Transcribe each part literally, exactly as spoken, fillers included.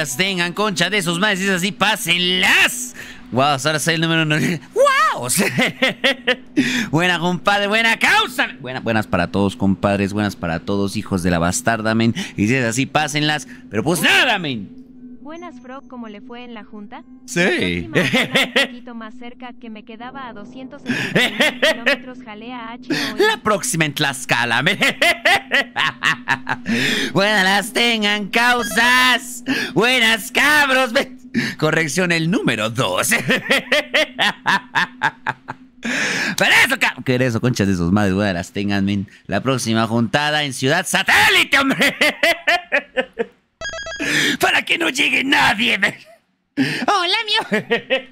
las tengan, concha de sus madres. Y es así, pásenlas. Wow, ahora soy el número uno. ¡Wow! Buena, compadre, buena causa. Buena, buenas para todos, compadres. Buenas para todos, hijos de la bastarda, men. Y si es así, pásenlas. Pero pues nada, men. Buenas, Frog, ¿cómo le fue en la junta? Sí. La un poquito más cerca, que me quedaba a doscientos setenta kilómetros, jalé a H O. La próxima en Tlaxcala. Buenas las tengan, causas. Buenas, cabros. Corrección, el número dos. Pero eso, ¿qué era eso, conchas de sus madres? Buenas las tengan, men. La próxima juntada en Ciudad Satélite, hombre. Para que no llegue nadie. Hola, mío.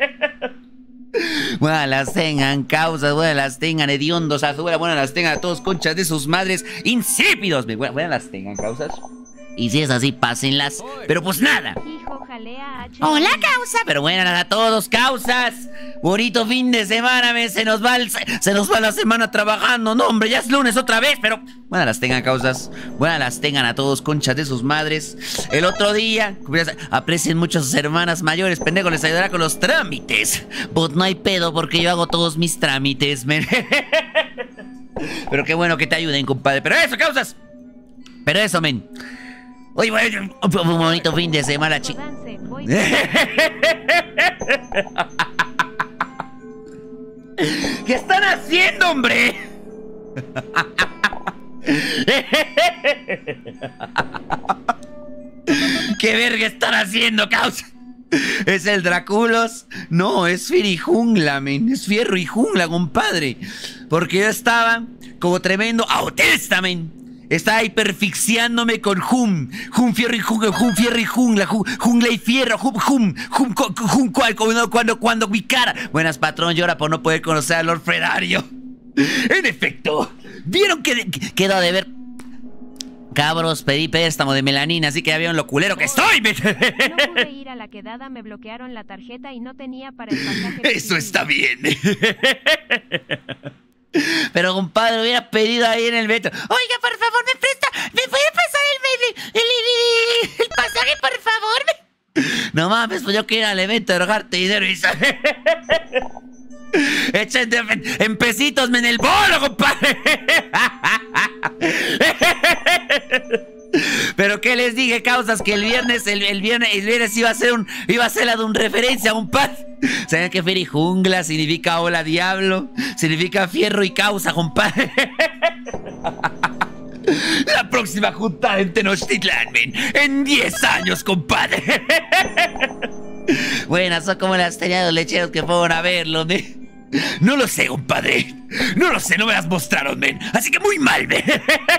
Buenas las tengan, causas. Buenas las tengan, hediondos azules. Buenas las tengan a todos, conchas de sus madres insípidos. Buenas, buenas las tengan, causas. Y si es así, pásenlas. Pero pues nada. Hijo, jalea H. Hola, causa. Pero buenas a todos, causas. Bonito fin de semana, me, se nos va el, se nos va la semana trabajando. No, hombre, ya es lunes otra vez. Pero buenas las tengan, causas. Buenas las tengan a todos, conchas de sus madres. El otro día, aprecien mucho a sus hermanas mayores. Pendejo, les ayudará con los trámites. But no hay pedo porque yo hago todos mis trámites, men. Pero qué bueno que te ayuden, compadre. Pero eso, causas. Pero eso, men. Oye, bueno, un bonito fin de semana, chicos. ¿Qué están haciendo, hombre? ¿Qué verga están haciendo, causa? ¿Es el Draculos? No, es Fierro Jungla, men. Es Fierro y Jungla, compadre. Porque yo estaba como tremendo autista, men. Está hiperfixiándome con hum, hum, fierro y jungla, hum, fierro y jungla, hum, jungla y fierro, hum, hum, hum, hum, cual, cuando, cuando, cuando mi cara. Buenas, patrón, llora por no poder conocer a Lord Fredario. En efecto, ¿vieron que de, que quedó de ver? Cabros, pedí préstamo de melanina, así que ya vieron lo culero que estoy. No pude ir a la quedada, me bloquearon la tarjeta y no tenía para el pasaje. Eso está bien. Pero, compadre, hubiera pedido ahí en el metro. Oiga, por favor, me presta. ¿Me puede pasar el, el, el, el, el pasaje, por favor? No mames, pues yo quiero ir al evento de rogarte dinero y echen en pesitos, men, el bolo, compadre. Pero qué les dije, causas, que el viernes, el, el viernes, el viernes iba a ser un, iba a ser la de un referencia, un paz. ¿Saben que Fierro Jungla significa hola diablo? Significa fierro y causa, compadre. La próxima junta en Tenochtitlán, men. En diez años, compadre. Buenas, son como las tenía los lecheros que fueron a verlo, men. No lo sé, compadre. No lo sé, no me las mostraron, men. Así que muy mal, men.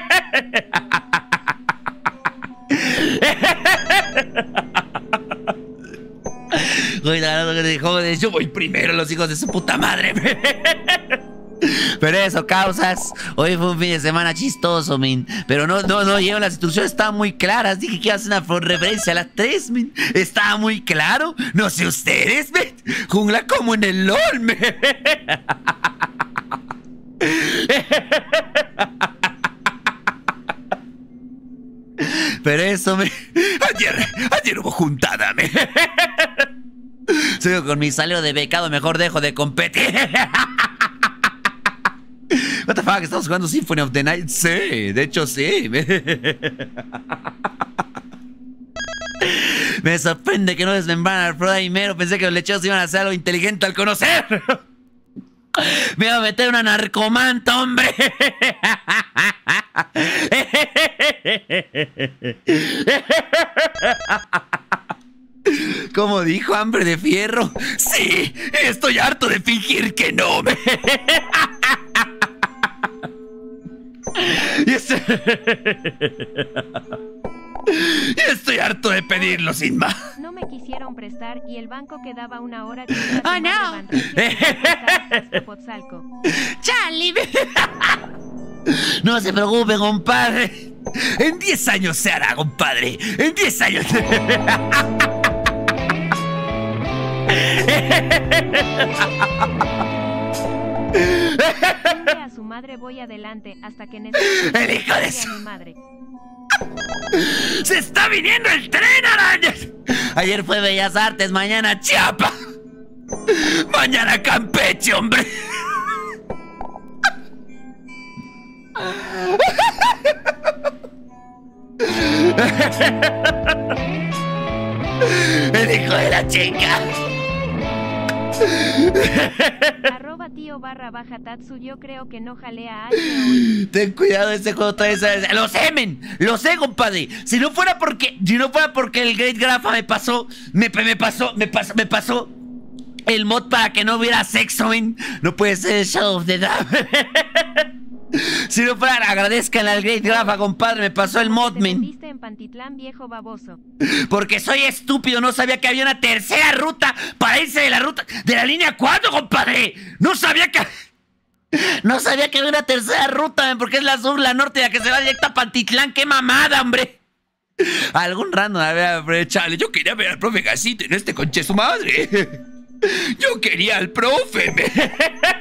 Joder, yo voy primero, los hijos de su puta madre. Pero eso, causas. Hoy fue un fin de semana chistoso, men. Pero no, no, no llevo, las instrucciones estaban muy claras. Dije que iba a hacer una referencia a las tres, men. Estaba muy claro. No sé ustedes, men. Jungla como en el LOL, men. Pero eso, me... Ayer, ayer hubo juntada, me... Sigo con mi salero de becado, mejor dejo de competir. What the fuck, estamos jugando Symphony of the Night. Sí, de hecho sí. Me sorprende que no desmembraran al Froda y Mero. Pensé que los lecheros iban a hacer algo inteligente al conocer. Me iba a meter una narcomanta, hombre. ¿Cómo dijo, hambre de fierro? Sí, estoy harto de fingir que no. Y estoy... estoy harto de pedirlo sin más. No me quisieron prestar y el banco quedaba una hora. Que ¡Oh, no! ¡Charlie! No se preocupe, compadre. En diez años se hará, compadre. En diez años. A su madre voy adelante hasta que necesite. El hijo de su madre. ¡Se está viniendo el tren, arañas! Ayer fue Bellas Artes, mañana Chiapas. Mañana Campeche, hombre. El hijo de la chica. Arroba tío barra baja Tatsu, yo creo que no jalea a alguien hoy. Ten cuidado, ese juego trae esa... Lo sé, men, lo sé, compadre. Si no fuera porque, si no fuera porque el Great Grafa me pasó, me, me pasó, me pasó, me pasó el mod para que no hubiera sexo, men. No puede ser el Shadow of the Dam. Si no fuera, agradezcan al Great Grafa, compadre, me pasó el mod, men. Te vendiste en Pantitlán, viejo baboso. Porque soy estúpido, no sabía que había una tercera ruta para irse de la ruta, de la línea cuatro, compadre. No sabía que... No sabía que había una tercera ruta, men, porque es la sur, la norte, la que se va directa a Pantitlán. ¡Qué mamada, hombre! Algún random, a ver, a ver, chale, yo quería ver al profe Gasito y no este conche su madre. Yo quería al profe, men.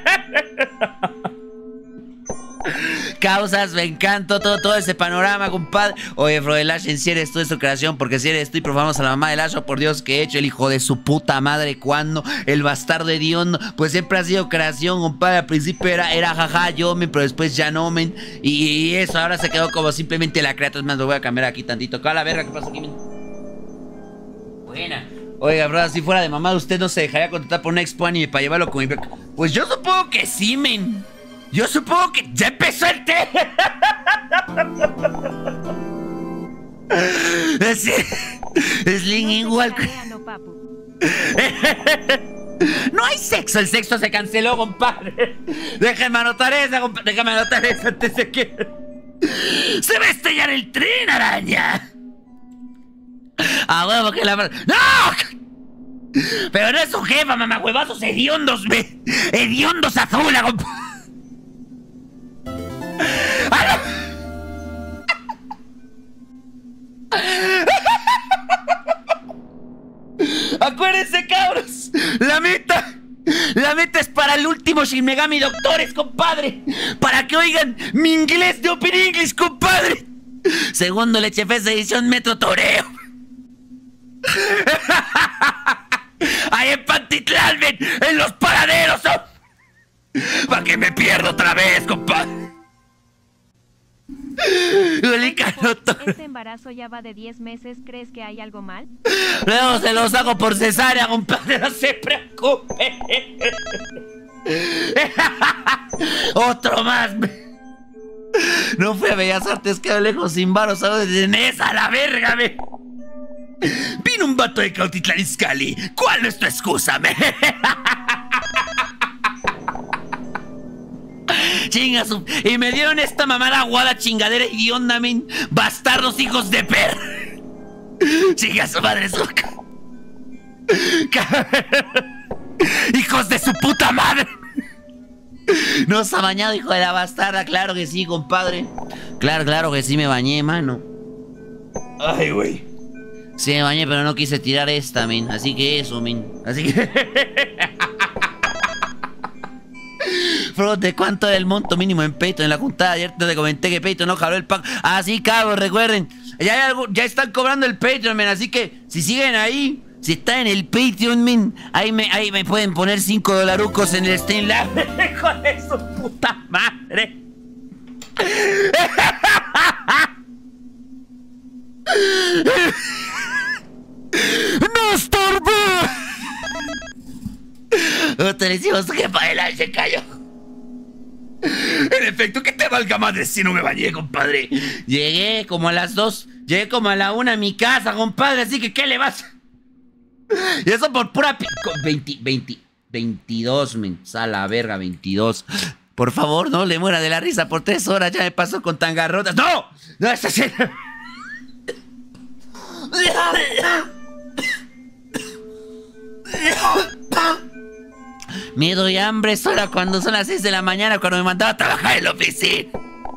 Causas, me encantó todo, todo ese panorama, compadre. Oye, Fro del Ash, en si eres tú, es tu creación, porque si eres tú y profanamos a la mamá del Ash, oh, por Dios, que he hecho el hijo de su puta madre, cuando el bastardo hediondo, pues siempre ha sido creación, compadre. Al principio era, era jaja, yo, men, pero después ya no, men. Y, y eso ahora se quedó como simplemente la creatura. Es más, lo voy a cambiar aquí tantito. ¿Qué a la verga? ¿Qué pasa aquí, men? Buena. Oiga, bro, si fuera de mamá, ¿usted no se dejaría contratar por un expo anime para llevarlo con mi... Pues yo supongo que sí, men. Yo supongo que ya empezó el té. Es, es Lin igual. No hay sexo, el sexo se canceló, compadre. Déjame anotar esa, compadre. Déjame anotar esa antes de que... Se va a estrellar el tren, araña. A huevo que la... ¡No! Pero no es su jefa, mamá, huevazos hediondos, me... Hediondos azula, compadre. Acuérdense, cabros. La meta La meta es para el último Shin Megami Doctores, compadre. Para que oigan mi inglés de Open English, compadre. Segundo Leche Fest edición Metro Toreo. Ahí en Pantitlán, men, en los paraderos, oh. ¿Para qué me pierdo otra vez, compadre? Este embarazo ya va de diez meses, ¿crees que hay algo mal? Luego se los hago por cesárea, compadre, no se preocupe. Otro más. No fui a Bellas Artes, quedo lejos sin varos, ¿sabes? De esa a la verga, me. Vino un vato de Cautitlán Izcalli. ¿Cuál es tu excusa, me? Chinga su... Y me dieron esta mamada aguada chingadera idiota, men. Bastardos hijos de perra. Chinga su madre, su... Hijos de su puta madre. ¿No se ha bañado, hijo de la bastarda? Claro que sí, compadre. Claro, claro que sí me bañé, mano. Ay, güey. Sí me bañé, pero no quise tirar esta, men. Así que eso, men. Así que... Bro, ¿de cuánto era el monto mínimo en Patreon? En la juntada ayer te comenté que Patreon no jaló el pack. Así, cabros, recuerden. Ya, hay algo, ya están cobrando el Patreon, men. Así que, si siguen ahí, si están en el Patreon, men, ahí me, ahí me pueden poner cinco dolarucos en el Streamlab. ¡Hijo de su puta madre! ¡No estorbó! Te le hicimos su jefa del aire, se cayó. En efecto, que te valga madre si no me bañé, compadre. Llegué como a las dos. Llegué como a la una a mi casa, compadre. Así que, ¿qué le vas? Y eso por pura pico. veinte, veinte, veintidós, men. A la verga, veintidós. Por favor, no le muera de la risa por tres horas. Ya me pasó con tangarrotas. ¡No! ¡No, esa sí! Me doy hambre sola cuando son las seis de la mañana, cuando me mandaba a trabajar en la oficina.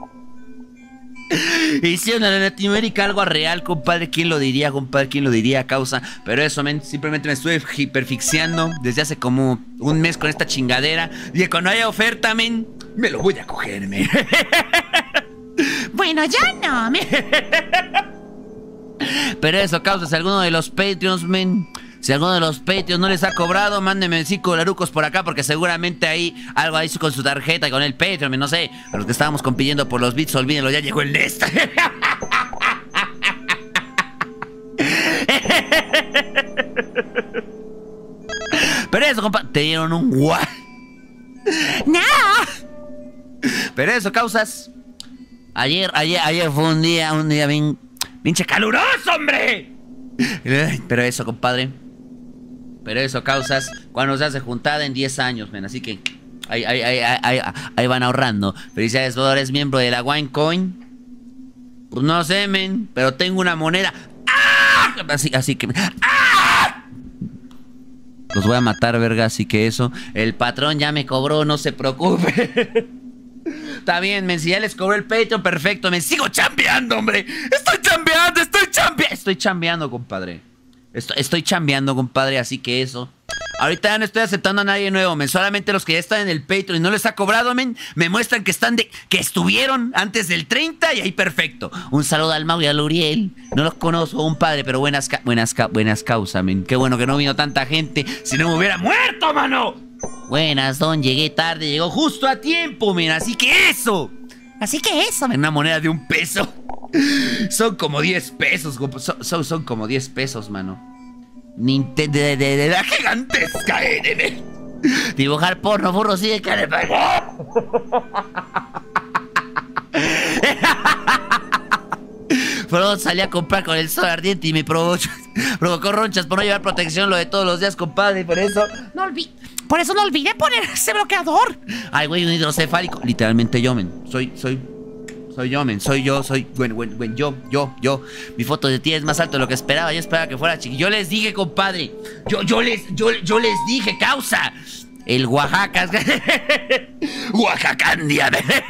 Hicieron en Latinoamérica algo real, compadre. ¿Quién lo diría, compadre? ¿Quién lo diría, causa? Pero eso, men, simplemente me estuve hiperfixiando desde hace como un mes con esta chingadera. Y cuando haya oferta, men, me lo voy a coger, men. Bueno, ya no, men. Pero eso, causa, si alguno de los Patreons, men... Si alguno de los Patreons no les ha cobrado, mándenme cinco larucos por acá, porque seguramente ahí algo ahí con su tarjeta y con el Patreon, no sé. A los que estábamos compitiendo por los bits, olvídenlo, ya llegó el Nesta. Pero eso, compa, te dieron un guay. ¡No! Pero eso, causas. Ayer, ayer, ayer fue un día, un día bien, pinche caluroso, hombre. Pero eso, compadre. Pero eso, causas, cuando se hace juntada en diez años, men. Así que ahí, ahí, ahí, ahí, ahí van ahorrando. Felicidades, vos eres miembro de la Winecoin. Pues no sé, men, pero tengo una moneda. ¡Ah! Así, así que... ¡Ah! Los voy a matar, verga, así que eso. El patrón ya me cobró, no se preocupe. Está bien, men, si ya les cobró el Patreon, perfecto, men. Sigo chambeando, hombre. Estoy chambeando, estoy chambeando. Estoy chambeando, compadre. Estoy, estoy chambeando, compadre, así que eso. Ahorita ya no estoy aceptando a nadie nuevo, men. Solamente los que ya están en el Patreon y no les ha cobrado, men, me muestran que están de... que estuvieron antes del treinta y ahí perfecto. Un saludo al Mau y al Uriel. No los conozco, compadre, pero buenas, ca buenas, ca buenas causas, men. Qué bueno que no vino tanta gente. Si no me hubiera muerto, mano. Buenas, don. Llegué tarde, llegó justo a tiempo, men. Así que eso. Así que eso, men. Una moneda de un peso. Son como diez pesos, son, son, son como diez pesos, mano. Nintendo de, de, de la gigantesca N. Dibujar porno, burro, sigue que le pagó. Pero salí a comprar con el sol ardiente y me provocó, provocó ronchas por no llevar protección lo de todos los días, compadre. Y por eso no olvidé. Por eso no olvidé poner ese bloqueador. Ay, güey, un hidrocefálico. Literalmente yo, men. Soy, soy... Soy yo, men, soy yo, soy... Bueno, bueno, bueno, yo, yo, yo. Mi foto de ti es más alto de lo que esperaba. Yo esperaba que fuera chiqui. Yo les dije, compadre. Yo, yo les, yo, yo les dije, causa. El Oaxaca. Oaxacandia.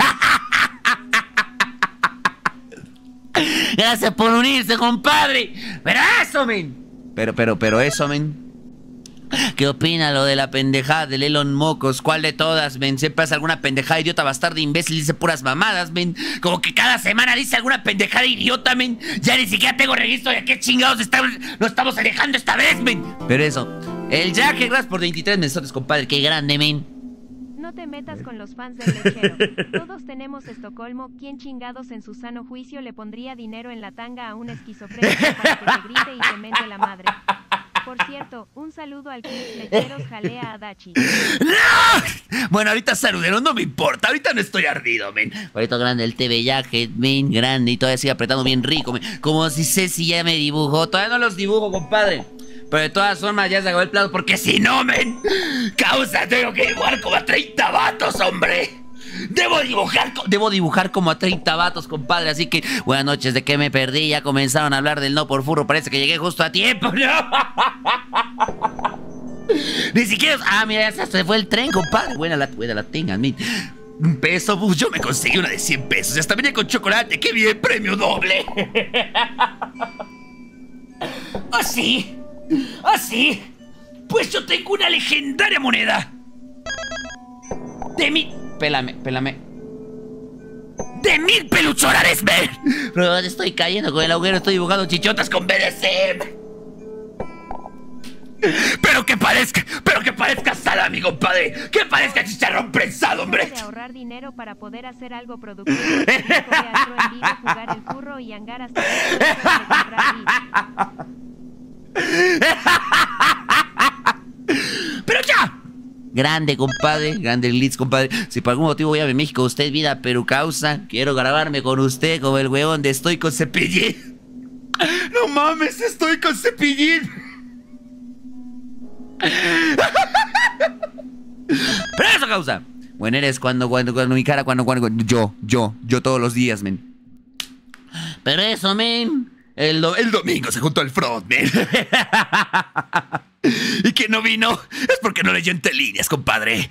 Gracias por unirse, compadre. Pero eso, men. Pero, pero, pero eso, men. ¿Qué opina lo de la pendejada del Elon Mocos? ¿Cuál de todas, men? Siempre hace alguna pendejada idiota, bastardo, imbécil, dice puras mamadas, men. Como que cada semana dice alguna pendejada idiota, men. Ya ni siquiera tengo registro de qué chingados estamos, lo estamos alejando esta vez, men. Pero eso, el Jack, gracias por veintitrés meses, compadre. Qué grande, men. No te metas con los fans del lechero. Todos tenemos Estocolmo. ¿Quién chingados en su sano juicio le pondría dinero en la tanga a un esquizofrénico para que te grite y te mente la madre? Por cierto, un saludo al Club Lecheros Jalea a Dachi. ¡No! Bueno, ahorita saludaron, no me importa. Ahorita no estoy ardido, men. Ahorita grande el T V ya, men, grande. Y todavía sigue apretando bien rico, men. Como si Ceci ya me dibujó. Todavía no los dibujo, compadre. Pero de todas formas ya se acabó el plato. Porque si no, men, causa, tengo que dibujar como a treinta vatos, hombre. Debo dibujar, debo dibujar como a treinta vatos, compadre. Así que, buenas noches, ¿de qué me perdí? Ya comenzaron a hablar del no por furro. Parece que llegué justo a tiempo, ¿no? Ni siquiera... Ah, mira, ya se fue el tren, compadre. Buena la, buena la tengan, mi. Un peso, pues yo me conseguí una de cien pesos. Y hasta venía con chocolate. ¡Qué bien! ¡Premio doble! ¿Ah, sí? ¿Ah, sí? Pues yo tengo una legendaria moneda. De mi... Pélame, pélame. ¡De mil pelucholares, men! Pero estoy cayendo con el agujero. Estoy dibujando chichotas con B D C. Pero que parezca, pero que parezca salami, compadre. Que parezca chicharrón prensado, hombre. De ahorrar dinero para poder hacer algo productivo. Teatro en vivo, jugar el furro y hangar hasta ¡Pero ya! Grande, compadre, grande el Leeds, compadre. Si por algún motivo voy a ver México, usted vida, pero causa. Quiero grabarme con usted como el huevón de Estoy con Cepillín. No mames, estoy con Cepillín. Pero eso, causa. Bueno, eres cuando, cuando, cuando mi cara, cuando, cuando, cuando yo, yo, yo todos los días, men. Pero eso, men. El, do el domingo se juntó el front, men. Y que no vino es porque no leyó entre líneas, compadre.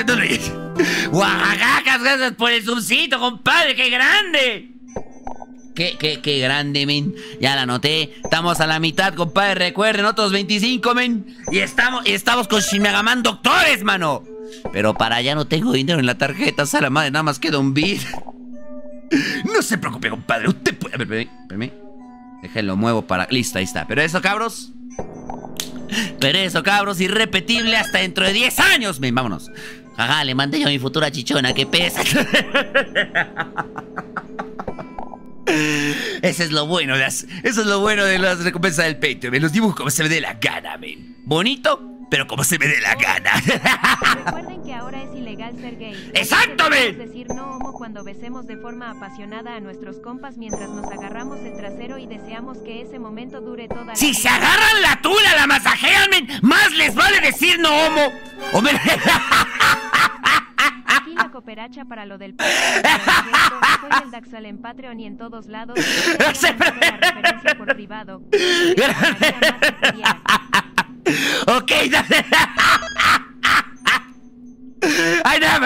Oaxaca, gracias por el subcito, compadre. ¡Qué grande! Qué, qué, qué grande, men. Ya la anoté. Estamos a la mitad, compadre. Recuerden, otros veinticinco, men. Y estamos, y estamos con Shimegaman Doctores, mano. Pero para allá no tengo dinero en la tarjeta. A la madre, nada más queda un bit. No se preocupe, compadre. Usted puede... A ver, espérame, espérame. Déjenlo, muevo para... Listo, ahí está. Pero eso, cabros... Pero eso, cabros, irrepetible hasta dentro de diez años, men. Vámonos. Ajá, le mandé yo a mi futura chichona, que pesa. Ese es lo bueno, las, eso es lo bueno de las recompensas del Patreon, men. Los dibujo como se me dé la gana, men. Bonito, pero como se me dé la gana. Recuerden que ahora es ilegal ser gay. ¡Exacto, men! decir no homo cuando besemos de forma apasionada a nuestros compas mientras nos agarramos el trasero y deseamos que ese momento dure toda la Si vida. se agarran la tula, la masajean, men, más les vale decir no homo. O me... Aquí la cooperacha para lo del Patreon. Soy el Daxal en Patreon y en todos lados. La referencia por privado. Ok, dale. Ay, no.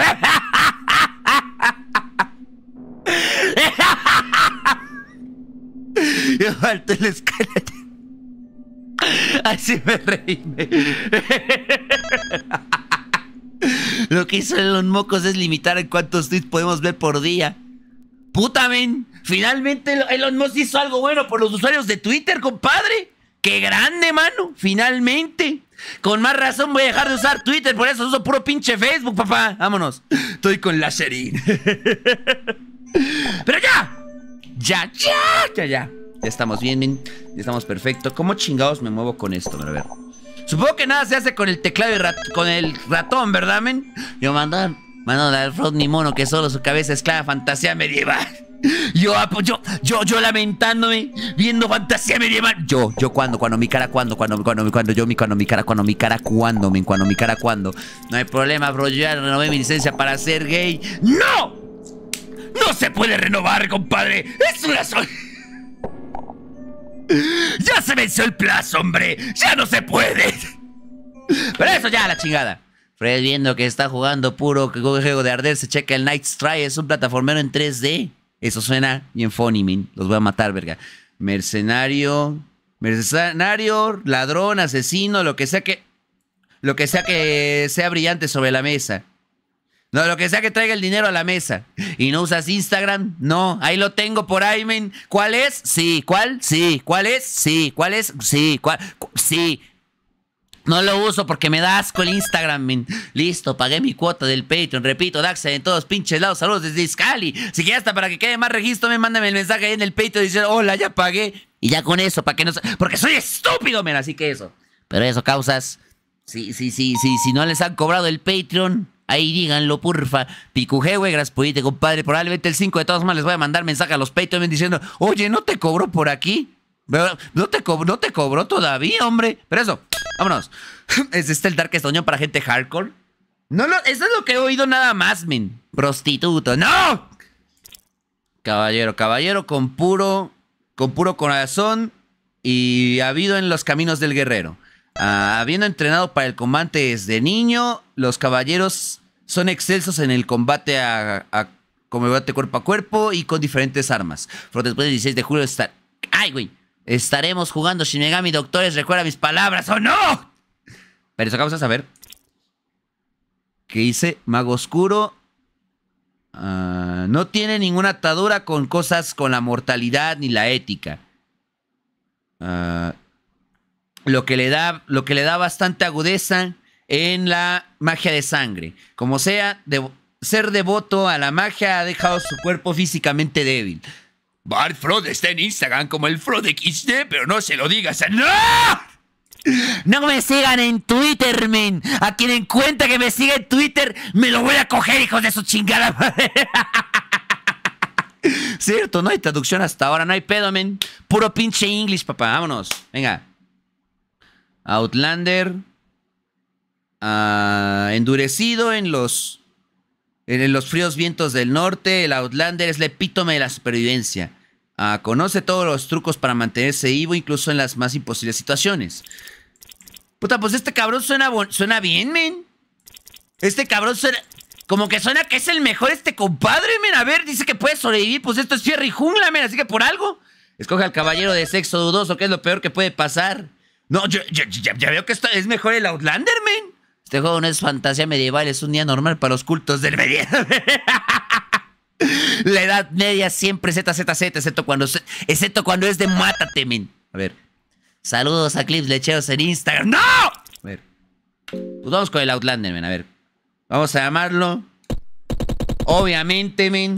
Yo falto el esqueleto. Así me reí. Lo que hizo Elon Mocos es limitar en cuántos tweets podemos ver por día. Puta, men. Finalmente Elon Musk hizo algo bueno por los usuarios de Twitter, compadre. ¡Qué grande, mano! Finalmente. Con más razón voy a dejar de usar Twitter. Por eso uso puro pinche Facebook, papá. Vámonos. Estoy con la Sherin. Pero ya. Ya, ya, ya, ya. Ya estamos bien, men. Ya estamos perfecto. ¿Cómo chingados me muevo con esto? A ver. Supongo que nada se hace con el teclado y rat con el ratón, ¿verdad, men? Yo mandar, mandando al Rodney Mono que solo su cabeza es clara fantasía medieval. Yo, yo, yo, yo lamentándome, viendo fantasía medieval. Yo, yo cuando, cuando mi cara, cuando, cuando, cuando, cuando, yo, mi, cuando mi cara, cuando mi cara, cuando, men, cuando mi cara, cuando. No hay problema, bro, yo ya renové mi licencia para ser gay. ¡No! No se puede renovar, compadre. Es una sola... Ya se venció el plazo, hombre. Ya no se puede. Pero eso ya, la chingada. Fred viendo que está jugando puro juego de arder, se checa el Night Strike. Es un plataformero en tres D. Eso suena bien funny, man. Los voy a matar, verga. Mercenario. Mercenario, ladrón, asesino, lo que sea que... Lo que sea que sea brillante sobre la mesa. No, lo que sea que traiga el dinero a la mesa. ¿Y no usas Instagram? No, ahí lo tengo por ahí, men. ¿Cuál es? Sí. ¿Cuál? Sí. ¿Cuál es? Sí. ¿Cuál es? Sí. ¿Cuál? Sí. No lo uso porque me da asco el Instagram, men. Listo, pagué mi cuota del Patreon. Repito, Daxa en todos pinches lados. Saludos desde Iscali. Si quieres hasta para que quede más registro, me mándame el mensaje ahí en el Patreon diciendo, hola, ya pagué. Y ya con eso, para que no... Porque soy estúpido, men. Así que eso. Pero eso, causas... Sí, sí, sí, sí. Si no les han cobrado el Patreon... Ahí díganlo, porfa. Picuje, güey, gracias por irte, compadre. Probablemente el cinco de todas maneras les voy a mandar mensaje a los Patreon diciendo, oye, ¿no te cobró por aquí? ¿No te cobró, no te cobró todavía, hombre? Pero eso, vámonos. ¿Es este el Darkest Dungeon para gente hardcore? No, lo, eso es lo que he oído nada más, men. Prostituto, ¡no! Caballero, caballero con puro, con puro corazón y habido en los caminos del guerrero. Uh, habiendo entrenado para el combate desde niño, los caballeros son excelsos en el combate a, a combate cuerpo a cuerpo y con diferentes armas. Pero después del dieciséis de julio estar... ¡Ay, güey! Estaremos jugando Shin Megami Doctores, recuerda mis palabras, ¡o no! Pero eso vamos a saber. ¿Qué dice? Mago Oscuro. Uh, no tiene ninguna atadura con cosas con la mortalidad ni la ética. Ah... Uh, Lo que, le da, lo que le da bastante agudeza en la magia de sangre. Como sea, de, ser devoto a la magia ha dejado su cuerpo físicamente débil. Bart Frod está en Instagram como el Frod X D, pero no se lo digas a... ¡No! No me sigan en Twitter, men. A quien encuentre que me siga en Twitter, me lo voy a coger, hijos de su chingada madre. Cierto, no hay traducción hasta ahora, no hay pedo, men. Puro pinche English, papá. Vámonos. Venga. Outlander. Uh, endurecido en los, en los fríos vientos del norte. El Outlander es el epítome de la supervivencia. Uh, conoce todos los trucos para mantenerse vivo, incluso en las más imposibles situaciones. Puta, pues este cabrón suena, suena bien, men. Este cabrón suena... Como que suena que es el mejor este compadre, men. A ver, dice que puede sobrevivir. Pues esto es Fierro Jungla, men. Así que por algo. Escoge al caballero de sexo dudoso, que es lo peor que puede pasar. No, yo, yo ya, ya veo que esto es mejor el Outlander, men. Este juego no es fantasía medieval, es un día normal para los cultos del medieval. La Edad Media siempre Z, Z, Z, excepto cuando, excepto cuando es de mátate, men. A ver. Saludos a Clips Lecheros en Instagram. ¡No! A ver. Pues vamos con el Outlander, men. A ver. Vamos a llamarlo. Obviamente, men.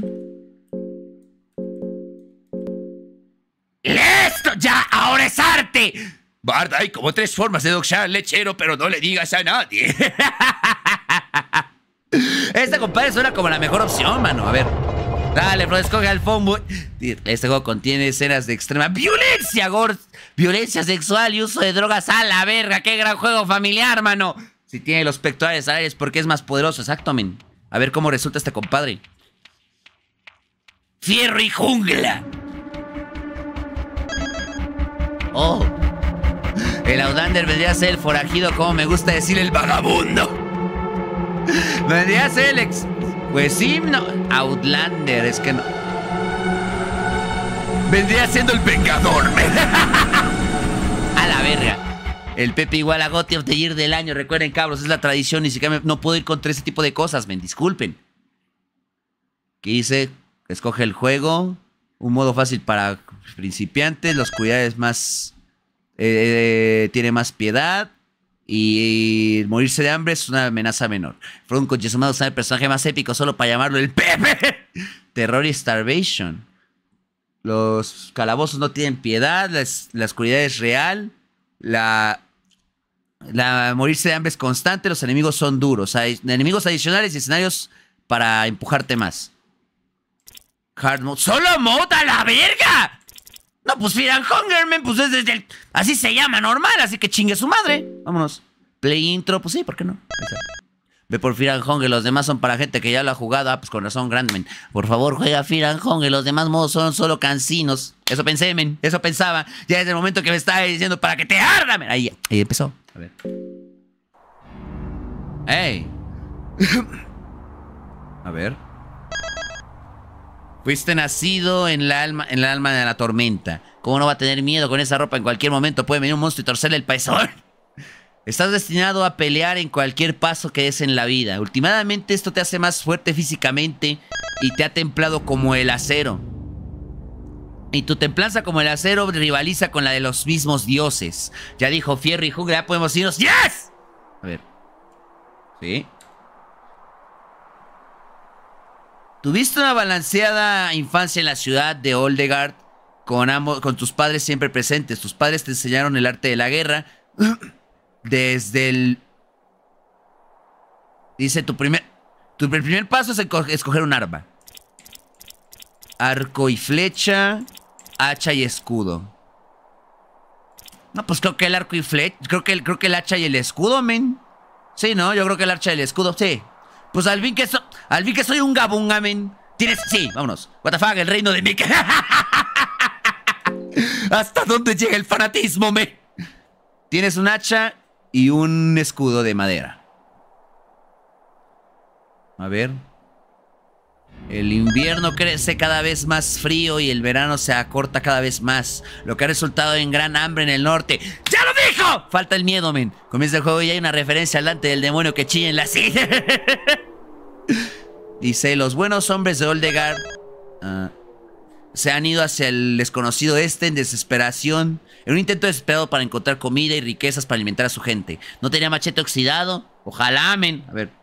¡Listo! ¡Ya! ¡Ahora es arte! Bart, hay como tres formas de doxear al lechero, pero no le digas a nadie. Esta, compadre, suena como la mejor opción, mano. A ver. Dale, bro, escoge al phone. Este juego contiene escenas de extrema violencia, gore, violencia sexual y uso de drogas a la verga. ¡Qué gran juego familiar, mano! Si tiene los pectorales aéreos, porque es más poderoso. Exacto, men. A ver cómo resulta este compadre. Fierro y Jungla. Oh. El Outlander vendría a ser el forajido, como me gusta decir, el vagabundo. Vendría a ser el ex... Pues sí, no. Outlander, es que no. Vendría siendo el vengador, men. A la verga. El Pepe igual a Gotti of the Year del año. Recuerden, cabros, es la tradición. Ni siquiera me... no puedo ir contra ese tipo de cosas, men. Disculpen. ¿Qué dice? Escoge el juego. Un modo fácil para principiantes. La oscuridad es más... Eh, tiene más piedad. Y morirse de hambre es una amenaza menor. Fue un conchesumado usar el personaje más épico solo para llamarlo el Pepe. Terror y Starvation. Los calabozos no tienen piedad. La, la oscuridad es real. La, la morirse de hambre es constante. Los enemigos son duros. Hay enemigos adicionales y escenarios para empujarte más. Hard mode. ¡Solo mode a la verga! No, pues Fear and Hunger, man, pues es desde el... Así se llama, normal, así que chingue su madre. Vámonos. Play intro, pues sí, ¿por qué no? Ve por Fear and Hunger, los demás son para gente que ya lo ha jugado. Ah, pues con razón, Grandman. Por favor, juega Fear and Hunger, los demás modos son solo cansinos. Eso pensé, men, eso pensaba. Ya desde el momento que me estaba diciendo para que te arda, men. Ahí, ahí empezó. A ver. ¡Ey! A ver. Fuiste nacido en la alma, en la alma de la tormenta. ¿Cómo no va a tener miedo con esa ropa? En cualquier momento puede venir un monstruo y torcerle el pezón. Estás destinado a pelear en cualquier paso que des en la vida. Últimamente esto te hace más fuerte físicamente y te ha templado como el acero. Y tu templanza como el acero rivaliza con la de los mismos dioses. Ya dijo Fierro y Jungla, ya podemos irnos. ¡Yes! A ver. ¿Sí? Tuviste una balanceada infancia en la ciudad de Oldegard con, ambos, con tus padres siempre presentes. Tus padres te enseñaron el arte de la guerra desde el... Dice, tu primer... Tu primer paso es escoger un arma. Arco y flecha, hacha y escudo. No, pues creo que el arco y flecha... Creo que el, creo que el hacha y el escudo, men. Sí, ¿no? Yo creo que el hacha y el escudo, sí. Pues al fin que, so, al fin que soy un gabunga, men. Tienes... Sí, vámonos. What the fuck, el reino de Mickey. ¿Hasta dónde llega el fanatismo, men? Tienes un hacha y un escudo de madera. A ver. El invierno crece cada vez más frío y el verano se acorta cada vez más, lo que ha resultado en gran hambre en el norte. ¡Ya lo dijo! Falta el miedo, men. Comienza el juego y hay una referencia al Dante del demonio que chilla en la silla. Dice, los buenos hombres de Oldegard uh, se han ido hacia el desconocido este en desesperación, en un intento desesperado para encontrar comida y riquezas para alimentar a su gente. ¿No tenía machete oxidado? Ojalá, men. A ver.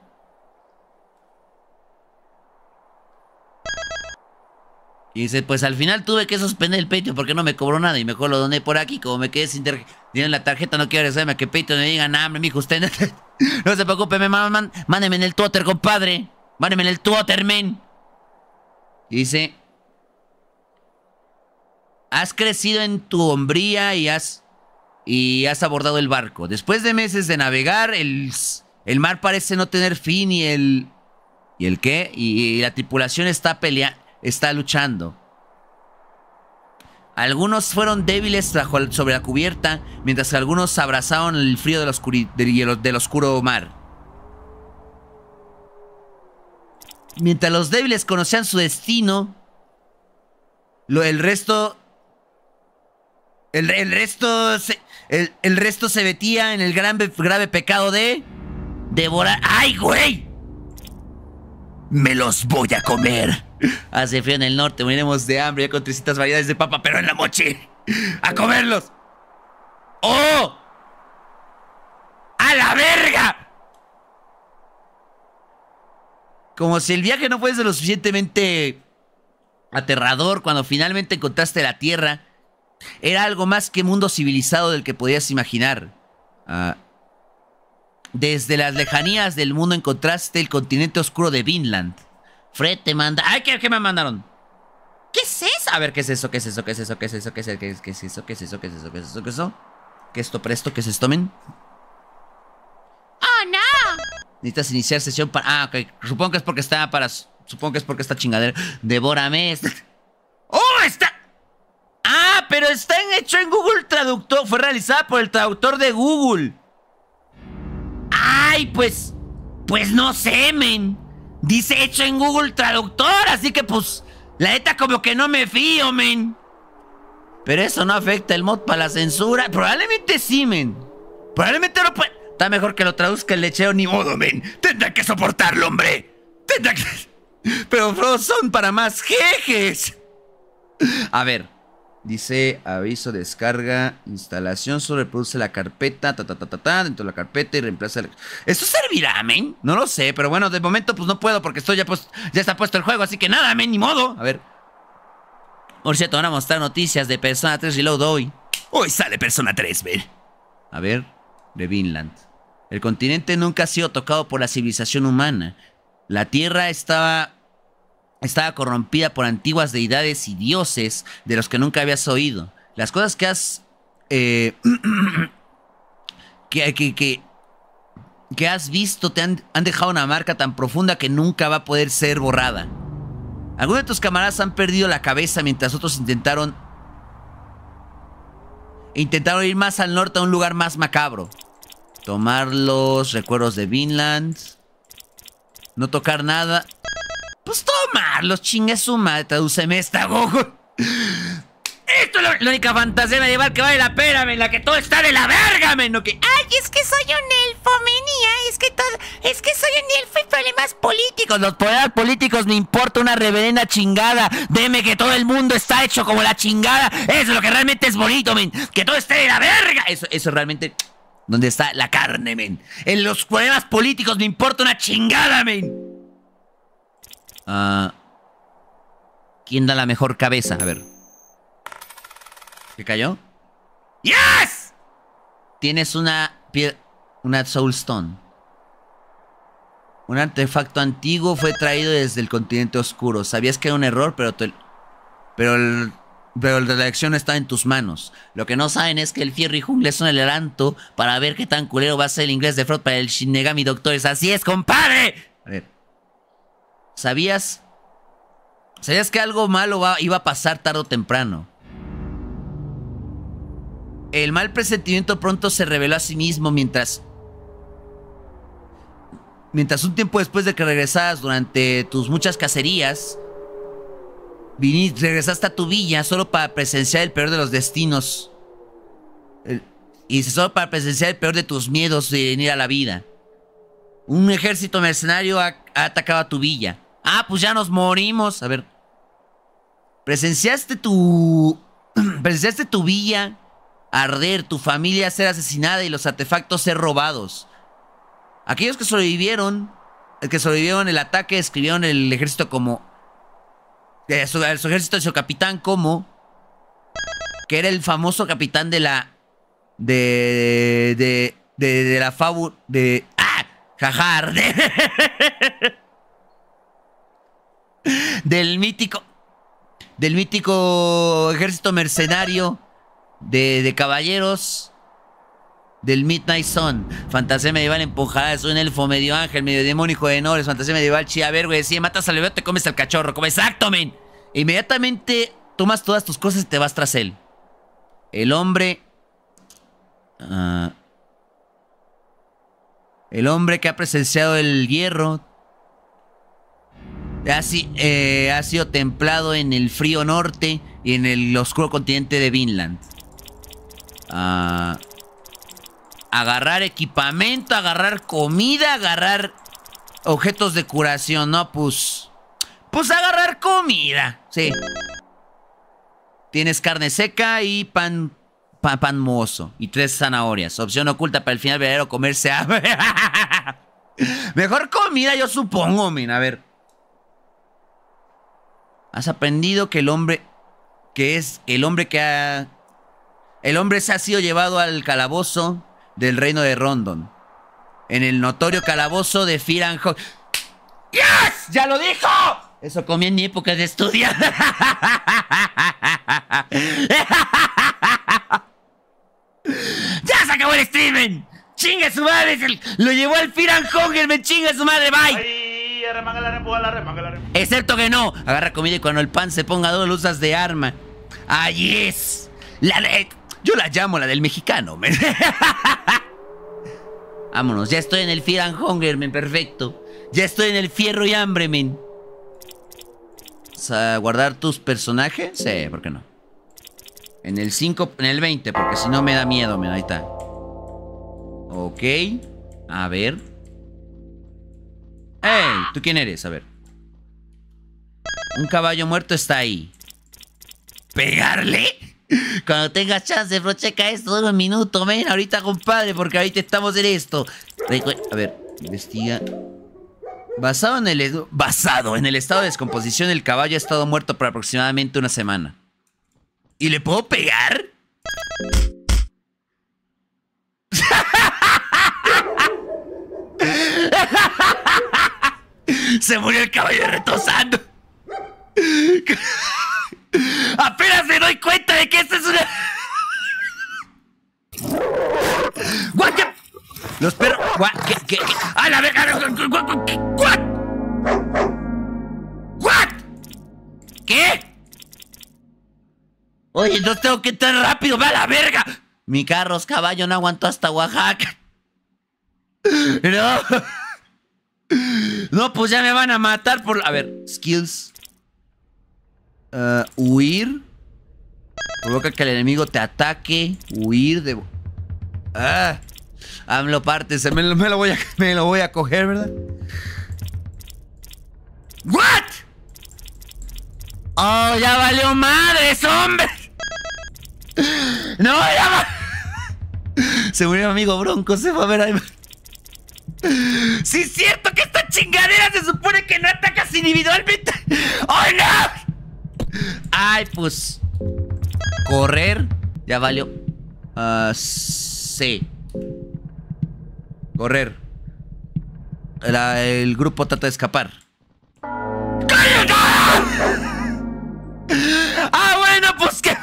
Y dice, pues al final tuve que suspender el Patreon porque no me cobró nada y mejor lo doné por aquí. Como me quedé sin dinero en la tarjeta, no quiero regresarme a que Patreon me diga, nada, mijo, usted no, no se preocupe, me man, man, mándeme en el Twitter, compadre. Mándeme en el Twitter, men. Y dice, has crecido en tu hombría y has, y has abordado el barco. Después de meses de navegar, el, el mar parece no tener fin y el... ¿Y el qué? Y, y la tripulación está peleando. Está luchando. Algunos fueron débiles bajo, sobre la cubierta, mientras que algunos abrazaron el frío del, oscuri, del, del oscuro mar. Mientras los débiles conocían su destino, lo, el resto... El, el resto... Se, el, el resto se metía en el gran, grave pecado de... Devorar... ¡Ay, güey! Me los voy a comer. Hace frío en el norte, moriremos de hambre ya con trescientas variedades de papa, pero en la mochi. ¡A comerlos! ¡Oh! ¡A la verga! Como si el viaje no fuese lo suficientemente aterrador cuando finalmente encontraste la Tierra. Era algo más que mundo civilizado del que podías imaginar. Uh, desde las lejanías del mundo encontraste el continente oscuro de Vinland. Fred te manda... ¡Ay, qué, qué me mandaron! ¿Qué es eso? A ver, ¿qué es eso? ¿Qué es eso? ¿Qué es eso? ¿Qué es eso? ¿Qué es eso? ¿Qué es, qué es eso? ¿Qué es eso? ¿Qué es eso? ¿Qué es eso? ¿Qué es eso? ¿Qué es esto presto? ¿Qué es esto, men? ¡Oh, no! Necesitas iniciar sesión para... Ah, ok. Supongo que es porque está para... Supongo que es porque esta chingadera... Devórame. ¡Oh, está! Ah, pero está hecho en Google Traductor. Fue realizada por el traductor de Google. Ay, pues... Pues no sé, men. Dice hecho en Google Traductor, así que pues... La neta como que no me fío, men. Pero eso no afecta el mod para la censura. Probablemente sí, men. Probablemente no puede... Está mejor que lo traduzca el lechero, ni modo, men. Tendrá que soportarlo, hombre. Tendrá que... Pero bro, son para más jejes. A ver. Dice, aviso, descarga, instalación, solo reproduce la carpeta, ta, ta, ta, ta, ta, dentro de la carpeta y reemplaza el... ¿Eso servirá, men? No lo sé, pero bueno, de momento pues no puedo porque estoy ya pues, ya está puesto el juego, así que nada, men, ni modo. A ver. Por cierto, van a mostrar noticias de Persona tres Reload hoy. Hoy sale Persona tres, men. A ver, de Vinland. El continente nunca ha sido tocado por la civilización humana. La Tierra estaba... Estaba corrompida por antiguas deidades y dioses de los que nunca habías oído. Las cosas que has... Eh, que, que, que, que has visto te han, han dejado una marca tan profunda que nunca va a poder ser borrada. Algunos de tus camaradas han perdido la cabeza mientras otros intentaron... Intentaron ir más al norte a un lugar más macabro. Tomar los recuerdos de Vinland. No tocar nada... Pues tomarlos, chingue su madre, tradúceme esta, Gogo. Esto es la única fantasía medieval que vale la pena, men, la que todo está de la verga, men, ¿no? Que... Ay, es que soy un elfo, menía, es que todo... Es que soy un elfo y problemas políticos. Los problemas políticos me importa una reverenda chingada. Deme que todo el mundo está hecho como la chingada. Eso es lo que realmente es bonito, men. Que todo esté de la verga. Eso, eso realmente... ¿Dónde está la carne, men? En los problemas políticos me importa una chingada, men. Uh, ¿Quién da la mejor cabeza? A ver. ¿Qué cayó? ¡Yes! Tienes una... Una Soulstone. Un artefacto antiguo fue traído desde el continente oscuro. Sabías que era un error, pero... Te, pero, el, pero la elección está en tus manos. Lo que no saben es que el Fierro Jungla es un adelanto para ver qué tan culero va a ser el inglés de Freud para el Shinigami Doctores. ¡Así es, compadre! A ver. ¿Sabías? ¿Sabías que algo malo va, iba a pasar tarde o temprano? El mal presentimiento pronto se reveló a sí mismo mientras... Mientras un tiempo después de que regresaras durante tus muchas cacerías... Viniste, regresaste a tu villa solo para presenciar el peor de los destinos. El, y solo para presenciar el peor de tus miedos de venir a la vida. Un ejército mercenario ha, ha atacado a tu villa. Ah, pues ya nos morimos. A ver. Presenciaste tu... Presenciaste tu villa arder, tu familia ser asesinada y los artefactos ser robados. Aquellos que sobrevivieron... Que sobrevivieron el ataque describieron el ejército como... Eh, su, su ejército de su capitán como... Que era el famoso capitán de la... De... De... De, de la fábula... De... ¡Ah! Jajar. De, del mítico... Del mítico ejército mercenario de, de caballeros del Midnight Sun. Fantasía medieval empujada. Soy un elfo medio ángel, medio demonio, hijo de Nores. Fantasía medieval, chía, a ver, güey. Si matas al bebé, te comes al cachorro. Como exacto, men. Inmediatamente tomas todas tus cosas y te vas tras él. El hombre... Uh, el hombre que ha presenciado el hierro ha, eh, ha sido templado en el frío norte y en el oscuro continente de Vinland. Uh, agarrar equipamiento, agarrar comida, agarrar objetos de curación, ¿no? Pues... Pues agarrar comida. Sí. Tienes carne seca y pan, pan, pan mozo. Y tres zanahorias. Opción oculta para el final verdadero, comerse hambre. Mejor comida, yo supongo, men. A ver. Has aprendido que el hombre... Que es el hombre que ha... El hombre se ha sido llevado al calabozo del reino de Rondon. En el notorio calabozo de Fierro Jungla. ¡Yes! ¡Ya lo dijo! Eso comí en mi época de estudiar. ¡Ya se acabó el streaming! ¡Chingue su madre! Lo llevó al Fierro Jungla, me chingue su madre, bye. Ay, arremángala, arremángala, arremángala. Excepto que no. Agarra comida y cuando el pan se ponga dos, lo usas de arma. ¡Ah, yes! La de... Yo la llamo la del mexicano, men. Vámonos, ya estoy en el Fierro Jungla, men, perfecto. Ya estoy en el fierro y hambre, men. ¿Vas a guardar tus personajes? Sí, ¿por qué no? En el cinco, en el veinte, porque si no me da miedo, men, ahí está. Ok. A ver. ¡Ey! ¿Tú quién eres? A ver. Un caballo muerto está ahí. ¿Pegarle? Cuando tengas chance, bro, checa esto de un minuto, men. Ahorita, compadre, porque ahorita estamos en esto. A ver, investiga. Basado en el... Basado en el estado de descomposición, el caballo ha estado muerto por aproximadamente una semana. ¿Y le puedo pegar? Se murió el caballo retosando. Apenas me doy cuenta de que esto es una... What? ¿Qué? Los perros... What? ¿Qué? ¿Qué? ¿Qué? ¡A la verga! What? What? ¿Qué? Oye, no tengo que entrar rápido, ¡va a la verga! Mi carros caballo no aguantó hasta Oaxaca. No. No, pues ya me van a matar por... A ver, skills. Uh, huir. Provoca que el enemigo te ataque. Huir de... Ah, AMLO parte. Se me, me, lo voy a, me lo voy a coger, ¿verdad? ¿What? Oh, ya valió madres, hombre. No, ya va. Se murió mi amigo Bronco. Se fue a ver ahí. Sí, es cierto que esta chingadera se supone que no atacas individualmente. ¡Oh, no! Ay, pues... Correr. Ya valió. Uh, sí. Correr. La, el grupo trata de escapar. ¡Cállate! Ah, bueno, pues que...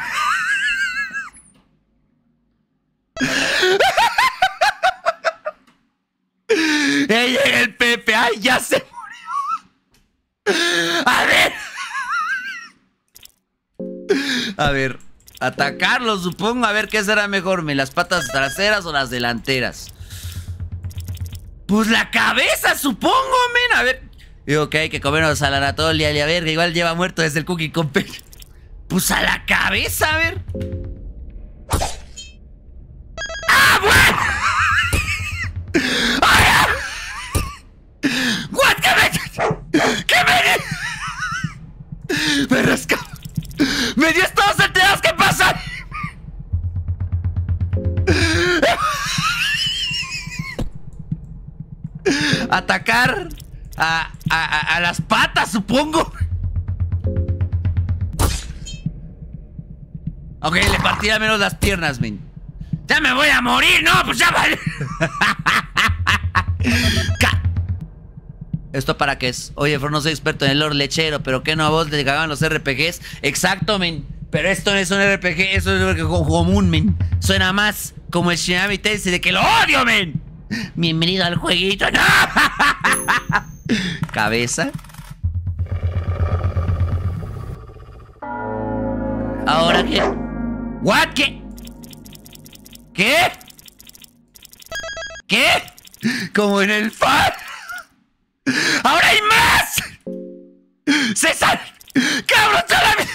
¡Ahí llega el Pepe! ¡Ay, ya se murió! A ver. A ver. Atacarlo, supongo. A ver, ¿qué será mejor? ¿Las patas traseras o las delanteras? Pues la cabeza, supongo, men. A ver. Digo que hay que comernos a la Anatolia y a ver, que igual lleva muerto desde el cookie con pecho. Pues a la cabeza, a ver. ¡Ah, bueno! ¡Ay, ah! ¿What? ¿Qué me... ¿Qué me... Me rasca... ¡Me dio todos enterados! ¿Qué pasa? Atacar a, a, a las patas, supongo. Ok, le partí al menos las piernas, men. ¡Ya me voy a morir! ¡No, pues ya vale! ¿Esto para qué es? Oye, Fro, no soy experto en el lore lechero, pero ¿qué no a vos te cagaban los R P Gs? Exacto, men. Pero esto no es un R P G, eso es algo común, men. Suena más como el Shinami Tensei de que lo odio, men. Bienvenido al jueguito. ¡No! Cabeza. ¿Ahora qué? ¿What? ¿Qué? ¿Qué? ¿Qué? Como en el fan. ¡Ahora hay más! ¡César! ¡Cabrón, solamente!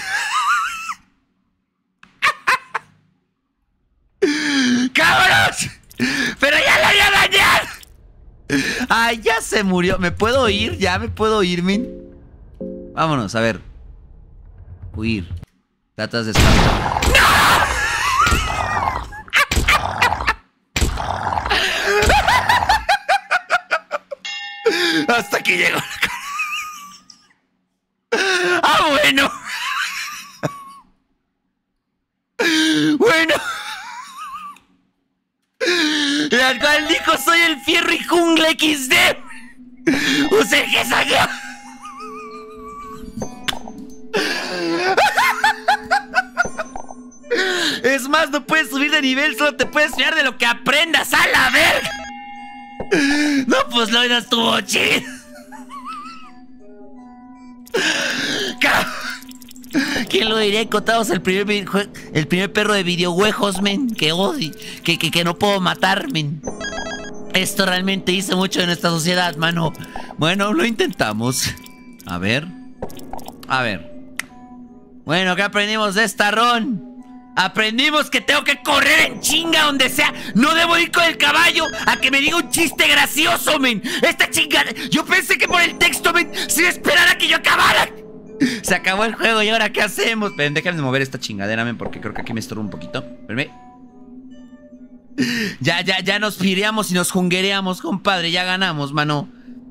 ¡Cabros! ¡Pero ya la había dañado! ¡Ay, ya se murió! ¿Me puedo ir? ¿Ya me puedo ir, min? Vámonos, a ver. Huir. Tratas de escapar. ¡No! Hasta que llegó la cara. ¡Ah, bueno! Bueno. La cual dijo: soy el Fierro y Jungla equis de. Usted que salió. Es más, no puedes subir de nivel, solo te puedes fiar de lo que aprendas. ¡A la verga! No, pues lo estuvo chido. ¿Quién lo diría? Encontramos el primer el primer perro de videojuegos, men. Que odio, que, que, que no puedo matar, men. Esto realmente dice mucho de nuestra sociedad, mano. Bueno, lo intentamos. A ver. A ver. Bueno, ¿qué aprendimos de esta ron? Aprendimos que tengo que correr en chinga donde sea. No debo ir con el caballo a que me diga un chiste gracioso, men. Esta chingada. Yo pensé que por el texto, men, sin esperar a que yo acabara. Se acabó el juego y ahora ¿qué hacemos? Pero déjame mover esta chingadera, men, porque creo que aquí me estorbo un poquito. Espérame. Ya, ya, ya nos pireamos y nos junguereamos, compadre. Ya ganamos, mano.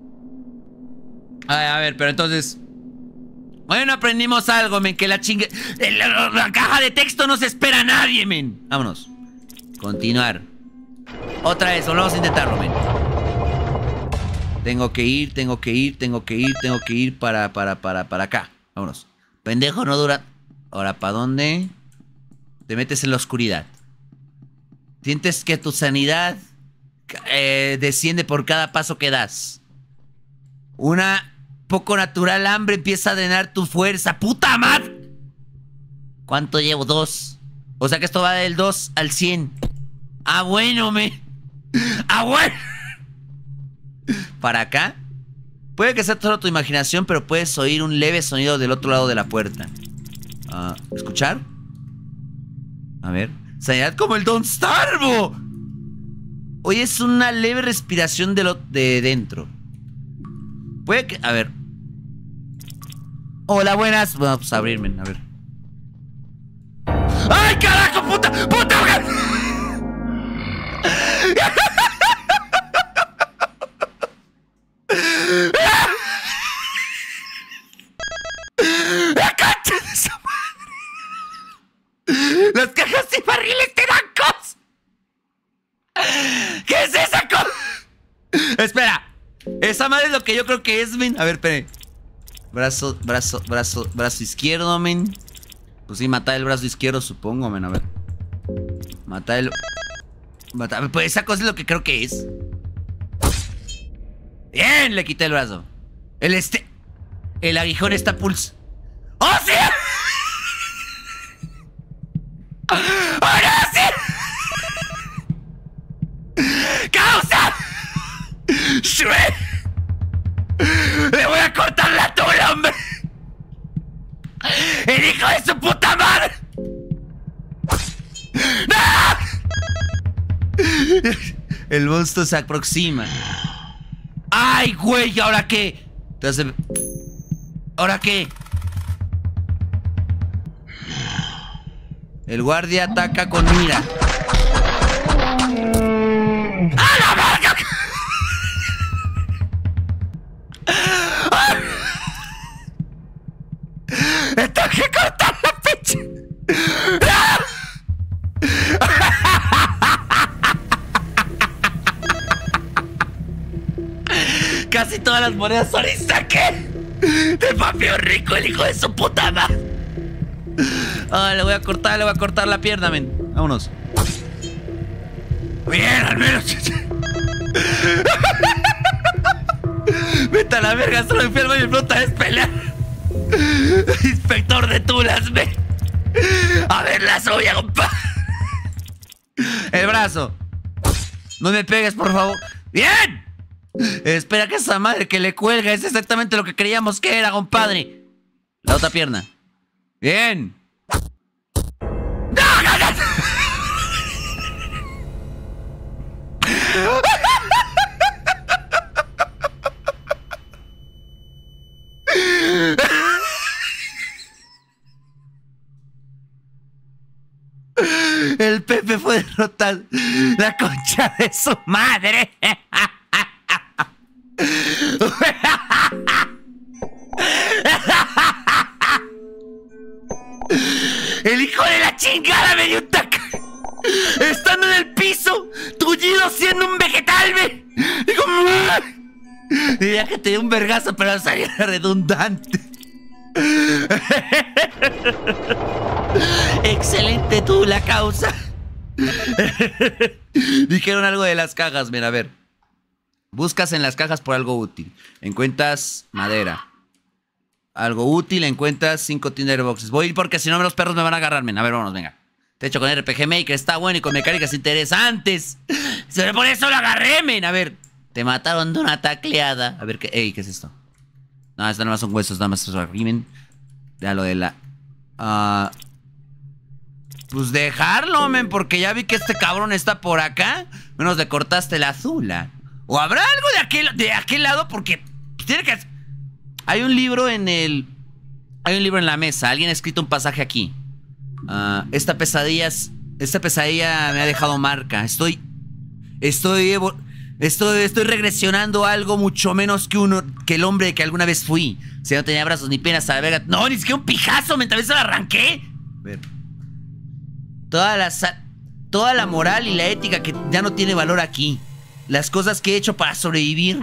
A ver, a ver, pero entonces... Bueno, aprendimos algo, men. Que la chinga... La, la caja de texto no se espera a nadie, men. Vámonos. Continuar. Otra vez, volvemos a intentarlo, men. Tengo que ir, tengo que ir, tengo que ir, tengo que ir para, para, para, para acá. Vámonos. Pendejo, no dura... Ahora, ¿para dónde? Te metes en la oscuridad. Sientes que tu sanidad eh, desciende por cada paso que das. Una poco natural hambre empieza a drenar tu fuerza. ¡Puta madre! ¿Cuánto llevo? Dos. O sea que esto va del dos al cien. Ah, bueno, me. Ah, bueno. ¿Para acá? Puede que sea solo tu imaginación, pero puedes oír un leve sonido del otro lado de la puerta. Uh, ¿Escuchar? A ver. Sanidad como el Don Starvo. Hoy es una leve respiración de, lo, de dentro. Puede que... A ver. Hola, buenas. Vamos a abrirme, a ver. ¡Ay, carajo, puta! ¡Puta! ¡La concha de su madre! ¡Las cajas y barriles te dan cos! ¿Qué es esa cosa? Espera. Esa madre es lo que yo creo que es, men. A ver, espere. Brazo, brazo, brazo, brazo izquierdo, men. Pues sí, matar el brazo izquierdo, supongo, men. A ver. Matar el... Matar... Pues esa cosa es lo que creo que es. Bien, le quité el brazo. El este... El aguijón está pulso. ¡Oh, sí! ¡Oh, no, sí! ¡Causa! ¡Shue! ¡Le voy a cortar la tula, hombre! ¡El hijo de su puta madre! ¡No! El monstruo se aproxima. ¡Ay, güey! ¿Ahora qué? Entonces... ¿Ahora qué? El guardia ataca con mira. ¡A la verga! ¡Me tengo que cortar la pinche! Casi todas las monedas son saqué de papio rico, el hijo de su puta madre. Ah, le voy a cortar, le voy a cortar la pierna, men. Vámonos. Bien, al menos. Vete a la verga, solo enfermo y me flota es pelear. Inspector de tulas, ven. A ver la soya, compa. El brazo. No me pegues, por favor. ¡Bien! Espera, que esa madre que le cuelga es exactamente lo que creíamos que era, compadre. La otra pierna. Bien. ¡No, no, no! rota la concha de su madre. El hijo de la chingada me dio un taca. Estando en el piso, tullido siendo un vegetal, me. Digo, diría que te dio un vergazo, pero salía redundante. Excelente tú la causa. Dijeron algo de las cajas, mira, a ver. Buscas en las cajas por algo útil. Encuentras madera. Algo útil, encuentras cinco tinderboxes. Voy a ir porque si no los perros me van a agarrar, men. A ver, vámonos, venga. Te hecho con R P G Maker, está bueno y con mecánicas interesantes. Por eso lo agarré, men. A ver, te mataron de una tacleada. A ver, ¿qué? Ey, ¿qué es esto? No, esto nada más son huesos, nada más es rimen. Ya lo de la... Uh, pues dejarlo, men, porque ya vi que este cabrón está por acá. Menos le cortaste la azula. O habrá algo de aquel, de aquel lado, porque tiene que... Hay un libro en el... Hay un libro en la mesa. Alguien ha escrito un pasaje aquí. Uh, esta pesadilla... Esta pesadilla me ha dejado marca. Estoy... Estoy... Estoy, estoy regresionando a algo mucho menos que uno... Que el hombre que alguna vez fui. Si no tenía brazos ni piernas a la verga. No, ni siquiera un pijazo. Mientras vez se lo arranqué. A ver. Toda la... Toda la moral y la ética que ya no tiene valor aquí. Las cosas que he hecho para sobrevivir.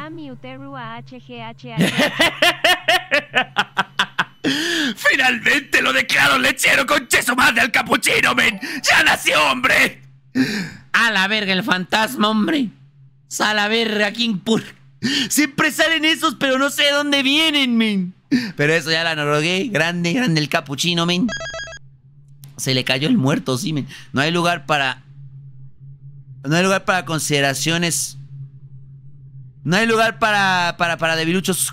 Finalmente lo declaro lechero, conche su madre al capuchino, men. ¡Ya nació, hombre! A la verga el fantasma, hombre. A la verga, quién pur... Siempre salen esos, pero no sé de dónde vienen, men. Pero eso ya la rogué. Grande, grande el capuchino, men. Se le cayó el muerto, sí, men. No hay lugar para... No hay lugar para consideraciones. No hay lugar para... Para, para debiluchos.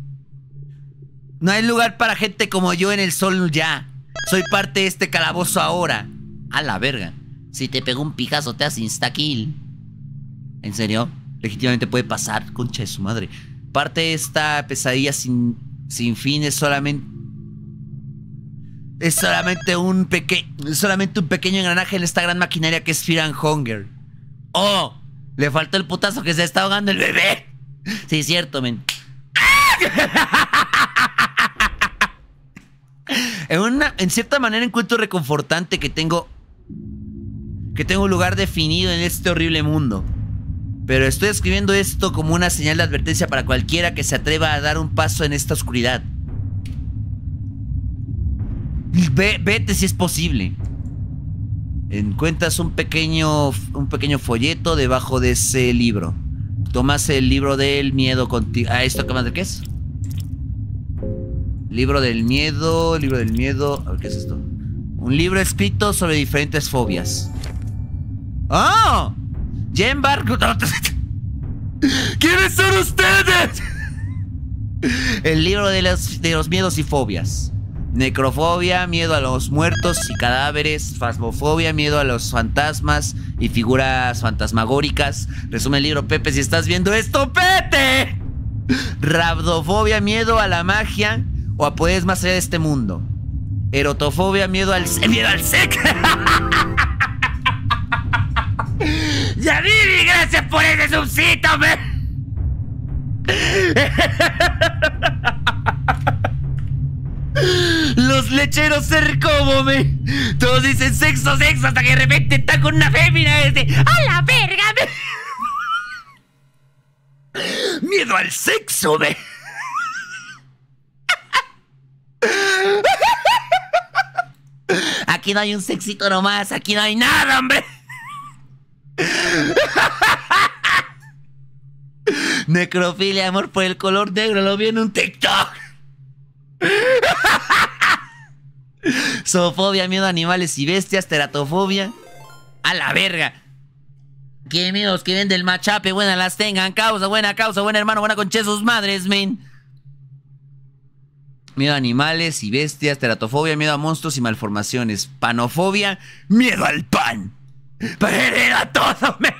No hay lugar para gente como yo en el sol ya. Soy parte de este calabozo ahora. A la verga. Si te pegó un pijazo te hace insta-kill. ¿En serio? Legítimamente puede pasar, concha de su madre. Parte de esta pesadilla sin, sin fin es solamente... Es solamente un pequeño... Solamente un pequeño engranaje en esta gran maquinaria que es Fierro Jungla. ¡Oh! Le faltó el putazo que se está ahogando el bebé. Sí, es cierto, men. En, una, en cierta manera encuentro reconfortante que tengo... Que tengo un lugar definido en este horrible mundo. Pero estoy escribiendo esto como una señal de advertencia para cualquiera que se atreva a dar un paso en esta oscuridad. Ve, vete si es posible. Encuentras un pequeño, un pequeño folleto debajo de ese libro. Tomas el libro del miedo contigo. Ah, ¿esto qué qué es? Libro del miedo, libro del miedo. A ver, ¿qué es esto? Un libro escrito sobre diferentes fobias. ¡Oh! Jen Barco. ¿Quiénes son ustedes? El libro de los, de los miedos y fobias. Necrofobia, miedo a los muertos y cadáveres. Fasmofobia, miedo a los fantasmas y figuras fantasmagóricas. Resume el libro, Pepe, si estás viendo esto, ¡Pepe! Rabdofobia, miedo a la magia o a poderes más allá de este mundo. Erotofobia, miedo al... ¡Miedo al sec! ¡Ya Vivi, gracias por ese subcito, me! Los lecheros ser como me. Todos dicen sexo, sexo, hasta que de repente está con una fémina y dice, ¡a la verga, me! Miedo al sexo, me. Aquí no hay un sexito nomás, aquí no hay nada, hombre. Necrofilia, amor por el color negro, lo vi en un TikTok. Zoofobia, miedo a animales y bestias. Teratofobia. A la verga. Qué miedos que ven del machape. Buenas las tengan. Causa, buena causa, buena hermano, buena concha de sus madres, men. Miedo a animales y bestias. Teratofobia, miedo a monstruos y malformaciones. Panofobia, miedo al pan. Pero todo, men.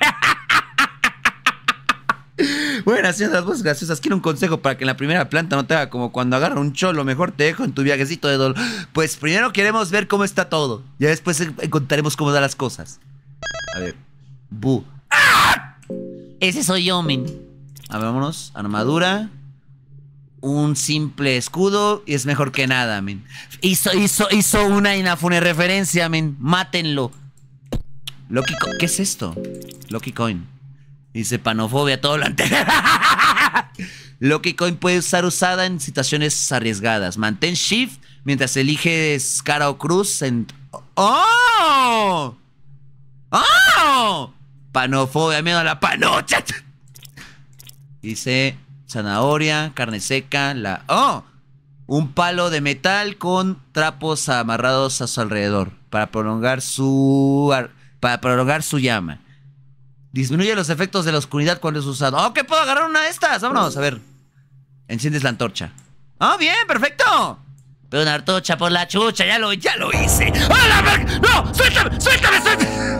Bueno, haciendo las voces graciosas, quiero un consejo para que en la primera planta no te haga como cuando agarra un cholo. Mejor te dejo en tu viajecito de dolor. Pues primero queremos ver cómo está todo. Ya después encontraremos cómo dan las cosas. A ver. Bu. ¡Ah! Ese soy yo, men. A ver, vámonos. Armadura. Un simple escudo y es mejor que nada, men. Hizo, hizo, hizo una inafune referencia, men. Mátenlo. Loki Co- ¿Qué es esto? Loki Coin. Dice panofobia, todo lo anterior. Loki Coin puede ser usada en situaciones arriesgadas. Mantén Shift mientras eliges cara o cruz en... ¡Oh! ¡Oh! Panofobia, miedo a la panocha. Dice zanahoria, carne seca, la... ¡Oh! Un palo de metal con trapos amarrados a su alrededor para prolongar su... para prolongar su llama. Disminuye los efectos de la oscuridad cuando es usado. ¡Oh, que puedo agarrar una de estas! Vámonos, a ver. Enciendes la antorcha. ¡Oh, bien! ¡Perfecto! Pero una antorcha por la chucha, ya lo, ya lo hice. ¡Oh, la verga! ¡No! ¡Suéltame! ¡Suéltame! ¡Suéltame!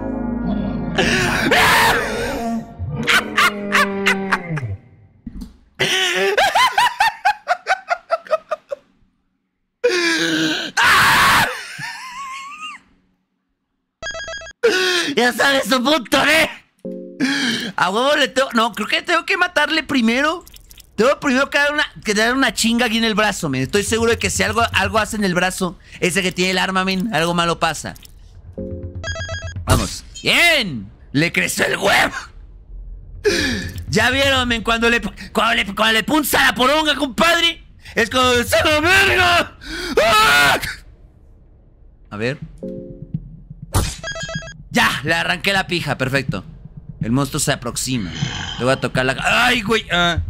Ya sabes su punto, ¿eh? A huevo le tengo... No, creo que tengo que matarle primero. Tengo primero que dar una, que dar una chinga aquí en el brazo, men. Estoy seguro de que si algo, algo hace en el brazo, ese que tiene el arma, men, algo malo pasa. Vamos. ¡Bien! Le creció el huevo. Ya vieron, men, cuando le, cuando le, cuando le punza la poronga, compadre. Es como... ¡Se la verga! ¡Ah! A ver. Ya, le arranqué la pija, perfecto. El monstruo se aproxima. Le voy a tocar la... ¡Ay, güey! Uh...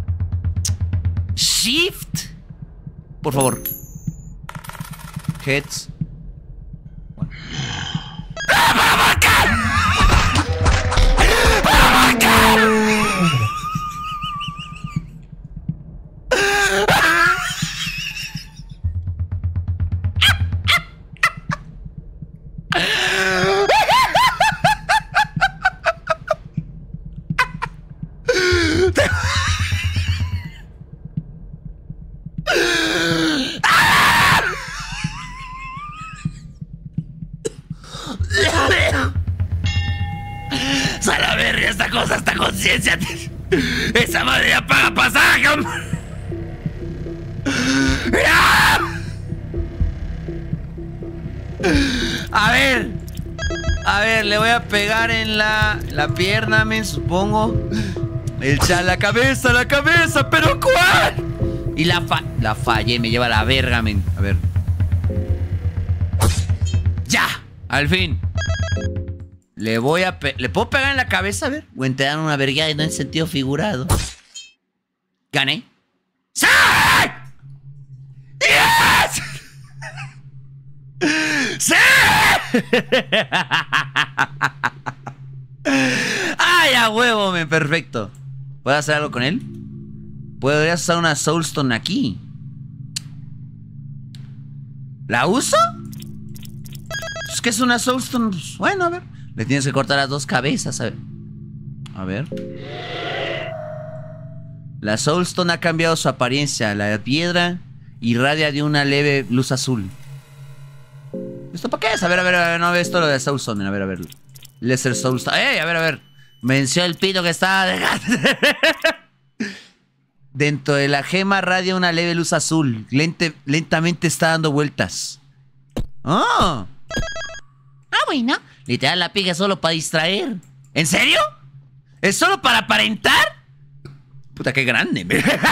Shift. Por favor. Heads. Bueno. ¡Ah, para marcar! ¡Para marcar! Salaverga, esta cosa, esta conciencia. Esa madre ya paga pasaje. A ver. A ver, le voy a pegar en la, la pierna, me supongo. El cha, la cabeza, la cabeza, pero ¿cuál? Y la fa... La fallé, me lleva a la verga, men. A ver. ¡Ya! Al fin. Le voy a... Pe ¿Le puedo pegar en la cabeza? A ver. O te dan una vergueada y no en sentido figurado. ¿Gané? ¡Sí! ¡Yes! ¡Sí! ¡Ay, a huevo, men! Perfecto. ¿Puedo hacer algo con él? Podrías usar una Soulstone aquí. ¿La uso? Es que es una Soulstone. Pues, bueno, a ver. Le tienes que cortar las dos cabezas. A ver. A ver. La Soulstone ha cambiado su apariencia. La piedra irradia de una leve luz azul. ¿Esto para qué es? A ver, a ver, a ver. No, esto lo de Soulstone. A ver, a ver. Lesser Soulstone. ¡Ey! A ver, a ver. Venció el pito que estaba dejando. Dentro de la gema radia una leve luz azul. Lente, lentamente está dando vueltas. ¡Oh! Ah, bueno. Literal, la piga es solo para distraer. ¿En serio? ¿Es solo para aparentar? Puta, qué grande.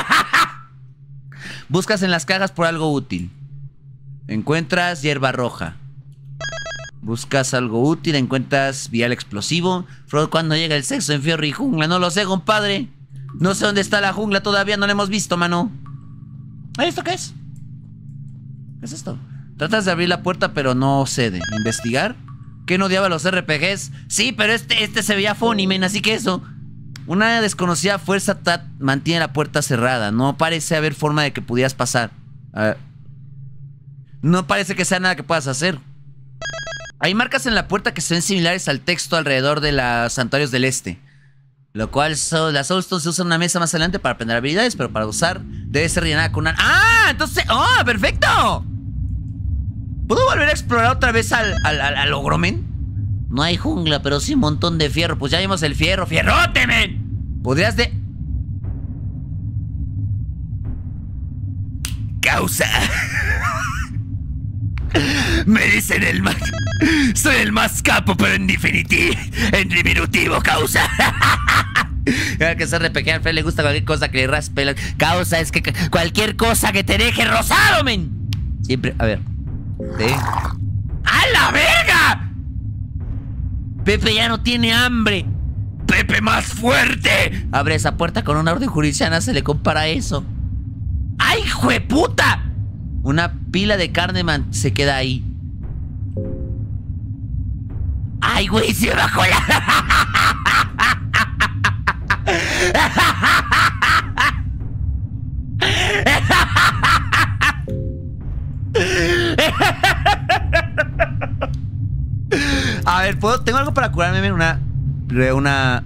Buscas en las cajas por algo útil. Encuentras hierba roja. Buscas algo útil, encuentras vial explosivo. Frodo, ¿cuándo llega el sexo en Fierro y Jungla? No lo sé, compadre. No sé dónde está la jungla, todavía no la hemos visto, mano. Ay, ¿esto qué es? ¿Qué es esto? Tratas de abrir la puerta, pero no cede. ¿Investigar? ¿Quién odiaba los R P Gs? Sí, pero este, este se veía funny, men, así que eso. Una desconocida fuerza Tat mantiene la puerta cerrada. No parece haber forma de que pudieras pasar. A ver. No parece que sea nada que puedas hacer. Hay marcas en la puerta que se ven similares al texto alrededor de los santuarios del este. Lo cual, so, la Soulstone se usa en una mesa más adelante para aprender habilidades, pero para usar debe ser rellenada con una... ¡Ah! Entonces... ¡Oh! ¡Perfecto! ¿Puedo volver a explorar otra vez al, al, al, al ogro, men? No hay jungla, pero sí un montón de fierro. Pues ya vimos el fierro. ¡Fierrote, men! ¿Podrías de...? Causa. Me dicen el más... Soy el más capo, pero en definitivo... En diminutivo, causa. Ya que ese R P G al Fred le gusta cualquier cosa que le raspe la... Causa es que cualquier cosa que te deje rosado, men. Siempre... A ver. ¿Sí? ¡A la verga! Pepe ya no tiene hambre. ¡Pepe más fuerte! Abre esa puerta con una orden judicial, se le compara eso. ¡Ay, jueputa! Una pila de carne, man, se queda ahí. ¡Ay, güey, se bajó la... A ver, ¿puedo? Tengo algo para curarme. Una... Una...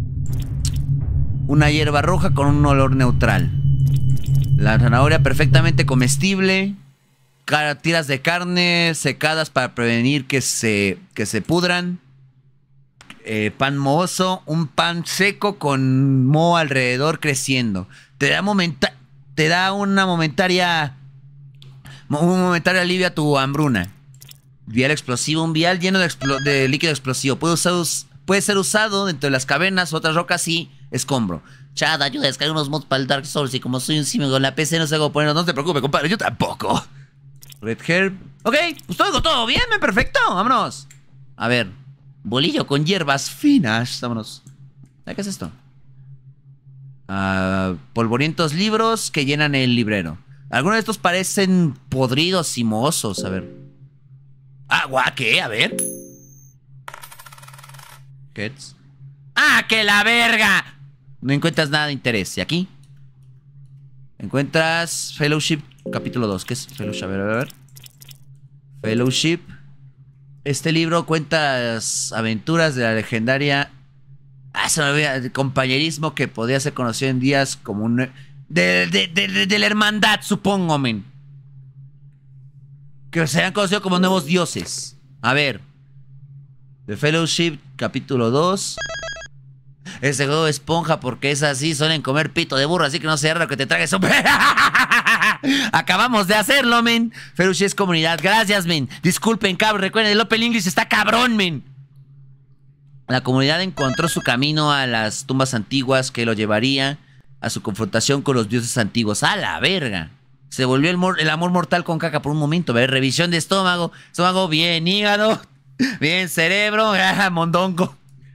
Una hierba roja con un olor neutral. La zanahoria perfectamente comestible. Tiras de carne secadas para prevenir que se, que se pudran. Eh, pan mohoso. Un pan seco con moho alrededor creciendo. Te da momenta... Te da una momentaria... Un momentario alivio a tu hambruna. Vial explosivo. Un vial lleno de, explo de líquido explosivo. Puede, usar, puede ser usado dentro de las cavernas, otras rocas y escombro. Chad, ayuda a descargar unos mods para el Dark Souls. Y como soy un simio con la P C, no sé cómo ponerlos. No te preocupes, compadre, yo tampoco. Red Herb. Ok, pues todo, todo bien, perfecto. Vámonos. A ver. Bolillo con hierbas finas. Vámonos. ¿Qué es esto? Uh, polvorientos libros que llenan el librero. Algunos de estos parecen podridos y mohosos. A ver. Ah, guau, ¿qué? A ver. ¿Qué es? ¡Ah, que la verga! No encuentras nada de interés. ¿Y aquí? Encuentras Fellowship, capítulo dos. ¿Qué es Fellowship? A ver, a ver, a ver. Fellowship. Este libro cuenta las aventuras de la legendaria... Ah, se me olvida. Compañerismo que podría ser conocido en días como un... De, de, de, de, de la hermandad, supongo, men. Que se han conocido como nuevos dioses. A ver. The Fellowship, capítulo dos. Ese juego de esponja porque es así. Suelen comer pito de burro, así que no sea raro que te tragues un... Acabamos de hacerlo, men. Fellowship es comunidad. Gracias, men. Disculpen, cabrón. Recuerden, el Open English está cabrón, men. La comunidad encontró su camino a las tumbas antiguas que lo llevaría a su confrontación con los dioses antiguos. ¡A la verga! Se volvió el, mor el amor mortal con caca por un momento. ¿Ver? Revisión de estómago. Estómago, bien hígado. Bien cerebro. Mondongo.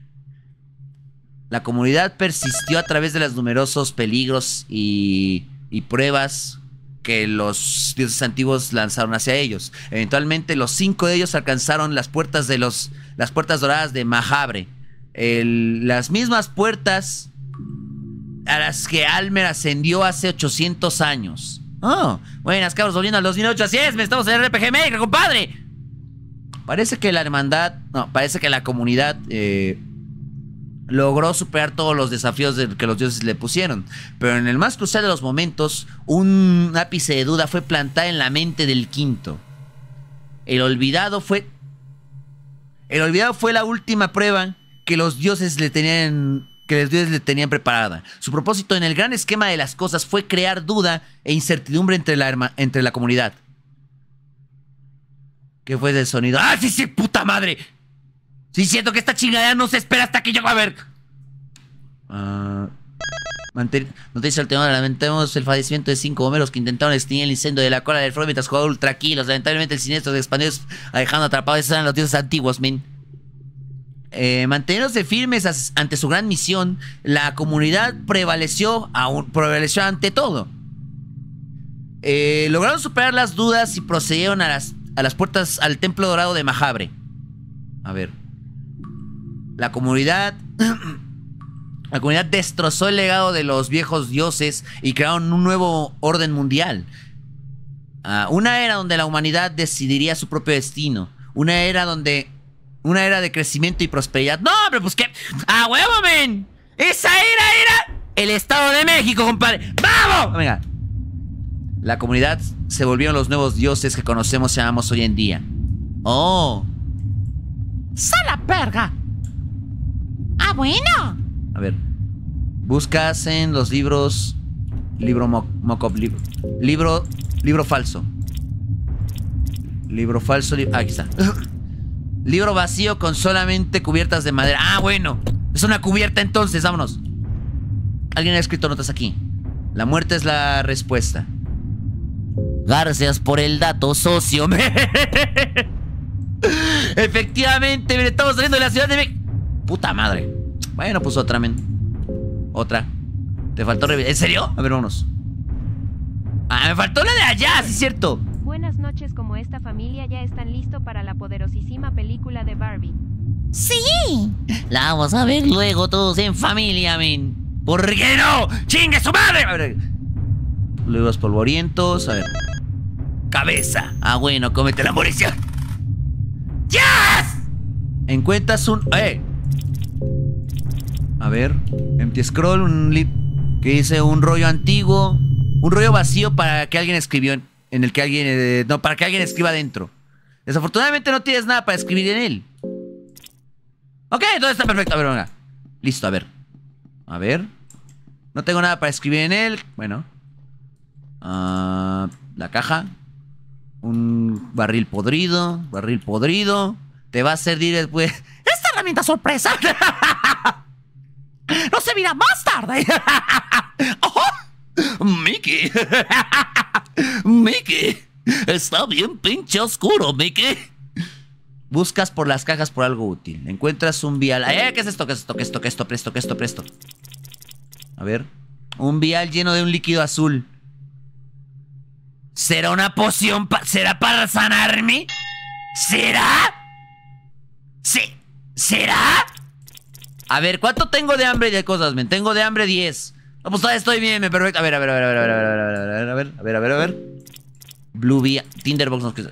La comunidad persistió a través de los numerosos peligros y, y pruebas que los dioses antiguos lanzaron hacia ellos. Eventualmente los cinco de ellos alcanzaron las puertas de los las puertas doradas de Mahabre. El, las mismas puertas a las que Almer ascendió hace ochocientos años. Oh, buenas, cabros, volviendo al dos mil ocho. Así es, me estamos en R P G Maker, compadre. Parece que la hermandad, no, parece que la comunidad eh, logró superar todos los desafíos de, que los dioses le pusieron. Pero en el más crucial de los momentos, un ápice de duda fue plantada en la mente del quinto. El olvidado fue... El olvidado fue la última prueba que los dioses le tenían... Que los dioses le tenían preparada. Su propósito en el gran esquema de las cosas fue crear duda e incertidumbre entre la, entre la comunidad. ¿Qué fue del sonido? ¡Ah, sí, sí, puta madre! Sí, siento que esta chingadera no se espera hasta que llego a ver. Uh, Noticia al tema. Lamentamos el fallecimiento de cinco bomberos que intentaron extinguir el incendio de la cola del fuego mientras jugaban ultra kilos. Lamentablemente el siniestro se expandió dejando atrapados. Esos eran los dioses antiguos, men. Eh, manteniéndose firmes ante su gran misión, la comunidad prevaleció, aún, prevaleció ante todo. Eh, lograron superar las dudas y procedieron a las, a las puertas al templo dorado de Mahabre. A ver. La comunidad... La comunidad destrozó el legado de los viejos dioses y crearon un nuevo orden mundial. Uh, una era donde la humanidad decidiría su propio destino. Una era donde... Una era de crecimiento y prosperidad. ¡No, hombre! Pues qué... ¡A huevo, men! ¡Esa era, era el Estado de México, compadre! ¡Vamos! Venga. La comunidad se volvieron los nuevos dioses que conocemos y llamamos hoy en día. ¡Oh! ¡Sala verga! ¡Ah, bueno! A ver. Buscas en los libros. Libro mo mock-up. Libro. Libro. Libro falso. Libro falso. Li ah, aquí está. Libro vacío con solamente cubiertas de madera. Ah, bueno. Es una cubierta entonces. Vámonos. Alguien ha escrito notas aquí. La muerte es la respuesta. Gracias por el dato, socio. Efectivamente, mire, estamos saliendo de la ciudad de México. Puta madre. Bueno, pues otra, men. Otra. Te faltó revisar. ¿En serio? A ver, vámonos. Ah, me faltó la de allá, sí es cierto. Buenas noches, como esta familia ya están listo para la poderosísima película de Barbie. ¡Sí! La vamos a ver luego todos en familia, men. ¿Por qué no? ¡Chingue su madre! A ver. Luego los polvorientos. A ver. Cabeza. Ah, bueno, cómete la munición. ¡Yes! Encuentras un... ¡Eh! A ver. Empty scroll, un lip que dice un rollo antiguo. Un rollo vacío para que alguien escribió en, en el que alguien... Eh, no, para que alguien escriba dentro. Desafortunadamente no tienes nada para escribir en él. Ok, todo está perfecto. A ver, venga. Listo, a ver. A ver. No tengo nada para escribir en él. Bueno. Uh, la caja. Un barril podrido. Barril podrido. Te va a servir después. ¡Esta herramienta sorpresa! ¡No se mira más tarde! ¡Oh! ¡Mickey! ¡Mickey! Está bien pinche oscuro, Mickey. Buscas por las cajas por algo útil. Encuentras un vial. ¡Eh! ¿Qué es esto? ¿Qué es esto? ¿Qué es esto? ¿Qué es esto? Presto, ¿qué es esto? Presto. A ver. Un vial lleno de un líquido azul. ¿Será una poción? Pa ¿Será para sanarme? ¿Será? ¿Sí? ¿Será? A ver, ¿cuánto tengo de hambre y de cosas, men? Tengo de hambre diez. No, pues todavía estoy bien, men. Perfecto. A ver, a ver, a ver, a ver, a ver, a ver, a ver, a ver, a ver, a ver, a ver, a ver. Blue Via. Tinderbox, no, ¿qué es?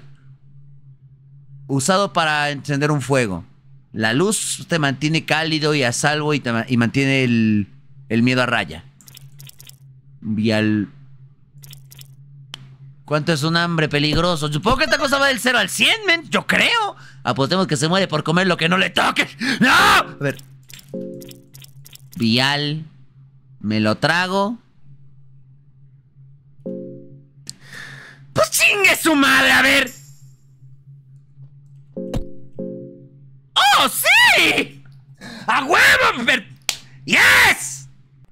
Usado para encender un fuego. La luz te mantiene cálido y a salvo y, te ma y mantiene el, el miedo a raya. Vial. ¿Cuánto es un hambre peligroso? Supongo que esta cosa va del cero al cien, men. Yo creo. Apostemos que se muere por comer lo que no le toque. ¡No! A ver. Vial. Me lo trago. Pues chingue su madre, a ver. ¡Oh, sí! ¡A huevo! ¡Yes!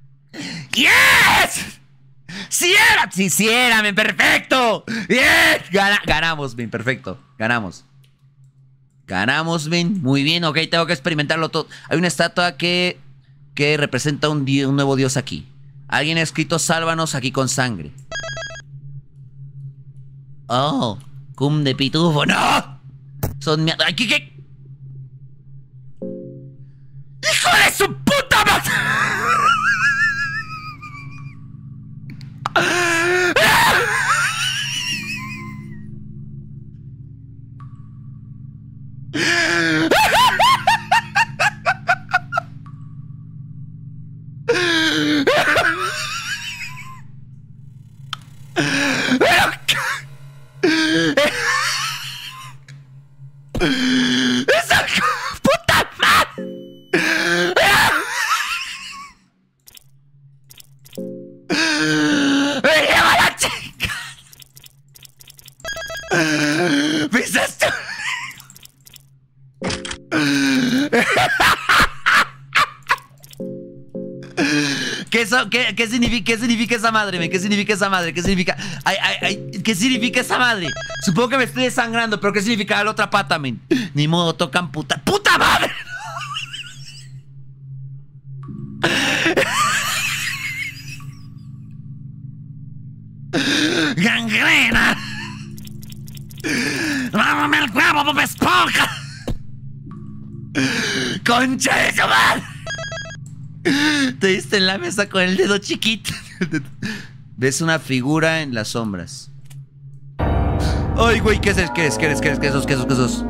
¡Yes! ¡Sí era! ¡Sí, sí era, men! ¡Perfecto! ¡Bien! Gana ganamos, men. Perfecto. Ganamos. Ganamos, men. Muy bien. Ok, tengo que experimentarlo todo. Hay una estatua que... Que representa un, un nuevo dios aquí. Alguien ha escrito sálvanos aquí con sangre. Oh. Cum de pitufo. ¡No! Son mi... ¡Ay, qué, qué! ¡Hijo de su puta madre! ¡Esa puta madre! ¡Me lleva la chica! ¡Pisaste! ¿Qué, so, qué, qué, significa, ¿Qué significa esa madre, men? ¿Qué significa esa madre? ¿Qué significa? Ay, ay, ay, ¿qué significa esa madre? Supongo que me estoy desangrando, pero ¿qué significa la otra pata, men? Ni modo, tocan puta. ¡Puta madre! ¡Gangrena! ¡Lávame el huevo, Bob Esponja! ¡Concha de su madre! Te diste en la mesa con el dedo chiquito. Ves una figura en las sombras. Ay, güey, ¿qué es? ¿Qué es? ¿Qué es? ¿Qué es? ¿Qué es? ¿Qué es? ¿Qué es?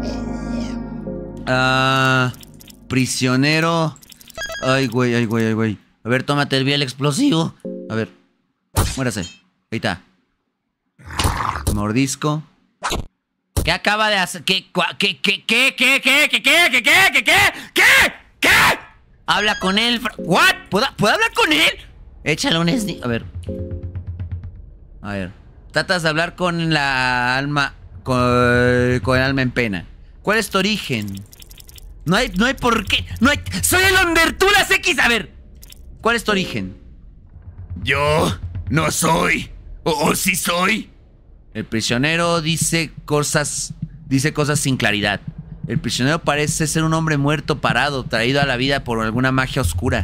Ah, prisionero. Ay, güey, ay, güey, ay, güey. A ver, tómate el vial explosivo. A ver, muérase. Ahí está. Mordisco. Ok, ¿Qué acaba de hacer? ¿Qué? ¿Qué? ¿Qué? ¿Qué? ¿Qué? ¿Qué? ¿Qué? ¿Qué? ¿Qué? ¿Qué? ¿Qué? ¿Qué? ¿Qué? ¿Qué? Habla con él. ¿What? ¿Puedo, ¿puedo hablar con él? Échale un S D. A ver. A ver. Tratas de hablar con la alma. Con, con el alma en pena. ¿Cuál es tu origen? No hay, no hay por qué. No hay. Soy el Ondertulas X. A ver. ¿Cuál es tu origen? Yo no soy. O, o sí soy. El prisionero dice cosas. Dice cosas sin claridad. El prisionero parece ser un hombre muerto, parado, traído a la vida por alguna magia oscura.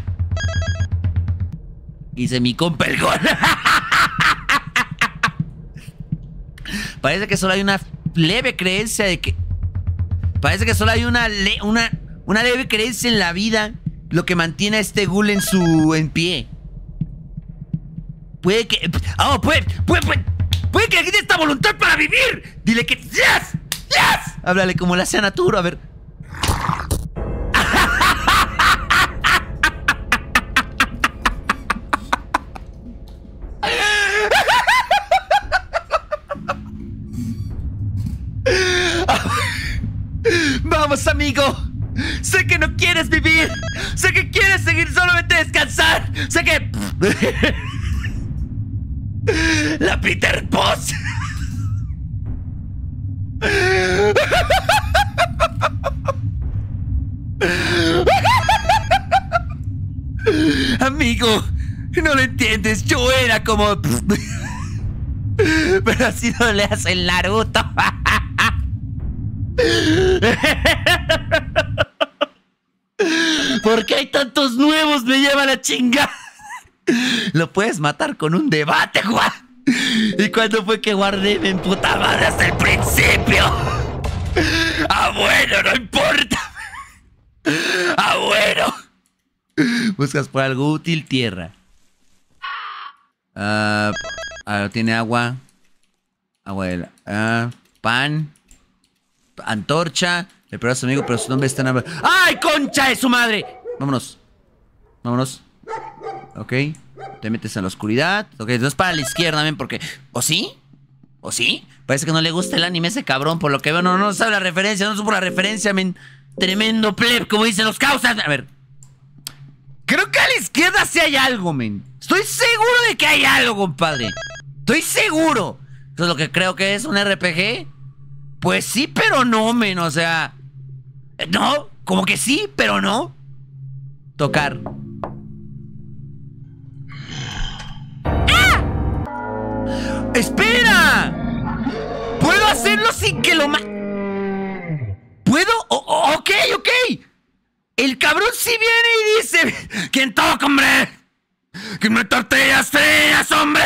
Dice mi compa el gol. Parece que solo hay una leve creencia de que... Parece que solo hay una, le, una, una leve creencia en la vida lo que mantiene a este ghoul en su... en pie. Puede que... Oh, puede... Puede, puede, puede que le quite esta voluntad para vivir. Dile que... ¡Yes! ¡Yes! Háblale como la sea Naturo, a ver. Vamos, amigo. Sé que no quieres vivir. Sé que quieres seguir solamente descansar. Sé que... La Peter Post. Amigo, no lo entiendes. Yo era como... Pero así no le hace el Naruto. ¿Por qué hay tantos nuevos? Me lleva la chinga. Lo puedes matar con un debate, Juan. ¿Y cuándo fue que guardé mi puta madre hasta el principio? Ah, bueno, no importa. Ah, bueno. Buscas por algo útil, tierra. Ah, uh, uh, tiene agua. Agua de la... Uh, pan. Antorcha. Le perdón a su amigo, pero su nombre está en... ¡Ay, concha de su madre! Vámonos. Vámonos. Ok. Te metes en la oscuridad. Ok, entonces para la izquierda, men, porque... ¿O sí? ¿O sí? Parece que no le gusta el anime ese cabrón. Por lo que veo, no, no sabe la referencia. No supo la referencia, men. Tremendo pleb, como dicen los causas. A ver. Creo que a la izquierda sí hay algo, men. Estoy seguro de que hay algo, compadre. Estoy seguro. Eso es lo que creo que es un R P G. Pues sí, pero no, men. O sea... No, como que sí, pero no. Tocar. ¡Ah! ¡Espera! ¿Puedo hacerlo sin que lo ma... ¿Puedo? Oh, ok, ok. El cabrón sí viene y dice... ¿Quién toca, hombre? ¿Quién me tortillas frías, hombre?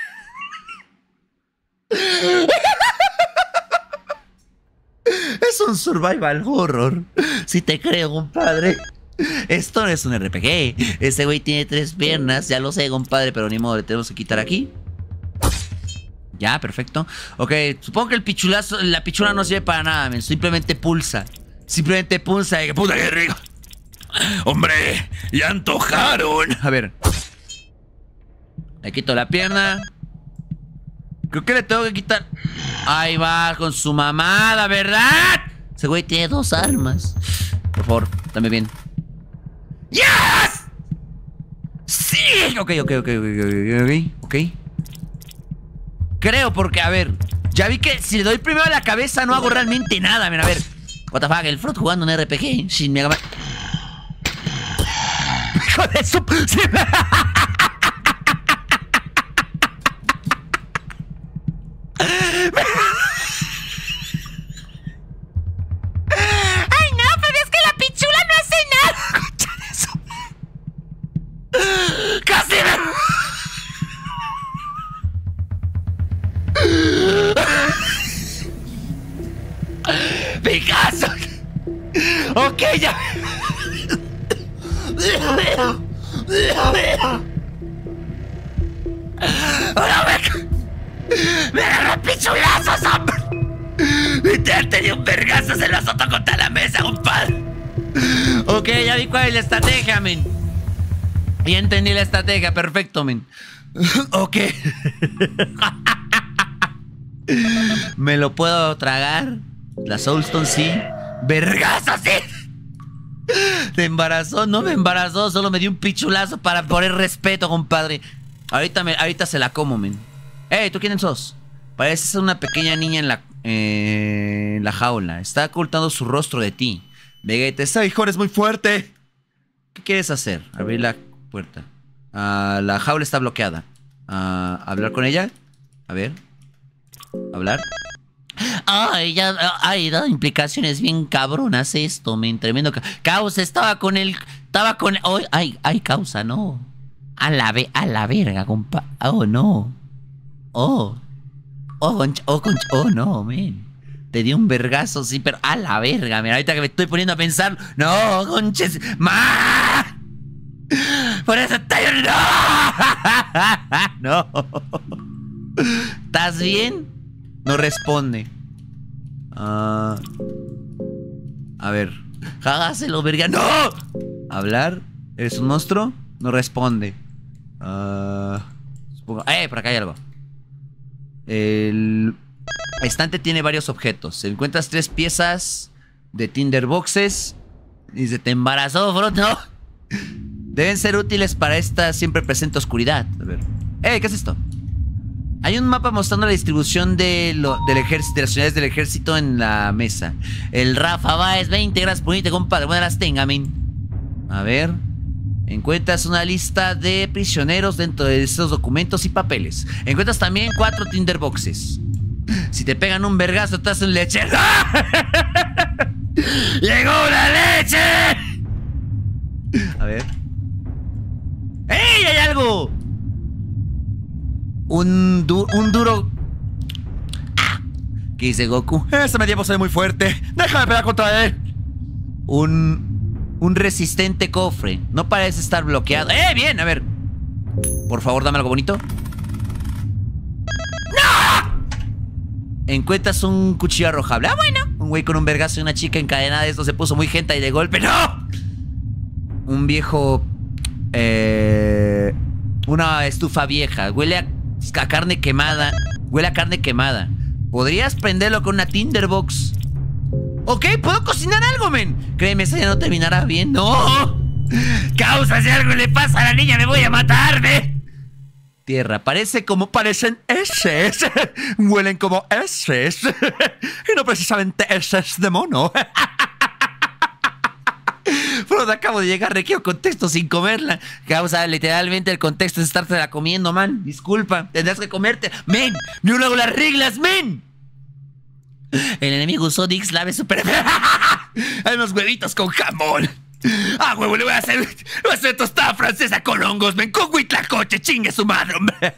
Es un survival horror. Si te creo, compadre. Esto no es un R P G. Ese güey tiene tres piernas. Ya lo sé, compadre, pero ni modo, le tenemos que quitar aquí. Ya, perfecto. Ok, supongo que el pichulazo, la pichula no sirve para nada, men. Simplemente pulsa. Simplemente pulsa. ¡Qué puta que rico! Hombre, ya antojaron. A ver. Le quito la pierna. Creo que le tengo que quitar... Ahí va, con su mamada, ¿verdad? Ese güey tiene dos armas. Por favor, dame bien. ¡Yes! ¡Sí! Ok, ok, ok, ok, ok, ok. Creo porque, a ver, ya vi que si le doy primero a la cabeza no hago realmente nada. Mira, a ver. What the fuck, el Frot jugando un R P G sin Mega Man. Hijo de su... ¡Ay, no! Pero es que la pichula no hace nada. Concha de eso. ¡Casi me... ¡Picasso! Ok, ya. Ahora me... ¡Me agarró pichulazos, hombre! Literal tenía un vergazo, se lo azotó contra la mesa, compadre. Ok, ya vi cuál es la estrategia, men. Ya entendí la estrategia, perfecto, men. Ok. ¿Me lo puedo tragar? La Soulstone sí. ¡Vergazo, sí! ¿Te embarazó? No me embarazó, solo me dio un pichulazo para poner respeto, compadre. Ahorita, me, ahorita se la como, men. ¡Ey, tú quién sos! Pareces una pequeña niña en la, eh, en la jaula. Está ocultando su rostro de ti. Vegeta, ese hijo es muy fuerte. ¿Qué quieres hacer? Abrir la puerta. Uh, la jaula está bloqueada. Uh, ¿Hablar con ella? A ver. ¿Hablar? Ay, ya, ay, da implicaciones bien cabronas esto, men, tremendo. Causa, estaba con el, estaba con, oh, ay, ay, causa, no. A la, ve, a la verga, compa. Oh, no. Oh. Oh, concha, oh, concha, oh, no, men. Te di un vergazo, sí, pero a la verga, mira, ahorita que me estoy poniendo a pensar. No, conches, ma. Por eso estoy, no. No. ¿Estás bien? No responde. Uh, a ver. Hágaselo, verga. ¡No! ¿Hablar? ¿Eres un monstruo? No responde. Uh, supongo... ¡Eh! Por acá hay algo. El estante tiene varios objetos. Encuentras tres piezas de tinderboxes. Y se te embarazó, bro. No. Deben ser útiles para esta siempre presente oscuridad. A ver. ¡Eh! ¿Qué es esto? Hay un mapa mostrando la distribución de, lo, del ejército, de las unidades del ejército en la mesa. El Rafa Baez, veinte gracias por unirte, compadre. Buenas las tenga, men. A ver. Encuentras una lista de prisioneros dentro de esos documentos y papeles. Encuentras también cuatro tinderboxes. Si te pegan un vergazo, te hacen leche. ¡Llegó la leche! A ver. ¡Ey! ¡Hay algo! Un, du un duro... Ah, ¿qué dice Goku? Este medievo se ve muy fuerte. Déjame pelear contra él. Un... Un resistente cofre. No parece estar bloqueado. ¡Eh! Bien, a ver. Por favor, dame algo bonito. ¡No! Encuentras un cuchillo arrojable. Ah, bueno. Un güey con un vergazo y una chica encadenada. Esto se puso muy gente y de golpe. ¡No! Un viejo... Eh... Una estufa vieja. Huele a... a carne quemada. Huele a carne quemada. ¿Podrías prenderlo con una tinderbox? Ok, puedo cocinar algo, men. Créeme, esa ya no terminará bien. ¡No! Causa, si algo le pasa a la niña, me voy a matarme. Tierra, parece como parecen heces. Huelen como heces. Y no precisamente heces de mono. Pero acabo de llegar, requiero contexto sin comerla. Causa, literalmente el contexto es estártela comiendo, man. Disculpa, tendrás que comerte. Men, yo no hago las reglas, men. El enemigo usó Dix Lave Super. Hay unos huevitos con jamón. Ah, huevo, le voy a hacer, le voy a hacer tostada francesa con hongos, men. Con huitlacoche, chingue su madre, hombre.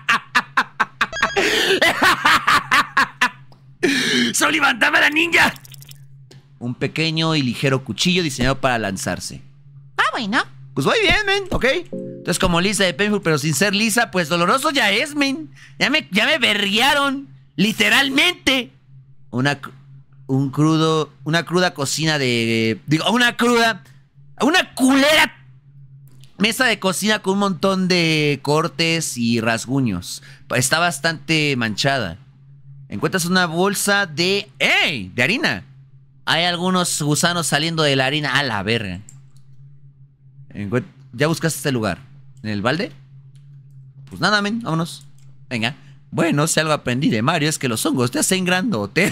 Sullivan, dame a la ninja. Un pequeño y ligero cuchillo diseñado para lanzarse. Ah, bueno. Pues voy bien, men, ¿ok? Entonces como Lisa de Painful, pero sin ser Lisa, pues doloroso ya es, men. Ya me, ya me verguearon, literalmente. Una, un crudo, una cruda cocina de... Digo, una cruda... Una culera mesa de cocina con un montón de cortes y rasguños. Está bastante manchada. Encuentras una bolsa de... ¡Ey! De harina. Hay algunos gusanos saliendo de la harina. A la verga. Encuent... ¿Ya buscaste este lugar? ¿En el balde? Pues nada, men, vámonos. Venga. Bueno, si algo aprendí de Mario es que los hongos te hacen grandote.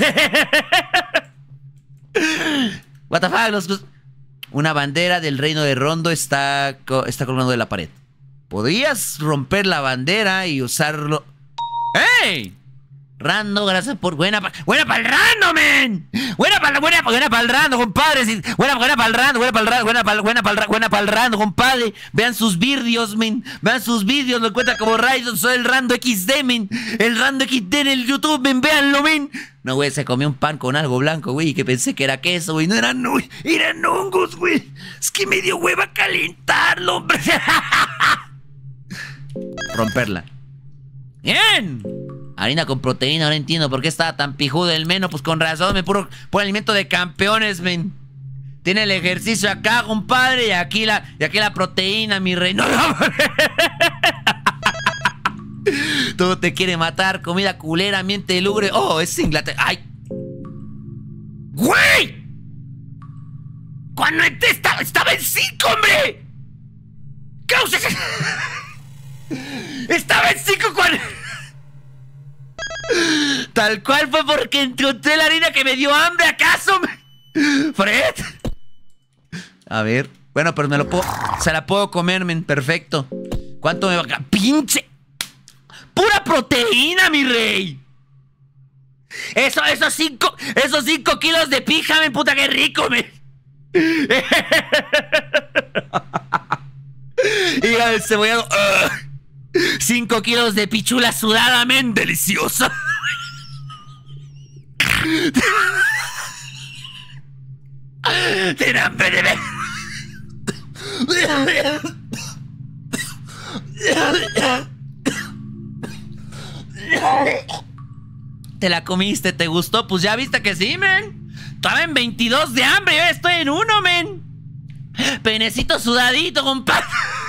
What the fuck, los... Una bandera del reino de Rondo está, está colgando de la pared. Podrías romper la bandera y usarlo... ¡Ey! Rando, gracias por... Buena para... ¡Buena para el rando, men! ¡Buena para buena, buena para el rando, compadre! ¡Buena, buena para el rando! ¡Buena para el rando! ¡Buena para buena para buena para el rando, compadre! Vean sus vídeos, men. Vean sus vídeos. Lo encuentran como Raidon. Soy el Rando equis de, men. El Rando equis de en el YouTube, men. Véanlo, men. No, güey, se comió un pan con algo blanco, güey. Que pensé que era queso, güey. No eran, güey. Eran hongos, güey. Es que me dio hueva calentarlo, hombre. Romperla. ¡Bien! Harina con proteína, ahora entiendo por qué estaba tan pijudo el meno. Pues con razón, me puro, puro alimento de campeones, men. Tiene el ejercicio acá, compadre. Y aquí la, y aquí la proteína, mi rey. No, no. Todo te quiere matar. Comida culera, miente lugre. Oh, es Inglaterra. Ay. ¡Güey! Cuando entré estaba, estaba en cinco, hombre. ¡Causa! Estaba en cinco cuando... Tal cual fue porque encontré la harina que me dio hambre, ¿acaso? Fred. A ver. Bueno, pero me lo puedo... Se la puedo comer, men. Perfecto. ¿Cuánto me va a... ¡Pinche! ¡Pura proteína, mi rey! Eso, esos cinco... Esos cinco kilos de pija, men. Puta, qué rico, men. Y el cebollado... Uh, cinco kilos de pichula sudada, men. Deliciosa. Ten hambre de ver. ¿Te la comiste? ¿Te gustó? Pues ya viste que sí, men. Estaba en veintidós de hambre, yo estoy en uno, men. Penecito sudadito, compadre.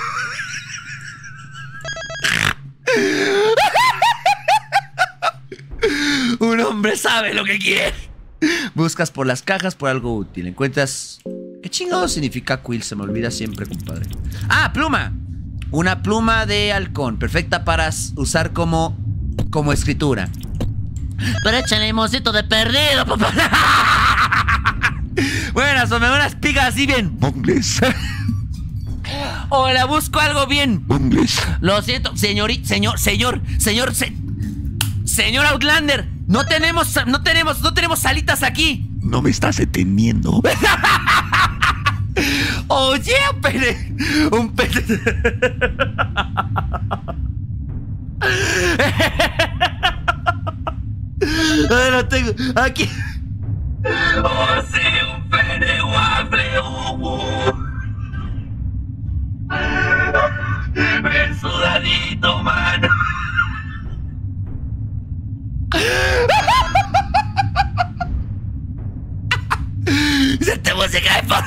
Un hombre sabe lo que quiere. Buscas por las cajas por algo útil. Encuentras... ¿Qué chingado significa quill? Se me olvida siempre, compadre. ¡Ah, pluma! Una pluma de halcón. Perfecta para usar como... Como escritura. Pero échale mocito de perdido, papá. Buenas, hombre, unas pigas así bien. Monglés. Hola, busco algo bien. Monglés. Lo siento, señorita, señor, señor, señor, se, señor Outlander. No tenemos, no tenemos, no tenemos salitas aquí. No me estás deteniendo. Oye, un pene. Un pene. Ah, lo tengo. Aquí. Oh, sí, un pene waffle. Uh, ven sudadito, mano. Se te va a caer por...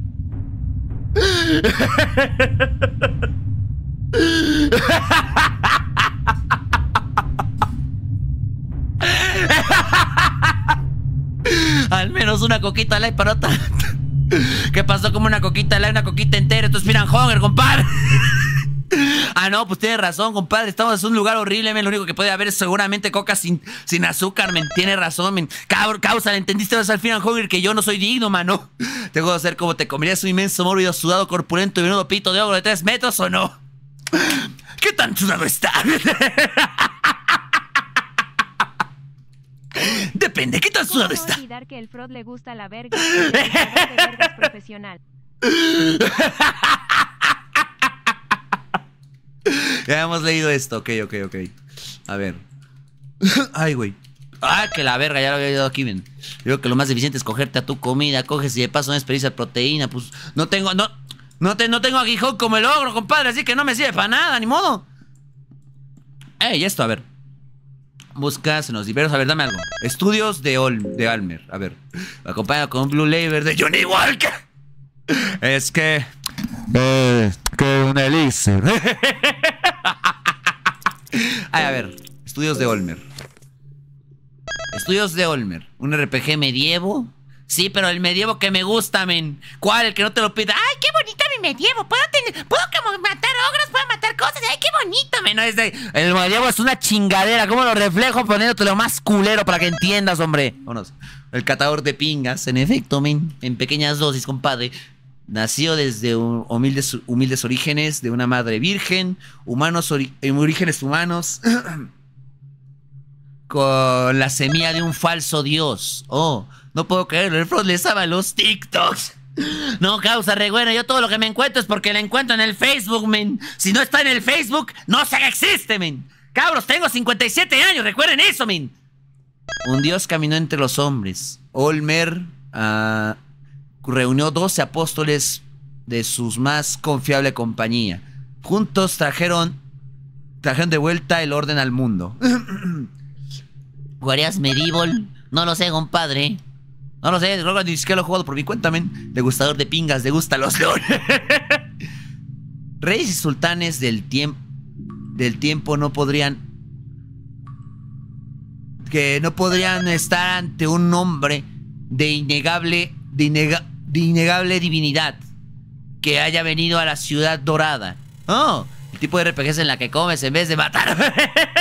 Al menos una coquita light para otra. ¿Qué pasó? Como una coquita light, una coquita entera. Esto es Piran Hunger, compadre. Ah, no, pues tienes razón, compadre. Estamos en un lugar horrible, men. Lo único que puede haber es seguramente coca sin, sin azúcar, men. Tienes razón, men. Causa, ¿le entendiste al Piran Hunger que yo no soy digno, mano? Tengo que hacer como te comerías un inmenso mórbido, sudado, corpulento y menudo pito de ogro de tres metros, ¿o no? ¿Qué tan sudado está? Depende, ¿qué tan sudado está? No olvidar que el Frod le gusta la verga y el de verga es profesional. Ya hemos leído esto, ok, ok, ok. A ver. Ay, güey. Ah, que la verga, ya lo había leído aquí, bien. Yo creo que lo más eficiente es cogerte a tu comida, coges y de paso una experiencia de proteína. Pues no tengo, no, no, te, no tengo aguijón como el ogro, compadre, así que no me sirve para nada, ni modo. Ey, esto, a ver. Buscas en los diversos, a ver, dame algo. Estudios de, Ol, de Almer, a ver. Acompañado con un Blue Label de Johnny Walker. Es que... Eh, que un elixir. Ay, a ver, estudios de Olmer. Estudios de Olmer. Un R P G medievo. Sí, pero el medievo que me gusta, men. ¿Cuál? El que no te lo pida. ¡Ay, qué bonito mi medievo! ¿Puedo, tener, ¿puedo como matar ogros? ¿Puedo matar cosas? ¡Ay, qué bonito, men! No, es de, el medievo es una chingadera. ¿Cómo lo reflejo poniéndote lo más culero para que entiendas, hombre? Vámonos. El catador de pingas, en efecto, men. En pequeñas dosis, compadre. Nació desde un, humildes, humildes orígenes de una madre virgen. Humanos, ori, orígenes humanos. Con la semilla de un falso dios. Oh, no puedo creerlo. El Frod le sabe los TikToks. No, causa re bueno. Yo todo lo que me encuentro es porque lo encuentro en el Facebook, men. Si no está en el Facebook, no sé que existe, men. Cabros, tengo cincuenta y siete años. Recuerden eso, men. Un dios caminó entre los hombres. Olmer uh, reunió doce apóstoles de sus más confiable compañía. Juntos trajeron, trajeron de vuelta el orden al mundo. ¿Jugarías Medieval? No lo sé, compadre. No lo sé, creo que ni siquiera lo he jugado por mi cuenta, men. Degustador de pingas, degusta los leones. Reyes y sultanes del tiempo del tiempo no podrían que no podrían estar ante un hombre de innegable, de, innega, de innegable divinidad que haya venido a la ciudad dorada. Oh, el tipo de R P Gs en la que comes en vez de matar.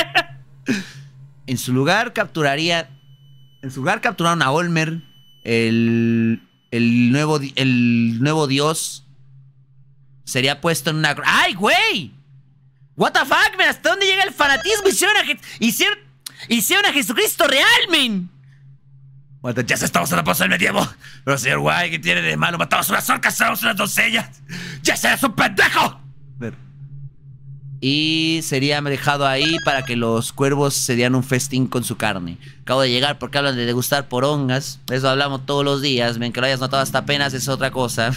En su lugar capturaría... En su lugar capturaron a Olmer, el... El nuevo, el nuevo dios sería puesto en una... ¡Ay, güey! What the fuck, man, ¿hasta dónde llega el fanatismo? Hicieron a, Je hicieron, hicieron a Jesucristo real, man. Bueno, ya se estamos en la pausa del medievo. Pero señor Guay, ¿qué tiene de malo? Matamos unas orcas, salvamos unas doncellas. ¡Ya serás un pendejo! A ver. Y sería dejado ahí para que los cuervos se dieran un festín con su carne. Acabo de llegar porque hablan de degustar porongas. De eso hablamos todos los días. Ven, que lo hayas notado hasta apenas es otra cosa.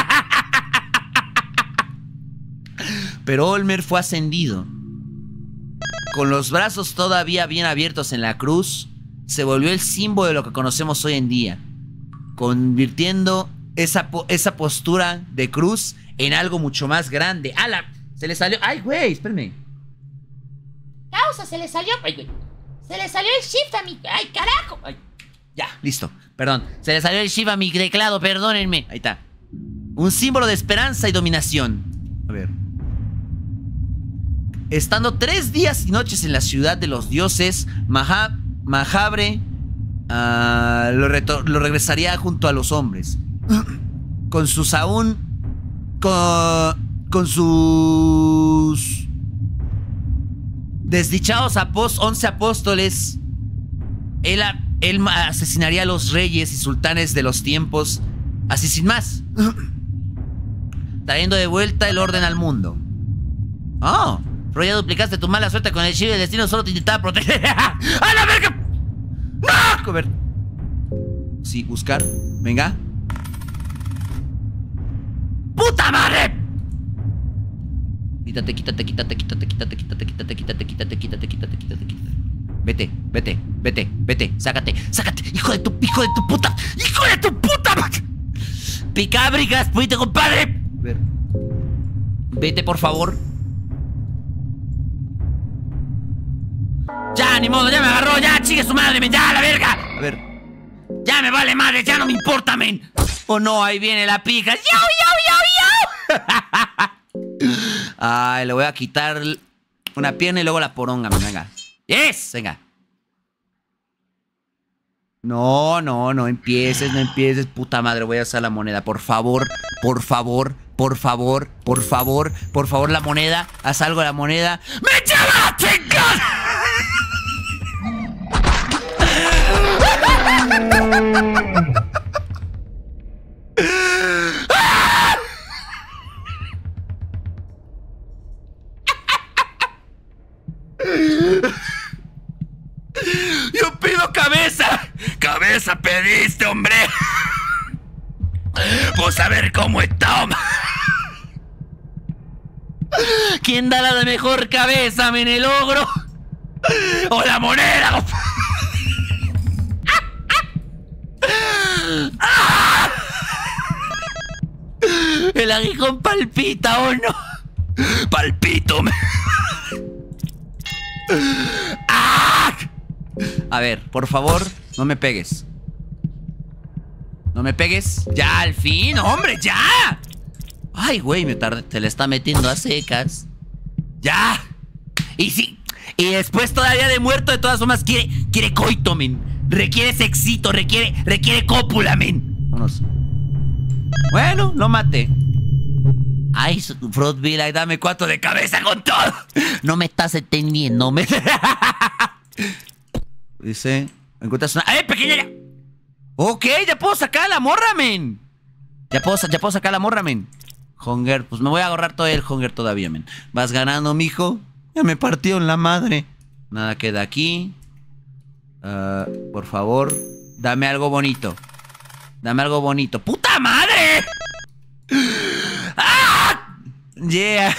Pero Olmer fue ascendido. Con los brazos todavía bien abiertos en la cruz, se volvió el símbolo de lo que conocemos hoy en día, convirtiendo esa, po esa postura de cruz en algo mucho más grande. ¡Hala! Se le salió... ¡Ay, güey! Espérame. Causa, se le salió... Ay, güey. Se le salió el shift a mi... ¡Ay, carajo! Ay, ya, listo. Perdón. Se le salió el shift a mi teclado, perdónenme. Ahí está. Un símbolo de esperanza y dominación. A ver. Estando tres días y noches en la ciudad de los dioses, Maha Mahabre uh, lo, lo regresaría junto a los hombres. Con sus aún... Con... Con sus desdichados após once apóstoles, él, él asesinaría a los reyes y sultanes de los tiempos, así sin más, trayendo de vuelta el orden al mundo. Oh, pero ya duplicaste tu mala suerte con el chivo y el destino solo te intentaba proteger. ¡A la verga! ¡No! A ver. Sí, buscar. Venga. ¡Puta madre! Quítate, quítate, quítate, quítate, quítate, quítate, quítate, quítate, quítate, quítate, quítate, quítate, quítate. Vete, vete, vete, vete, sácate, sácate, hijo de tu, hijo de tu puta, hijo de tu puta. Picábricas, puite, compadre. A ver. Vete, por favor. Ya, ni modo, ya me agarró, ya, chingue su madre, men, ya, la verga. A ver. Ya me vale madre, ya no me importa, men. Oh no, ahí viene la pica. ¡Yau, yau, yau, yau! Ay, le voy a quitar una pierna y luego la poronga, venga. ¡Yes! Venga. No, no, no empieces, no empieces, puta madre, voy a usar la moneda. Por favor, por favor, por favor, por favor, por favor, la moneda. Haz algo la moneda. ¡Me lleva, chicos! Yo pido cabeza. Cabeza pediste, hombre. Pues a ver cómo está. ¿Quién da la de mejor cabeza, men, el ogro? O la moneda. El aguijón palpita, ¿o no? Palpito. ¡Ah! A ver, por favor, no me pegues. No me pegues. Ya, al fin, hombre, ya. Ay, güey, me tardé. Se le está metiendo a secas. Ya. Y sí. Y después todavía de muerto, de todas formas, quiere, quiere coito, men. Requiere sexito, requiere, requiere cópula, men. Vámonos. Bueno, lo maté. Ay, Fruitville, ay, dame cuatro de cabeza con todo. No me estás entendiendo, me... Dice, encuentras una... ¡Eh, pequeña! Ya... Ok, ya puedo sacar a la morra, men. Ya puedo, ya puedo sacar a la morra, men. Hunger, pues me voy a agarrar todo el Hunger todavía, men. Vas ganando, mijo. Ya me partió en la madre. Nada queda aquí. Uh, por favor, dame algo bonito. Dame algo bonito. ¡Puta madre! ¡Ah! Yeah.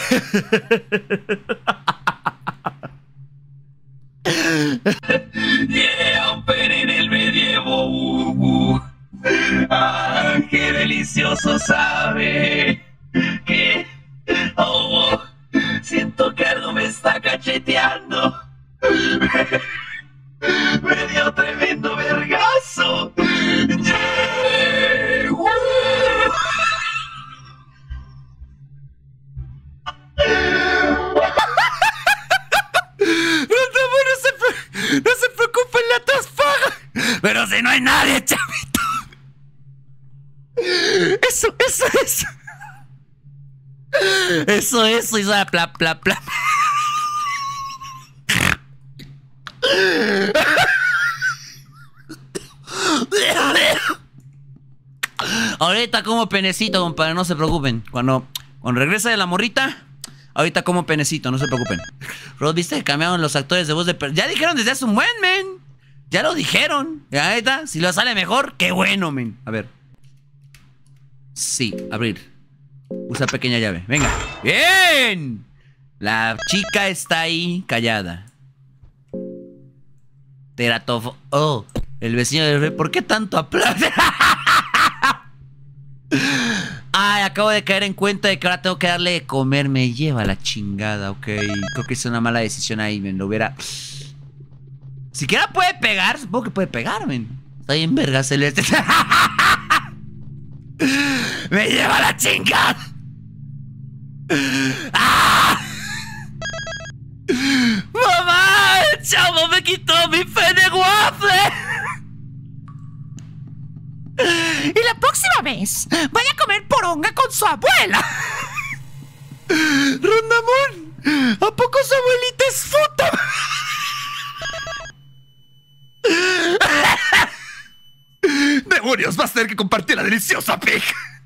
Yeah, pero en el medievo. Uh, uh. Ah, qué delicioso sabe. Que oh, siento que algo me está cacheteando. Me, me dio tremendo vergazo. Yeah. y no hay nadie, chavito. Eso, eso, eso. Eso, eso, y suena pla, pla, pla. Ahorita como penecito, compadre, no se preocupen. Cuando, cuando regrese de la morrita, ahorita como penecito, no se preocupen. Rod, ¿viste que cambiaron los actores de voz de... Ya dijeron desde hace un buen, men. Ya lo dijeron. Ya ahorita, si lo sale mejor, qué bueno, men. A ver. Sí, abrir. Usa pequeña llave. Venga. ¡Bien! La chica está ahí callada. Teratofo... Oh, el vecino del rey. ¿Por qué tanto aplaude? Ay, acabo de caer en cuenta de que ahora tengo que darle de comer. Me lleva la chingada, ok. Creo que hice una mala decisión ahí, men. Lo hubiera... Siquiera puede pegar. Supongo que puede pegar, men. Está bien verga celeste. Me lleva la chingada. ¡Ah! ¡Mamá! ¡El chavo me quitó mi fe de waffle! Y la próxima vez vaya a comer poronga con su abuela. Rondamón, ¿a poco su abuelita es puta? ¡Demonios! Vas a tener que compartir la deliciosa pig.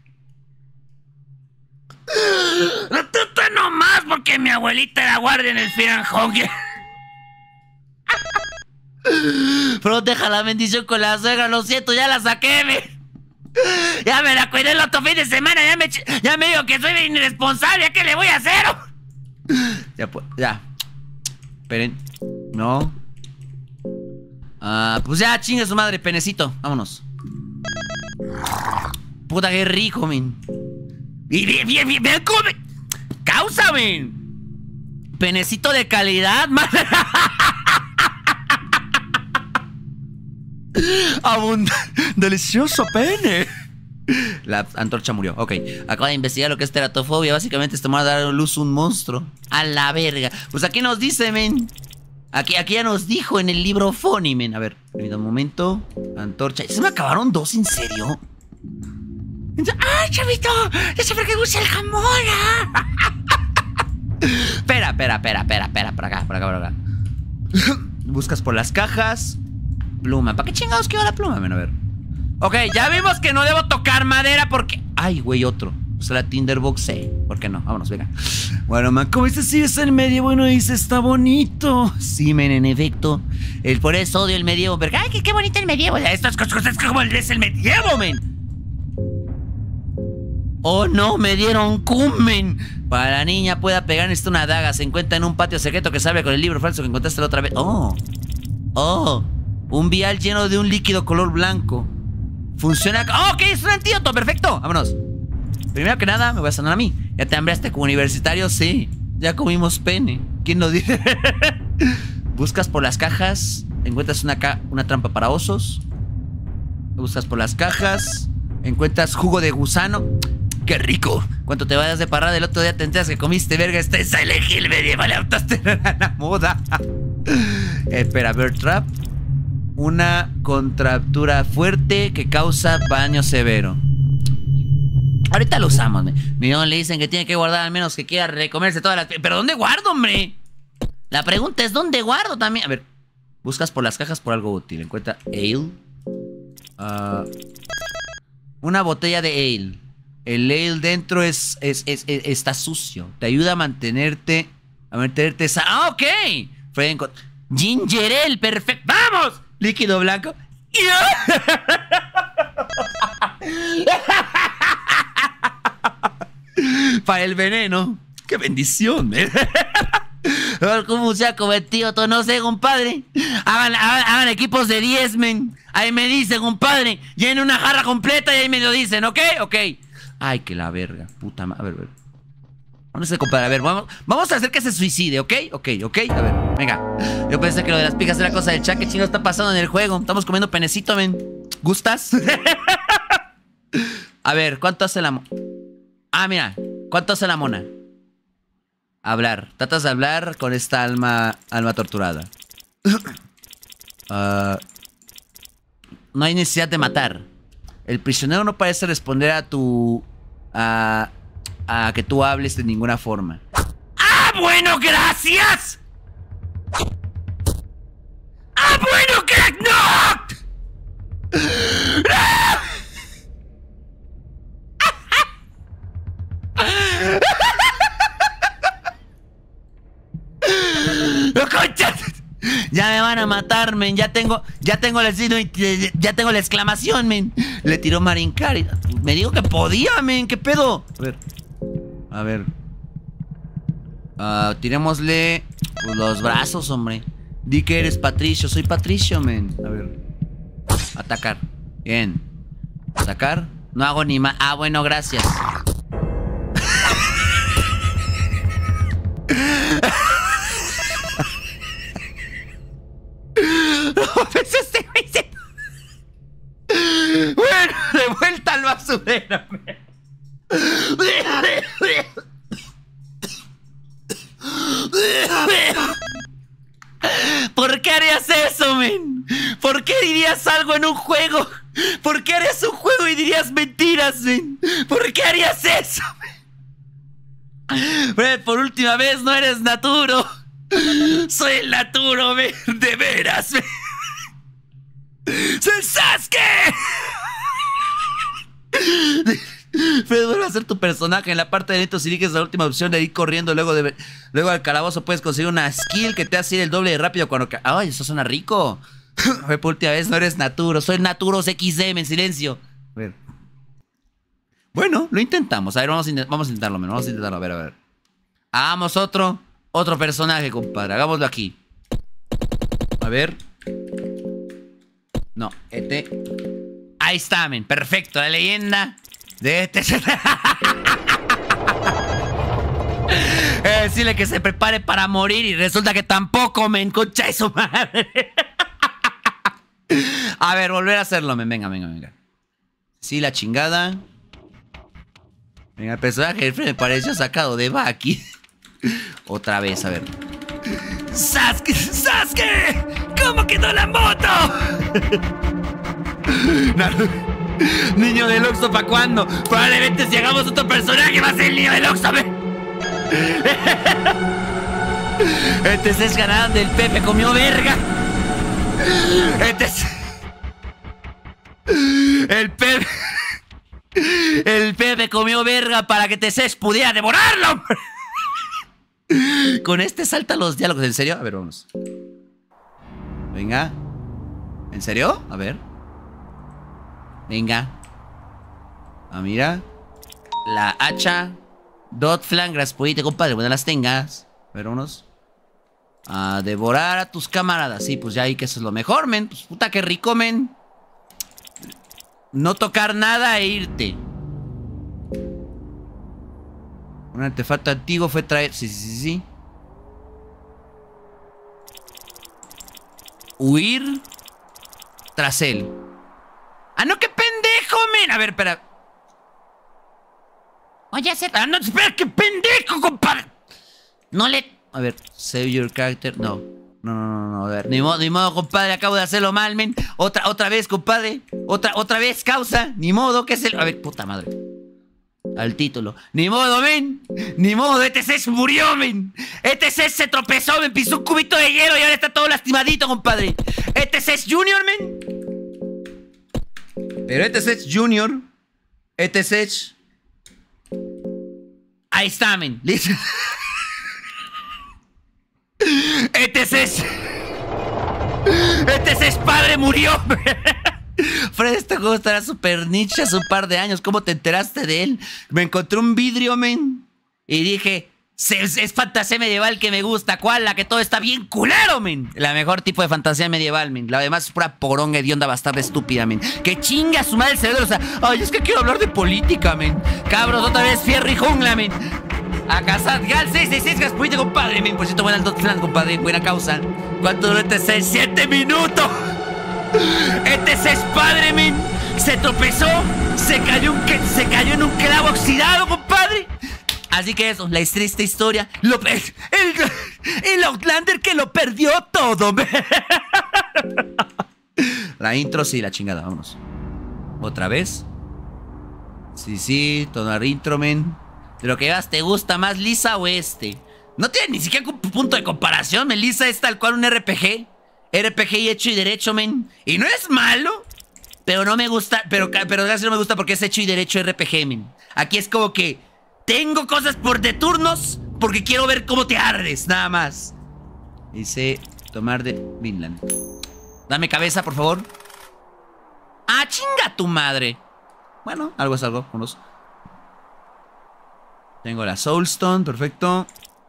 Tú, tú nomás, porque mi abuelita era guardia en el Fierro Jungla. Pero deja la bendición con la suegra, lo siento, ya la saqué, me. Ya me la cuidé el otro fin de semana, ya me, ya me digo que soy irresponsable, ¿qué le voy a hacer? Ya, pues, ya. Esperen. No. Ah, pues ya, chingue su madre, penecito. Vámonos. Puta, qué rico, men. Y bien, bien, bien, bien, come. Causa, men. Penecito de calidad, man. Abunda. Delicioso pene. La antorcha murió. Ok, acabo de investigar lo que es teratofobia. Básicamente esto me va a dar a luz un monstruo. A la verga. Pues aquí nos dice, men. Aquí, aquí ya nos dijo en el libro Funny, men. A ver, permítame un momento. Antorcha. ¿Se me acabaron dos? ¿En serio? ¡Ay, chavito! ¡Ya sé por qué usa el jamón! Espera, espera, espera, espera, espera. Por acá, por acá, por acá. Buscas por las cajas. Pluma. ¿Para qué chingados quiero la pluma, men? A ver. Ok, ya vimos que no debo tocar madera porque... Ay, güey, otro. Usa la Tinderbox, sí. ¿Por qué no? Vámonos, venga. Bueno, man, ¿cómo dices? Sí, es el medievo y no dice está bonito. Sí, men, en efecto. El, por eso odio el medievo. Pero, ay, qué, qué bonito el medievo. Estas cosas es como el es el medievo, men. Oh, no, me dieron cumen. Para la niña pueda pegar necesita una daga. Se encuentra en un patio secreto que sabe con el libro falso que encontraste la otra vez. Oh. Oh. Un vial lleno de un líquido color blanco. Funciona... ¡Oh, ok! Es un antídoto. Perfecto. Vámonos. Primero que nada, me voy a sanar a mí. ¿Ya te hambriaste como universitario? Sí. Ya comimos pene. ¿Quién lo dice? Buscas por las cajas. Encuentras una, ca una trampa para osos. Buscas por las cajas. Encuentras jugo de gusano. ¡Qué rico! Cuando te vayas de parrada el otro día te enteras que comiste verga. Esta es Silent Hill medieval. Adaptaste a la moda. Espera, Bear Trap. Una contractura fuerte que causa daño severo. Ahorita lo usamos, me. Mi don le dicen que tiene que guardar al menos que quiera recomerse todas las... ¿Pero dónde guardo, hombre? La pregunta es ¿dónde guardo también? A ver, buscas por las cajas por algo útil. Encuentra ale. Uh, una botella de ale. El ale dentro es, es, es, es está sucio. Te ayuda a mantenerte... A mantenerte... ¡Ah, ok! Ginger ale, perfecto. ¡Vamos! Líquido blanco. Para el veneno. ¡Qué bendición! ¿eh? ¿Cómo se ha cometido todo? No sé, compadre. Hagan, hagan, hagan equipos de diez, men. Ahí me dicen, compadre. Llenen una jarra completa y ahí me lo dicen, ¿ok? Ok. Ay, que la verga. Puta madre. A ver, a ver. No sé, compadre. A ver, vamos, vamos a hacer que se suicide, ¿ok? Ok, ok. A ver, venga. Yo pensé que lo de las pijas era cosa del chat. ¿Qué chingo está pasando en el juego? Estamos comiendo penecito, men. ¿Gustas? A ver, ¿cuánto hace la mona? Ah, mira. ¿Cuánto hace la mona? Hablar. Tratas de hablar con esta alma alma torturada. uh, no hay necesidad de matar. El prisionero no parece responder a tu... A, a que tú hables de ninguna forma. ¡Ah, bueno, gracias! ¡Ah, bueno, crack! ¡No! ¡No, concha! Ya me van a matar, men. Ya tengo, ya tengo el signo, ya tengo la exclamación, men. Le tiró Marincari. Me dijo que podía, men. ¿Qué pedo? A ver. A ver. Uh, tirémosle pues, los brazos, hombre. Di que eres Patricio. Soy Patricio, men. A ver. Atacar. Bien. Atacar. No hago ni más. Ah, bueno, gracias. Bueno, de vuelta al basurero. ¿Por qué harías eso, men? ¿Por qué dirías algo en un juego? ¿Por qué harías un juego y dirías mentiras, men? ¿Por qué harías eso, men? Por última vez, no eres Naturo. Soy el Naturo, men. De veras, men. ¡Soy Sasuke! Pero vuelve a ser tu personaje. En la parte de dentro, si eliges la última opción de ir corriendo luego de luego al calabozo, puedes conseguir una skill que te hace ir el doble de rápido cuando... ¡Ay, eso suena rico! Por última vez, no eres Naturo. Soy Naturos equis eme, en silencio. A ver. Bueno, lo intentamos. A ver, vamos a, vamos a intentarlo, menos. Vamos a intentarlo, a ver, a ver. Hagamos otro, otro personaje, compadre. Hagámoslo aquí. A ver. No, este. Ahí está, men. Perfecto, la leyenda de este. eh, decirle que se prepare para morir y resulta que tampoco, men. Concha de su madre. A ver, volver a hacerlo, men. Venga, venga, venga. Sí, la chingada. Venga, el personaje me pareció sacado de Baki. Otra vez, a ver. ¡Sasuke! ¡Sasuke! ¿Cómo quedó la moto? Niño del Oxxo, ¿pa' cuándo? Probablemente si hagamos otro personaje va a ser el niño del Oxxo, ¿ve? Este es ganado del Pepe comió verga. Este es... El Pepe... El Pepe comió verga para que te ses pudiera devorarlo. Con este salta los diálogos. ¿En serio? A ver, vamos. Venga. ¿En serio? A ver. Venga. Ah, mira. La hacha. Dot flank, raspoite, compadre. Bueno, las tengas. A ver, vámonos. A devorar a tus camaradas. Sí, pues ya ahí que eso es lo mejor, men. Pues puta que rico, men. No tocar nada e irte. Un artefacto antiguo fue traer... Sí, sí, sí, sí. Huir tras él. ¡Ah, no, qué pendejo, men! A ver, espera. Oye, se... ¡Ah, no, espera, qué pendejo, compadre! No le... A ver, save your character... No. No, no, no, no, a ver. Ni modo, ni modo, compadre, acabo de hacerlo mal, men. Otra, otra vez, compadre. Otra, otra vez, causa. Ni modo, ¿qué es el...? A ver, puta madre. Al título. Ni modo, men. Ni modo, E T C murió, men. E T C se tropezó, men. Pisó un cubito de hielo y ahora está todo lastimadito, compadre. E T C Junior, men. Pero E T C Junior. E T C. Ahí está, men. Listo. E T C. E T C padre murió. Fred, este juego estará súper niche hace un par de años. ¿Cómo te enteraste de él? Me encontré un vidrio, men. Y dije, es, es fantasía medieval que me gusta. ¿Cuál? La que todo está bien culero, men. La mejor tipo de fantasía medieval, men. La demás es pura poronga, hedionda, bastarda, estúpida, men. Que chinga su madre el cerebro. O sea, ay, es que quiero hablar de política, men. Cabros, otra vez Fierro Jungla, men. A cazar. Gal seis seis seis, gaspuite, compadre, men. Por cierto, buena el dot flan, compadre. Buena causa. ¿Cuánto duró este seis? ¡Siete minutos! Este es padre, men. Se tropezó. Se cayó, un, se cayó en un clavo oxidado, compadre. Así que eso, la triste historia. Lo, el, el Outlander que lo perdió todo, men. La intro, sí, la chingada, vámonos. ¿Otra vez? Sí, sí, toda intro, men. De lo que veas, ¿te gusta más Lisa o este? No tiene ni siquiera un punto de comparación, men. Lisa es tal cual un R P G. R P G y hecho y derecho, men. Y no es malo, pero no me gusta. Pero, pero casi no me gusta porque es hecho y derecho R P G, men. Aquí es como que tengo cosas por de turnos porque quiero ver cómo te ardes, nada más. Dice tomar de Vinland. Dame cabeza, por favor. ¡Ah, chinga tu madre! Bueno, algo es algo, vámonos. Tengo la Soulstone, perfecto.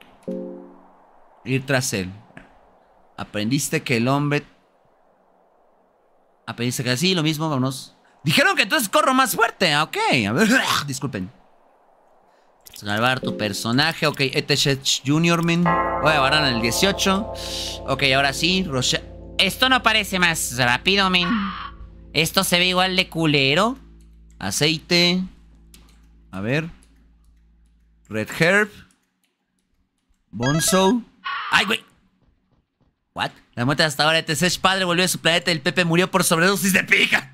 Ir tras él. Aprendiste que el hombre... Aprendiste que así, lo mismo, vámonos. Dijeron que entonces corro más fuerte, ok. A ver, disculpen. Salvar tu personaje, ok. Este es Junior, men. Voy a barrar en el dieciocho. Ok, ahora sí, Roche... Esto no parece más rápido, men. Esto se ve igual de culero. Aceite. A ver. Red Herb. Bonzo. ¡Ay, güey! ¿What? La muerte hasta ahora de T-Sesh padre volvió de su planeta y el Pepe murió por sobredosis de pija.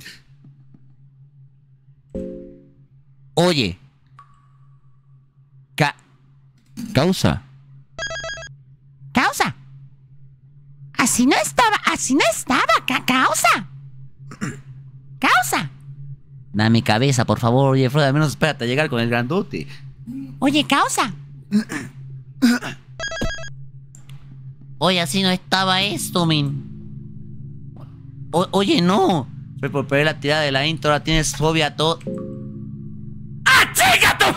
Oye. Ca... Causa. Causa. Así no estaba, así no estaba, ca causa. Causa. Dame cabeza, por favor. Oye, Frodo, al menos espérate a llegar con el grandote. Oye, causa. Oye, así no estaba esto, men. O Oye, no. Fue por perder la tirada de la intro, ahora tienes fobia a todo. ¡Ah, chica tú!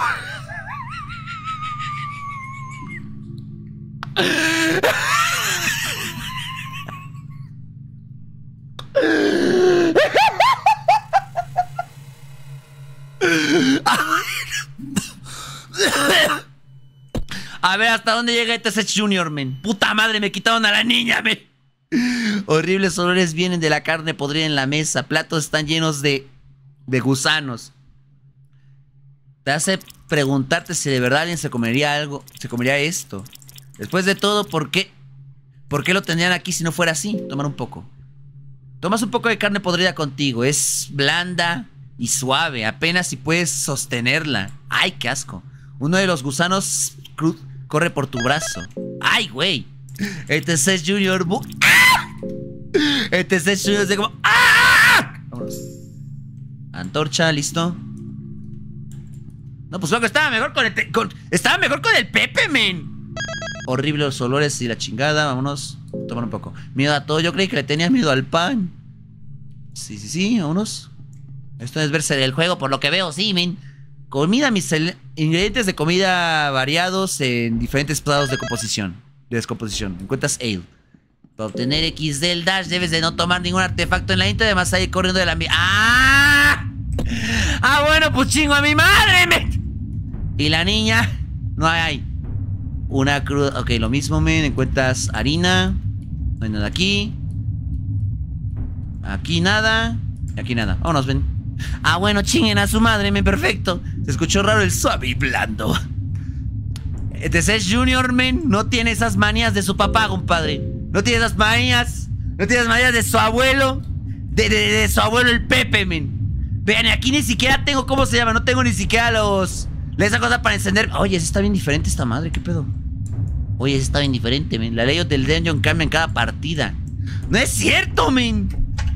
A ver, ¿hasta dónde llega este Sech Junior, men? Puta madre, me quitaron a la niña, men. Horribles olores vienen de la carne podrida en la mesa. Platos están llenos de... de gusanos. Te hace preguntarte si de verdad alguien se comería algo. Se comería esto. Después de todo, ¿por qué? ¿Por qué lo tendrían aquí si no fuera así? Tomar un poco. Tomas un poco de carne podrida contigo. Es blanda y suave. Apenas si puedes sostenerla. ¡Ay, qué asco! Uno de los gusanos cru corre por tu brazo. ¡Ay, güey! Este es Junior. ¡Ah! Este es Junior es de como... ¡Ah! Vámonos. Antorcha, listo. No, pues loco, estaba mejor con el... Con, estaba mejor con el Pepe, men. Horribles los olores y la chingada. Vámonos. Tomar un poco. Miedo a todo. Yo creí que le tenías miedo al pan. Sí, sí, sí. Vámonos. Esto es verse del juego, por lo que veo, sí, men. Comida, mis ingredientes de comida variados en diferentes estados de composición. De descomposición. Encuentras ale. Para obtener equis del dash debes de no tomar ningún artefacto en la intro. Además hay corriendo de la... ¡Ah! ¡Ah, bueno, pues chingo a mi madre, men! Y la niña... No hay. Una cruda... Ok, lo mismo, men. Encuentras harina. No hay nada aquí. Aquí nada. Y aquí nada. Vámonos, ven. Ah, bueno, chinguen a su madre, men. Perfecto. Se escuchó raro el suave y blando. T C Junior, men, no tiene esas manías de su papá, compadre. No tiene esas manías. No tiene esas manías de su abuelo. De, de, de su abuelo el Pepe, men. Vean, aquí ni siquiera tengo, ¿cómo se llama? No tengo ni siquiera los... Esa cosa para encender. Oye, esa está bien diferente esta madre, ¿qué pedo? Oye, esa está bien diferente, men. La ley del dungeon cambia en cada partida. ¡No es cierto, men!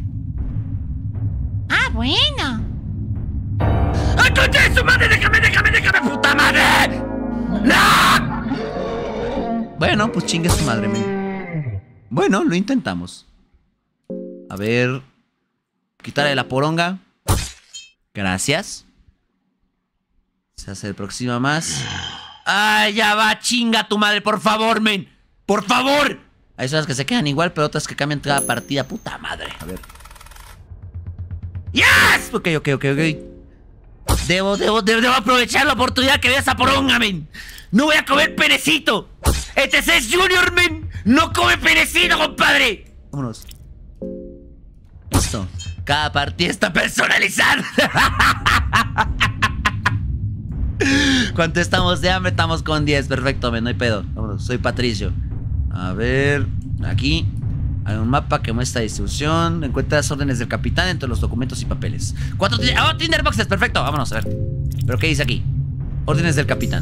Ah, bueno. ¡Ay, concha de su madre! ¡Déjame, déjame, déjame, puta madre! ¡No! Bueno, pues chingue su madre, men. Bueno, lo intentamos. A ver... Quitarle la poronga. Gracias. Se hace aproxima más. ¡Ay, ya va! ¡Chinga tu madre, por favor, men! ¡Por favor! Hay zonas que se quedan igual, pero otras que cambian cada partida. ¡Puta madre! A ver. ¡Yes! Ok, ok, ok, ok. Debo, debo, debo, debo aprovechar la oportunidad que vea esa poronga, men. ¡No voy a comer perecito! ¡Este es Junior, men! ¡No come perecito, compadre! Vámonos. Listo. Cada partida está personalizada. ¿Cuánto estamos de hambre? Estamos con diez. Perfecto, men, no hay pedo. Vámonos, soy Patricio. A ver, aquí. Hay un mapa que muestra distribución. Encuentras órdenes del capitán entre los documentos y papeles. Cuatro... ¡Oh, Tinderboxes! Perfecto, vámonos, a ver. ¿Pero qué dice aquí? Órdenes del capitán.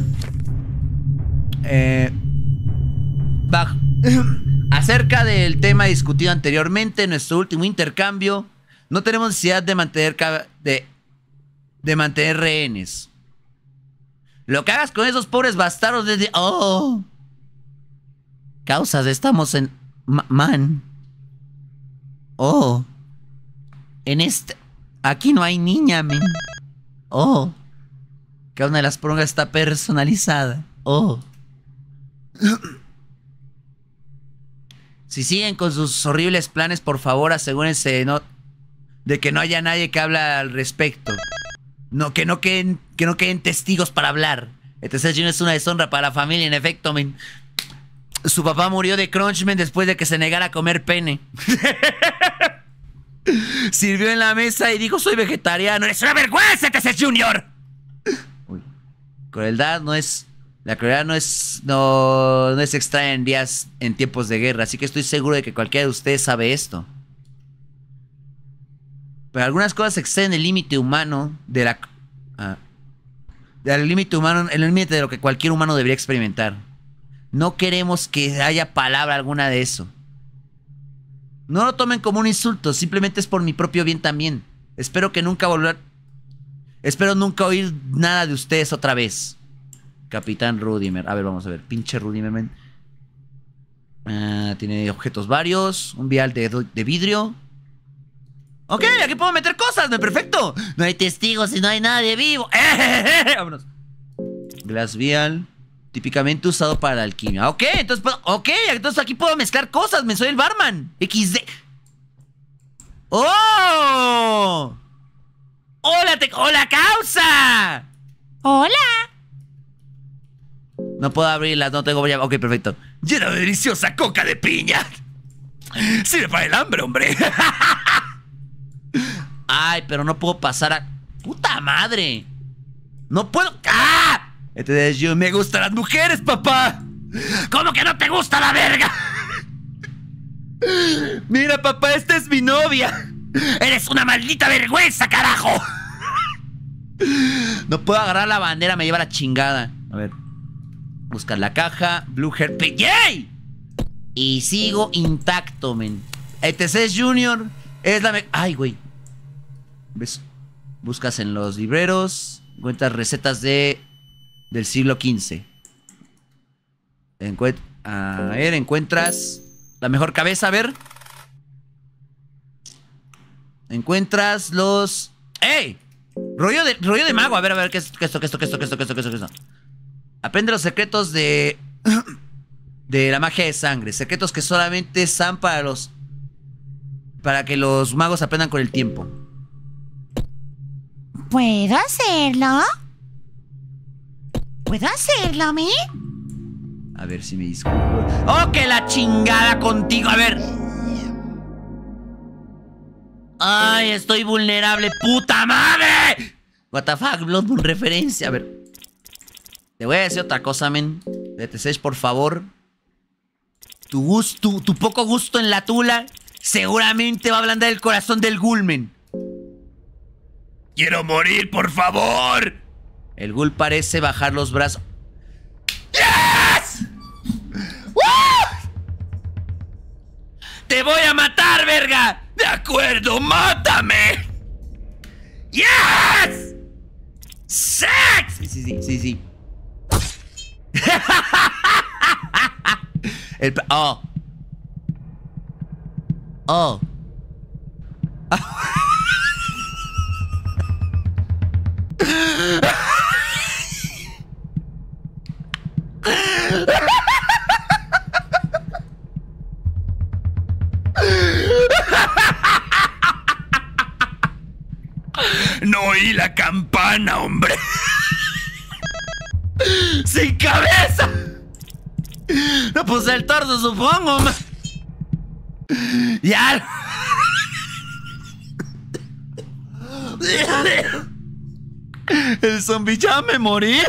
Eh... Bajo. Acerca del tema discutido anteriormente en nuestro último intercambio, no tenemos necesidad de mantener... De, de mantener rehenes. Lo que hagas con esos pobres bastardos desde... ¡Oh! Causas, estamos en... Man. Oh. En este... Aquí no hay niña, men. Oh. Cada una de las prongas está personalizada. Oh. Si siguen con sus horribles planes, por favor, asegúrense de, no, de que no haya nadie que hable al respecto. No, que no queden, que no queden testigos para hablar. Entonces, no es una deshonra para la familia, en efecto, men. Su papá murió de crunchman después de que se negara a comer pene. Sirvió en la mesa y dijo, soy vegetariano. ¡Es una vergüenza, T C Junior! Uy. Crueldad no es... La crueldad no es... No, no es extraña en días... En tiempos de guerra. Así que estoy seguro de que cualquiera de ustedes sabe esto. Pero algunas cosas exceden el límite humano de la... Ah, del límite humano... El límite de lo que cualquier humano debería experimentar. No queremos que haya palabra alguna de eso. No lo tomen como un insulto, simplemente es por mi propio bien también. Espero que nunca volver... Espero nunca oír nada de ustedes otra vez. Capitán Rudimer. A ver, vamos a ver. Pinche Rudimer, man. Uh, tiene objetos varios. Un vial de, de vidrio. Ok, aquí puedo meter cosas, me perfecto. No hay testigos y no hay nadie vivo. Vámonos. Glass vial. Típicamente usado para la alquimia. Ok, entonces puedo, ok, entonces aquí puedo mezclar cosas. Me soy el barman. equis de. ¡Oh! ¡Hola, te, hola, causa! Hola. No puedo abrirlas, no tengo... Ok, perfecto. Llena de deliciosa coca de piña. Sirve para el hambre, hombre. Ay, pero no puedo pasar a... ¡Puta madre! No puedo... ¡Ah! Entonces yo me gustan las mujeres, papá. ¿Cómo que no te gusta la verga? Mira, papá, esta es mi novia. Eres una maldita vergüenza, carajo. No puedo agarrar la bandera, me lleva la chingada. A ver. Buscar la caja. Blue Hair P. ¡Yay! Y sigo intacto, men. E T C Junior es la... Me Ay, güey. ¿Ves? Buscas en los libreros. Encuentras recetas de... Del siglo quince. Encuent a ver, encuentras... La mejor cabeza, a ver. Encuentras los... ¡Ey! Rollo de, rollo de mago. A ver, a ver, ¿qué es, qué es esto, qué es esto, qué es esto, qué es esto, qué es esto, qué es esto? Aprende los secretos de... de la magia de sangre. Secretos que solamente están para los... Para que los magos aprendan con el tiempo. ¿Puedo hacerlo? ¿Puedo hacerlo, mi? A ver si me disculpo. ¡Oh, que la chingada contigo! A ver. ¡Ay, estoy vulnerable! ¡Puta madre! What the fuck, Bloodborne referencia. A ver. Te voy a decir otra cosa, men. D T C, por favor. Tu gusto, tu, tu poco gusto en la tula seguramente va a ablandar el corazón del Gulmen. ¡Quiero morir, por favor! El Ghoul parece bajar los brazos. ¡Yes! ¡Woo! ¡Te voy a matar, verga! ¡De acuerdo, mátame! ¡Yes! ¡Sex! Sí, sí, sí, sí, sí. El... Oh. Oh. No oí la campana, hombre. ¡Sin cabeza! No puse el torso, supongo. Ya. El zombie ya me morí.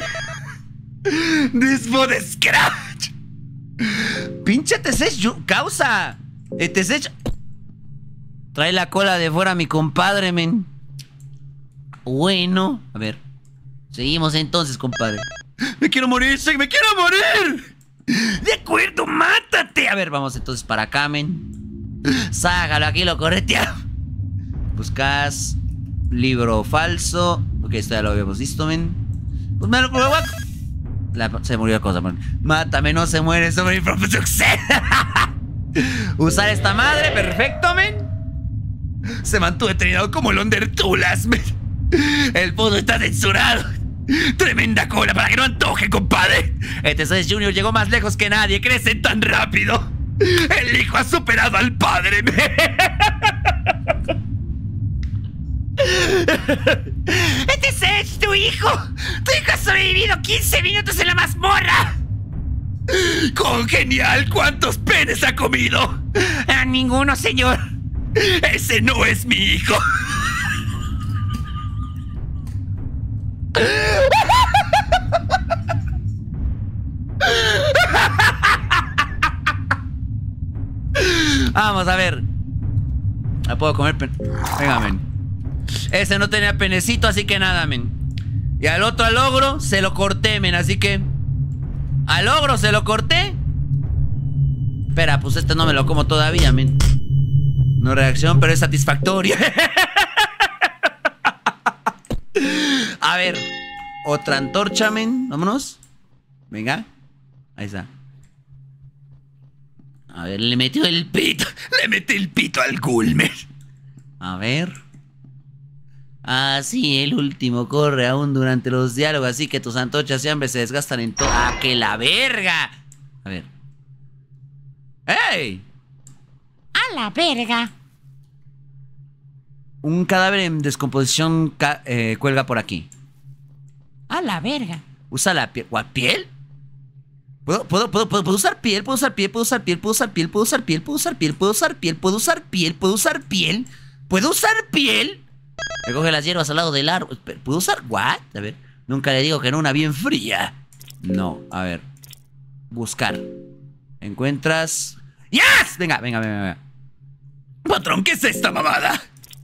This for the scratch. Pinche T C, causa. Este es hecho. Trae la cola de fuera mi compadre, men. Bueno, a ver. Seguimos entonces, compadre. Me quiero morir, sí, me quiero morir. De acuerdo, mátate. A ver, vamos entonces para acá, men. Sácalo aquí, lo corretea. Buscas libro falso. Ok, esto ya lo habíamos visto, men. Pues me lo voy a... La, se murió la cosa, man. Mátame, no se muere, eso me usar esta madre, perfecto, men. Se mantuvo entrenado como el Undertulas, men. El fondo está censurado. Tremenda cola para que no antoje, compadre. Este es Junior, llegó más lejos que nadie. Crecen tan rápido. El hijo ha superado al padre, men. Este es tu hijo. Tu hijo ha sobrevivido quince minutos en la mazmorra. ¡Congenial! ¿Cuántos penes ha comido? A ninguno, señor. Ese no es mi hijo. Vamos a ver. ¿La puedo comer? Venga, men. Ese no tenía penecito, así que nada, men. Y al otro, al ogro, se lo corté, men. Así que al ogro se lo corté. Espera, pues este no me lo como todavía, men. No reacción, pero es satisfactoria. A ver, otra antorcha, men. Vámonos. Venga. Ahí está. A ver, le metió el pito. Le metí el pito al Gulmer. A ver. Ah, sí, el último corre aún durante los diálogos, así que tus antorchas y hambre se desgastan en todo. ¡Ah, que la verga! A ver. ¡Ey! ¡A la verga! Un cadáver en descomposición ca eh, cuelga por aquí. ¡A la verga! ¿Usa la piel? ¿Cuál piel? ¿Puedo, puedo, puedo, puedo, puedo usar piel? ¿Puedo usar piel? ¿Puedo usar piel? ¿Puedo usar piel? ¿Puedo usar piel? ¿Puedo usar piel? ¿Puedo usar piel? ¿Puedo usar piel? ¿Puedo usar piel? ¿Puedo usar piel? Recoge las hierbas al lado del árbol. ¿Puedo usar? ¿What? A ver. Nunca le digo que no, una bien fría. No, a ver. Buscar. Encuentras... ¡Yes! Venga, venga, venga, venga. Patrón, ¿qué es esta mamada?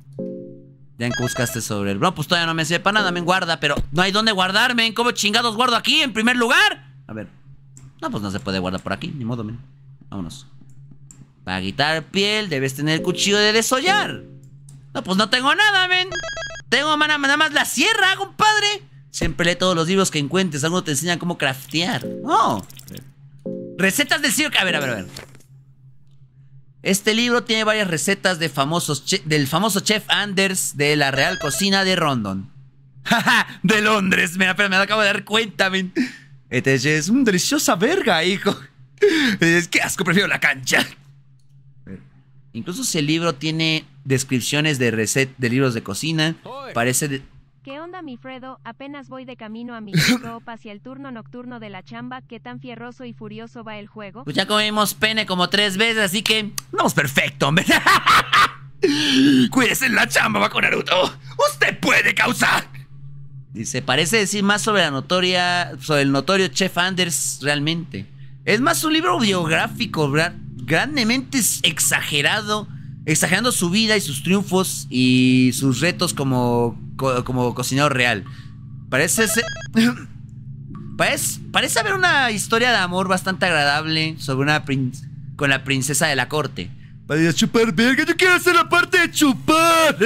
Ya buscaste sobre el... No, pues todavía no me sirve para nada, men, guarda. Pero no hay dónde guardarme. ¿Cómo chingados guardo aquí en primer lugar? A ver. No, pues no se puede guardar por aquí. Ni modo, men. Vámonos. Para quitar piel debes tener cuchillo de desollar. No, pues no tengo nada, men. Tengo nada más la sierra, compadre. Siempre lee todos los libros que encuentres. Algunos te enseñan cómo craftear. No. Recetas del circo. A ver, a ver, a ver. Este libro tiene varias recetas de famosos del famoso chef Anders de la Real Cocina de Rondon. Jaja, de Londres. Me, me acabo de dar cuenta, men. Este es una deliciosa verga, hijo. Es que asco, prefiero la cancha. Incluso si el libro tiene descripciones de recetas de libros de cocina, parece de... ¿Qué onda, mi Fredo? Apenas voy de camino a mi copa hacia el turno nocturno de la chamba. ¿Qué tan fierroso y furioso va el juego? Pues ya comimos pene como tres veces, así que vamos perfecto, hombre. Cuídese en la chamba, va con Naruto. Usted puede causar. Dice, parece decir más sobre la notoria, sobre el notorio chef Anders realmente. Es más un libro biográfico, ¿verdad? Grandemente exagerado, exagerando su vida y sus triunfos y sus retos como, como cocinero real. Parece ser, parece, parece haber una historia de amor bastante agradable sobre una con la princesa de la corte. Para chupar verga, yo quiero hacer la parte de chupar.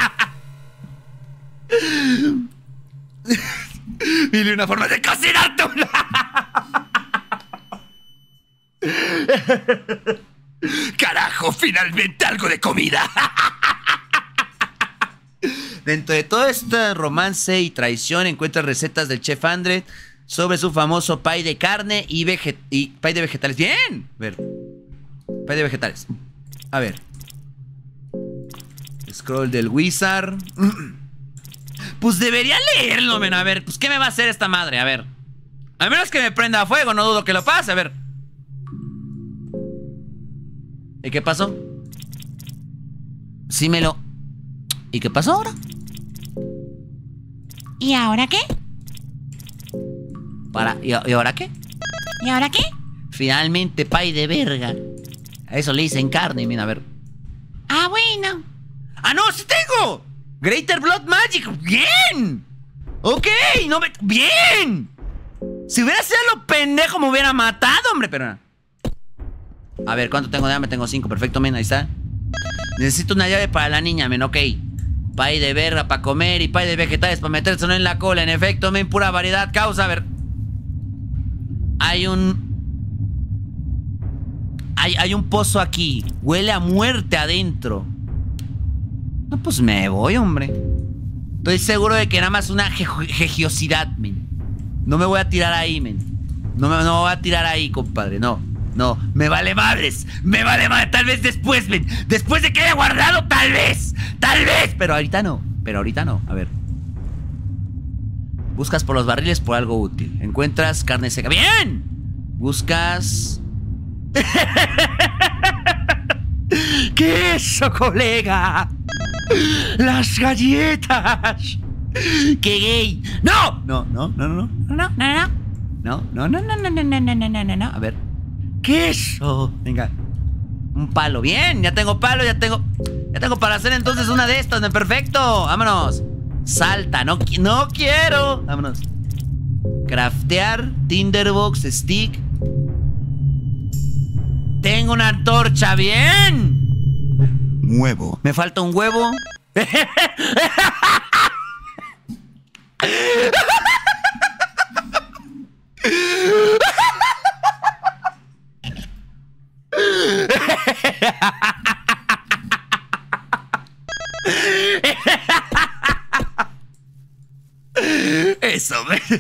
Dile una forma de cocinar tú. Carajo, finalmente algo de comida. Dentro de todo este romance y traición encuentras recetas del chef Andre sobre su famoso pie de carne y, veget y pie de vegetales. Bien. A ver. Pie de vegetales. A ver. Scroll del Wizard. Pues debería leerlo, men. A ver, pues ¿qué me va a hacer esta madre? A ver. A menos que me prenda a fuego, no dudo que lo pase. A ver. ¿Y qué pasó? Sí me lo... ¿Y qué pasó ahora? ¿Y ahora qué? Para... ¿Y, ¿y ahora qué? ¿Y ahora qué? Finalmente, pay de verga. A eso le dicen carne, men, a ver. Ah, bueno. ¡Ah, no! ¡Sí tengo! Greater Blood Magic. ¡Bien! Ok, no me... ¡Bien! Si hubiera sido lo pendejo me hubiera matado, hombre, pero... A ver, ¿cuánto tengo de hambre? Tengo cinco, perfecto, men, ahí está. Necesito una llave para la niña, men, ok. Pay de verga para comer y pay de vegetales para metérselo en la cola. En efecto, men, pura variedad, causa, a ver. Hay un... Hay, hay un pozo aquí. Huele a muerte adentro. No, pues me voy, hombre. Estoy seguro de que nada más una gegiosidad, men. No me voy a tirar ahí, men. No me, no me voy a tirar ahí, compadre, no. No, me vale madres. Me vale madres, tal vez después, men. Después de que haya guardado, tal vez. Tal vez, pero ahorita no. Pero ahorita no, a ver. Buscas por los barriles por algo útil. Encuentras carne seca. ¡Bien! Buscas... ¿Qué es eso, colega? Las galletas. ¡Qué gay! ¡No! No, no, no, no, no, no, no, no, no, no, no, no, no, no, no, no, no, no, no. A ver. ¿Qué es eso? Venga. Un palo. Bien, ya tengo palo, ya tengo. Ya tengo para hacer entonces una de estas. Perfecto. Vámonos. Salta, no, no quiero. Vámonos. Craftear, Tinderbox, stick. Tengo una antorcha, bien. Huevo. Me falta un huevo. Eso,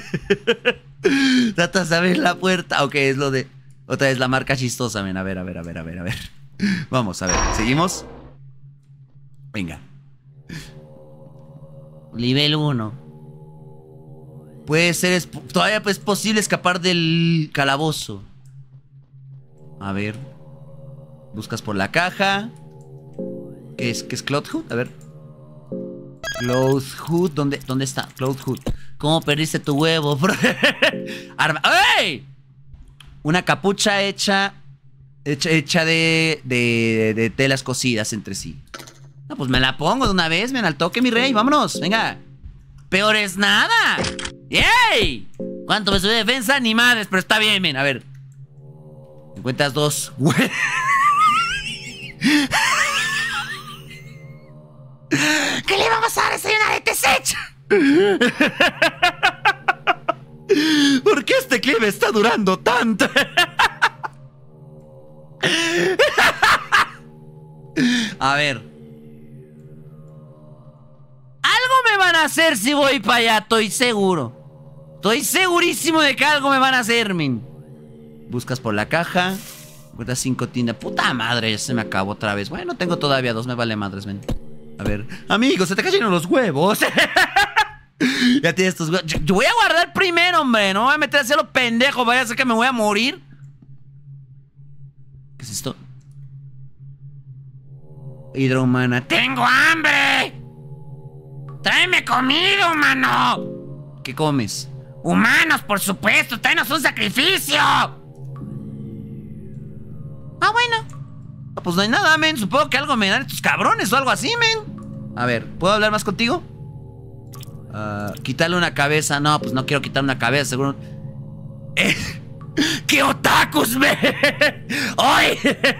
tratas de abrir la puerta. Ok, es lo de... Otra vez la marca chistosa, men. A ver, a ver, a ver, a ver, a ver. Vamos, a ver. ¿Seguimos? Venga. Nivel uno. Puede ser... Es, todavía es posible escapar del calabozo. A ver. Buscas por la caja. ¿Qué es? ¿Qué es Cloud Hood? A ver. Cloud Hood. ¿Dónde, ¿Dónde está? Cloud Hood. ¿Cómo perdiste tu huevo? Arma. ¡Ey! Una capucha hecha... Hecha, hecha de, de, de telas cosidas entre sí. No, pues me la pongo de una vez, ven al toque, mi rey. Vámonos, venga. Peor es nada. ¡Yey! ¿Cuánto me sube de defensa? Ni madres, pero está bien, men. A ver. Encuentras dos. ¿Qué le vamos a dar? Soy una de desecha. ¿Por qué este clip está durando tanto? A ver. Algo me van a hacer si voy para allá, estoy seguro. Estoy segurísimo de que algo me van a hacer, men. Buscas por la caja. Encuentras cinco tiendas. Puta madre, ya se me acabó otra vez. Bueno, tengo todavía dos, me vale madres, men. A ver. Amigo, se te cayeron los huevos. Ya tienes tus huevos. Yo, yo voy a guardar primero, hombre. No me voy a meter a hacer lo pendejo. Vaya a ser que me voy a morir. ¿Qué es esto? Hidromana. ¡Tengo hambre! ¡Tráeme comida, humano! ¿Qué comes? ¡Humanos, por supuesto! ¡Tráenos un sacrificio! Ah, bueno. Ah, pues no hay nada, men. Supongo que algo me dan estos cabrones o algo así, men. A ver, ¿puedo hablar más contigo? Uh, quitarle una cabeza. No, pues no quiero quitarle una cabeza, seguro. Eh, ¡Qué otakus, men! ¡Ay!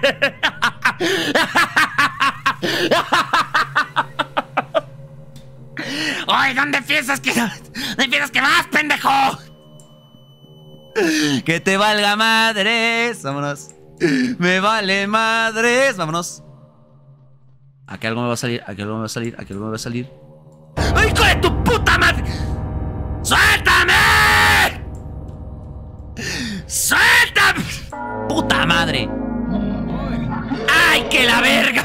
¡Ay! ¿Dónde piensas que... ¿Dónde piensas que vas, pendejo? Que te valga madres. Vámonos. Me vale madres. Vámonos. Aquí algo me va a salir. Aquí algo me va a salir. Aquí algo me va a salir. ¡Ay, hijo de tu puta madre! ¡Suéltame! ¡Suéltame! ¡Puta madre! ¡Ay, que la verga!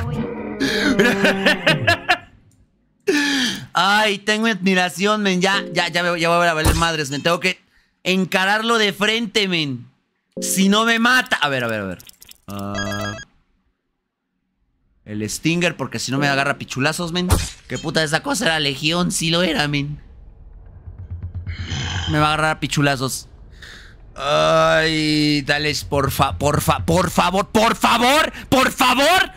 Ay, tengo admiración, men. Ya, ya, ya, ya voy a valer madres, men. Tengo que encararlo de frente, men. Si no me mata. A ver, a ver, a ver. Uh, el Stinger, porque si no me agarra pichulazos, men. ¿Qué puta esa cosa era? Legión, sí lo era, men. Me va a agarrar pichulazos. Ay, dale, por fa, por fa, por favor, por favor, por favor.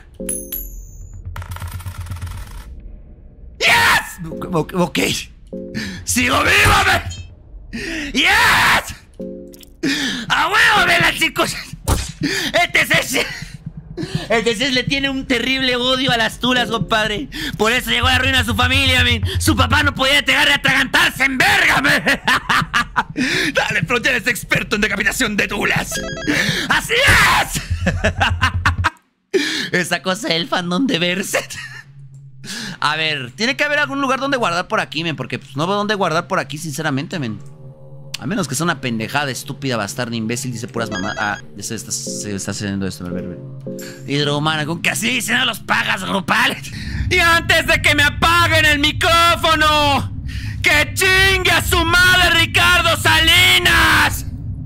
¡Yes! Ok, ok. ¡Sigo vivo, me! ¡Yes! ¡A huevo, vela, chicos! Este es el... El que se le tiene un terrible odio a las tulas, compadre. Por eso llegó a la ruina a su familia, men. Su papá no podía dejar de atragantarse en verga, men. Dale, Fro, ya eres experto en decapitación de tulas. ¡Así es! Esa cosa del fandom de Berset. A ver, tiene que haber algún lugar donde guardar por aquí, men. Porque pues, no veo dónde guardar por aquí, sinceramente, men. A menos que sea una pendejada estúpida, bastarda, imbécil, dice puras mamadas. Ah, ya se está, se está haciendo esto, a ver, a ver. Hidrohumana, con que así dicen a los pagas grupales. Y antes de que me apaguen el micrófono, ¡que chingue a su madre Ricardo Salinas!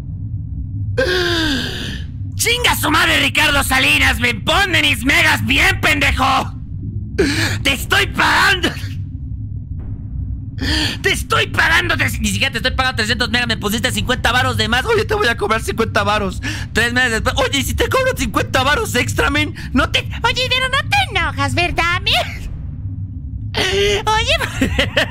¡Chinga a su madre Ricardo Salinas! ¡Me ponme mis megas bien, pendejo! ¡Te estoy pagando! Te estoy pagando, ni siquiera te estoy pagando trescientos megas, me pusiste cincuenta varos de más. Oye, te voy a cobrar cincuenta varos. Tres meses después, oye, ¿y si te cobro cincuenta varos extra, men? No te... Oye, pero no te enojas, ¿verdad, men? Oye...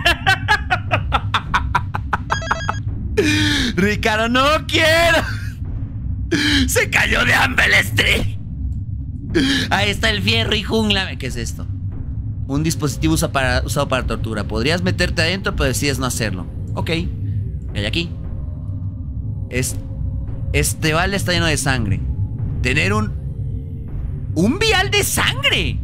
Ricardo, no quiero. Se cayó de hambre el stream. Ahí está el fierro y jungla. ¿Qué es esto? Un dispositivo usa para, usado para tortura. Podrías meterte adentro, pero decides no hacerlo. Ok. ¿Qué hay aquí? Es, este vale está lleno de sangre. Tener un... ¡Un vial de sangre!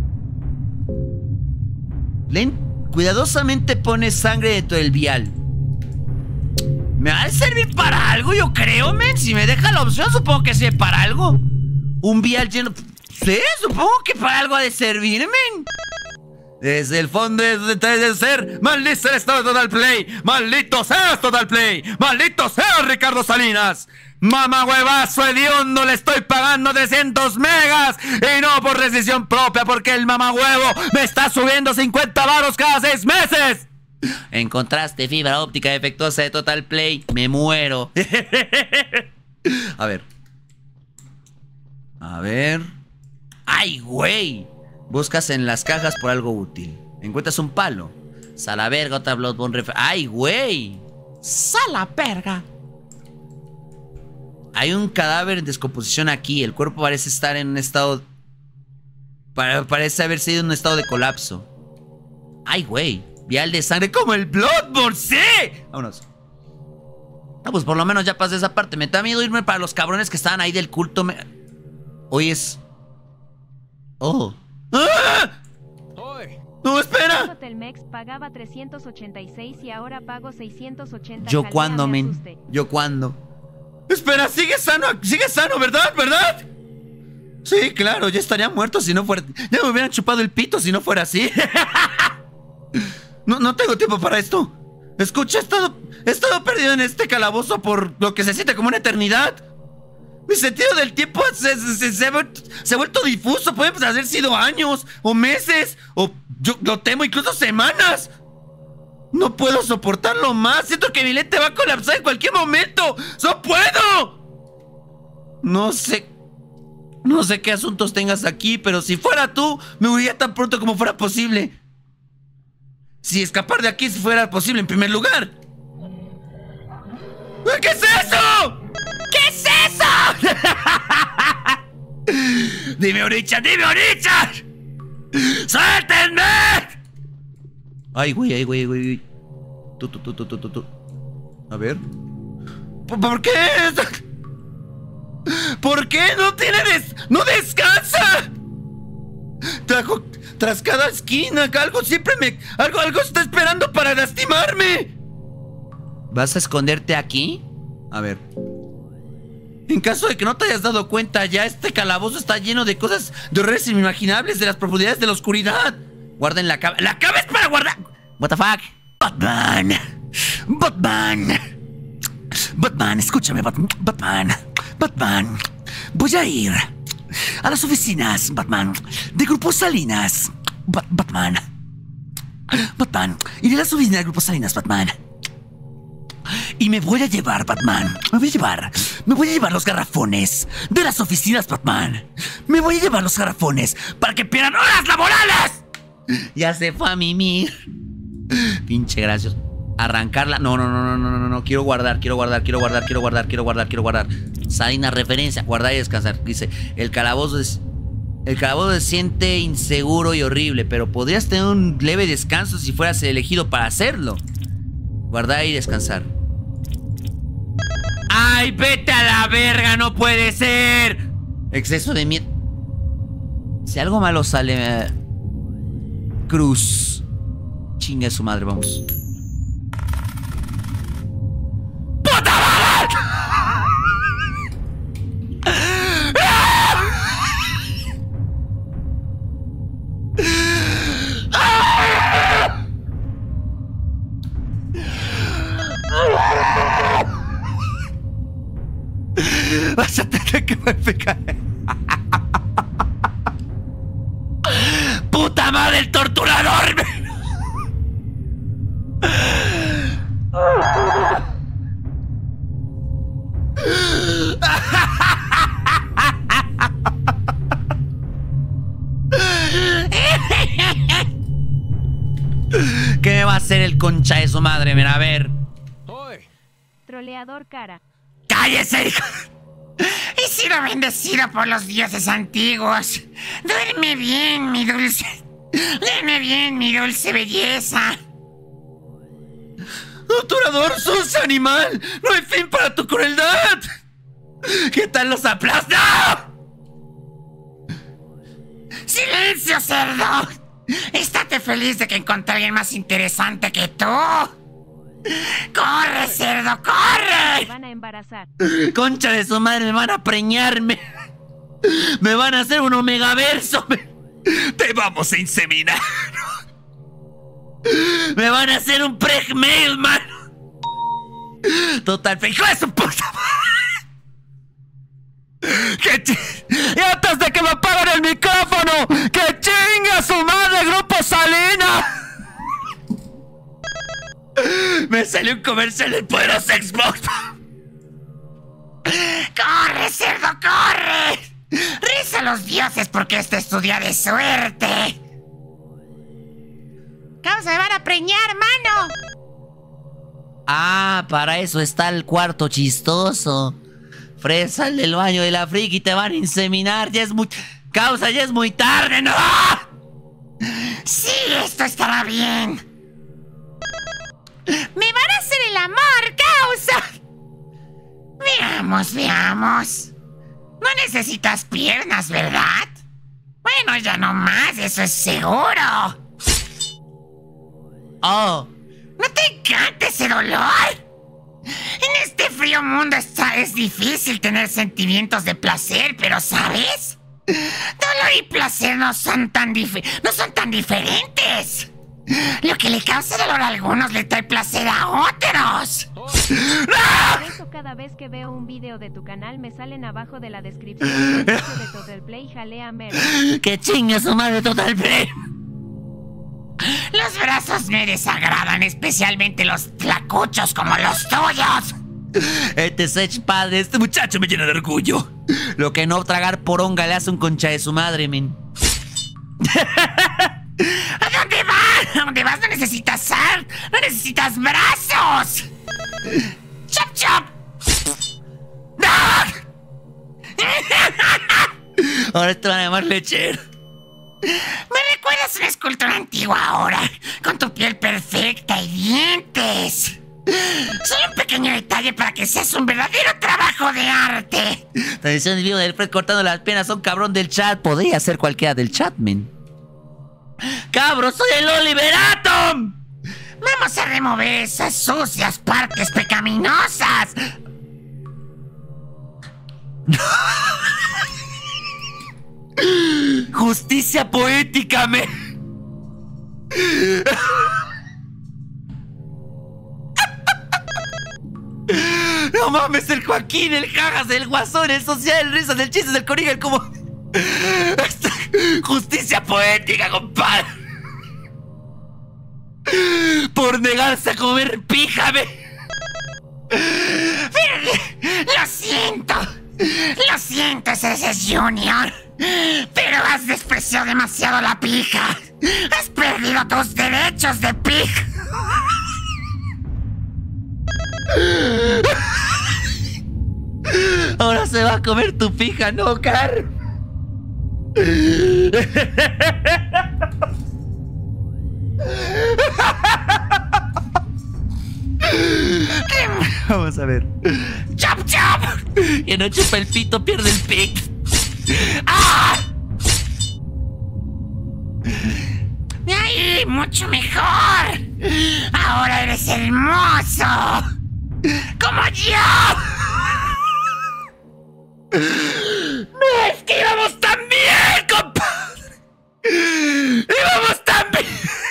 Len, cuidadosamente pones sangre dentro del vial. ¿Me va a servir para algo? Yo creo, men. Si me deja la opción, supongo que sirve para algo. Un vial lleno... Sí, supongo que para algo ha de servir, men. Desde el fondo de, de, de ser, maldito sea el estado de Total Play. Maldito seas Total Play. Maldito seas Ricardo Salinas. Mamá huevazo hediondo, le estoy pagando trescientos megas. Y no por decisión propia, porque el mamá huevo me está subiendo cincuenta varos cada seis meses. Encontraste fibra óptica defectuosa de Total Play. Me muero. A ver. A ver. ¡Ay, güey! Buscas en las cajas por algo útil. Encuentras un palo. Salaverga, otra Bloodborne ref... ¡Ay, güey! ¡Salaverga! Hay un cadáver en descomposición aquí. El cuerpo parece estar en un estado... Parece haber sido en un estado de colapso. ¡Ay, güey! Vial de sangre como el Bloodborne. ¡Sí! Vámonos. No, pues por lo menos ya pasé esa parte. Me da miedo irme para los cabrones que estaban ahí del culto. Me... Hoy es... Oh. ¡Ah! No, espera. Telmex pagaba trescientos ochenta y seis y ahora pago seiscientos ochenta. ¿Yo cuándo, men? ¿Yo cuándo? Espera, sigue sano, sigue sano, ¿verdad? ¿Verdad? Sí, claro, ya estaría muerto si no fuera... Ya me hubieran chupado el pito si no fuera así. No, no tengo tiempo para esto. Escucha, he estado, he estado perdido en este calabozo por lo que se siente como una eternidad. Mi sentido del tiempo se, se, se, se, ha, vuelto, se ha vuelto difuso. Pueden haber sido años, o meses, o yo lo temo, incluso semanas. No puedo soportarlo más. Siento que mi lente va a colapsar en cualquier momento. ¡No puedo! No sé... No sé qué asuntos tengas aquí, pero si fuera tú, me huiría tan pronto como fuera posible. Si escapar de aquí fuera posible en primer lugar. ¿Qué es eso? ¿Qué es eso? Dime, Oricha, dime, Oricha. ¡Suéltenme! Ay, güey, ay, güey, güey. Tú, tú, tú, tú, tú, tú. A ver. ¿Por, ¿por qué? ¿Por qué no tiene des... no descansa? Trajo... Tras cada esquina, algo siempre me... Algo, algo está esperando para lastimarme. ¿Vas a esconderte aquí? A ver. En caso de que no te hayas dado cuenta, ya este calabozo está lleno de cosas, de horrores inimaginables, de las profundidades de la oscuridad. Guarden la cava. ¡La cava es para guardar! What the fuck? Batman. Batman. Batman, escúchame, Batman. Batman. Batman. Voy a ir a las oficinas, Batman, de Grupo Salinas. Bat Batman. Batman. Iré a las oficinas de Grupo Salinas, Batman. Y me voy a llevar, Batman. Me voy a llevar. Me voy a llevar los garrafones de las oficinas, Batman. Me voy a llevar los garrafones para que pierdan horas laborales. Ya se fue a mimir. Pinche gracioso. Arrancarla. No, no, no, no, no, no, no. Quiero guardar, quiero guardar, quiero guardar, quiero guardar, quiero guardar, quiero guardar. Salina referencia. Guardar y descansar. Dice, el calabozo es... El calabozo se siente inseguro y horrible, pero podrías tener un leve descanso si fueras elegido para hacerlo. Guardar y descansar. ¡Ay, vete a la verga! ¡No puede ser! Exceso de miedo. Si algo malo sale... Eh... Cruz. Chinga su madre, vamos. ¡Puta madre! Vas a tener que pecar. ¡Puta madre, el torturador! ¿Qué me va a hacer el concha de su madre? Mira, a ver. Troleador cara. ¡Cállese, hijo! He sido bendecido por los dioses antiguos. Duerme bien, mi dulce. Duerme bien, mi dulce belleza. ¡Torturador, sos animal! ¡No hay fin para tu crueldad! ¿Qué tal los aplausos? ¡No! ¡Silencio, cerdo! Estate feliz de que encontré a alguien más interesante que tú. ¡Corre, cerdo, corre! Me van a embarazar. Concha de su madre, me van a preñarme. Me van a hacer un omegaverso. Me... Te vamos a inseminar. Me van a hacer un preg-mail, mano. Total, hijo de su puta madre. ¡Que ch... ¡Y antes de que me apaguen el micrófono! ¡Que chinga su madre, Grupo Salina! Me salió un comercial del poderoso Xbox. ¡Corre, cerdo, corre! ¡Reza a los dioses porque este es tu día de suerte! ¡Causa, me van a preñar, mano! Ah, para eso está el cuarto chistoso. Fresa, el del baño de la friki, te van a inseminar. Ya es muy... Causa, ya es muy tarde, ¿no? Sí, esto estará bien. ¡Me van a hacer el amor, causa! Veamos, veamos. No necesitas piernas, ¿verdad? Bueno, ya no más, eso es seguro. Oh. ¿No te encanta ese dolor? En este frío mundo está, es difícil tener sentimientos de placer, pero ¿sabes? Dolor y placer no son tan dif- no son tan diferentes. Lo que le causa dolor a algunos le trae placer a otros. Por eso cada vez que veo un video de tu canal me salen abajo de la descripción el sitio de Total Play jalea mero. ¡Que chinga su madre Total Play! Los brazos me desagradan, especialmente los tlacuchos como los tuyos. Este Sech padre, este muchacho me llena de orgullo. Lo que no tragar poronga le hace un concha de su madre, men. ¿A dónde vas? ¿A dónde vas? No necesitas sal, no necesitas brazos. ¡Chop, chop! ¡No! Ahora te van a llamar lechero. Me recuerdas una escultura antigua ahora, con tu piel perfecta y dientes. Solo un pequeño detalle para que seas un verdadero trabajo de arte. Tradición del video del Fred cortando las penas a un cabrón del chat. Podría ser cualquiera del chat, men. ¡Cabro, soy el Oliver Atom! Vamos a remover esas sucias partes pecaminosas. Justicia poética, me. No mames, el Joaquín, el Jajas, el Guasón, el Social, el Risas, el Chistes, el Coriga, el como... Justicia poética, compadre. Por negarse a comer píjame. Lo siento. Lo siento, ese es Junior. Pero has despreciado demasiado la pija. Has perdido tus derechos de pija. Ahora se va a comer tu pija, ¿no, Car? Vamos a ver. ¡Chop, chop! Quien no chupa el pito pierde el pic. ¡Ah! ¡Ay, mucho mejor! Ahora eres hermoso. ¡Como yo! ¡No, es que íbamos tan bien, compadre! ¡Íbamos tan bien!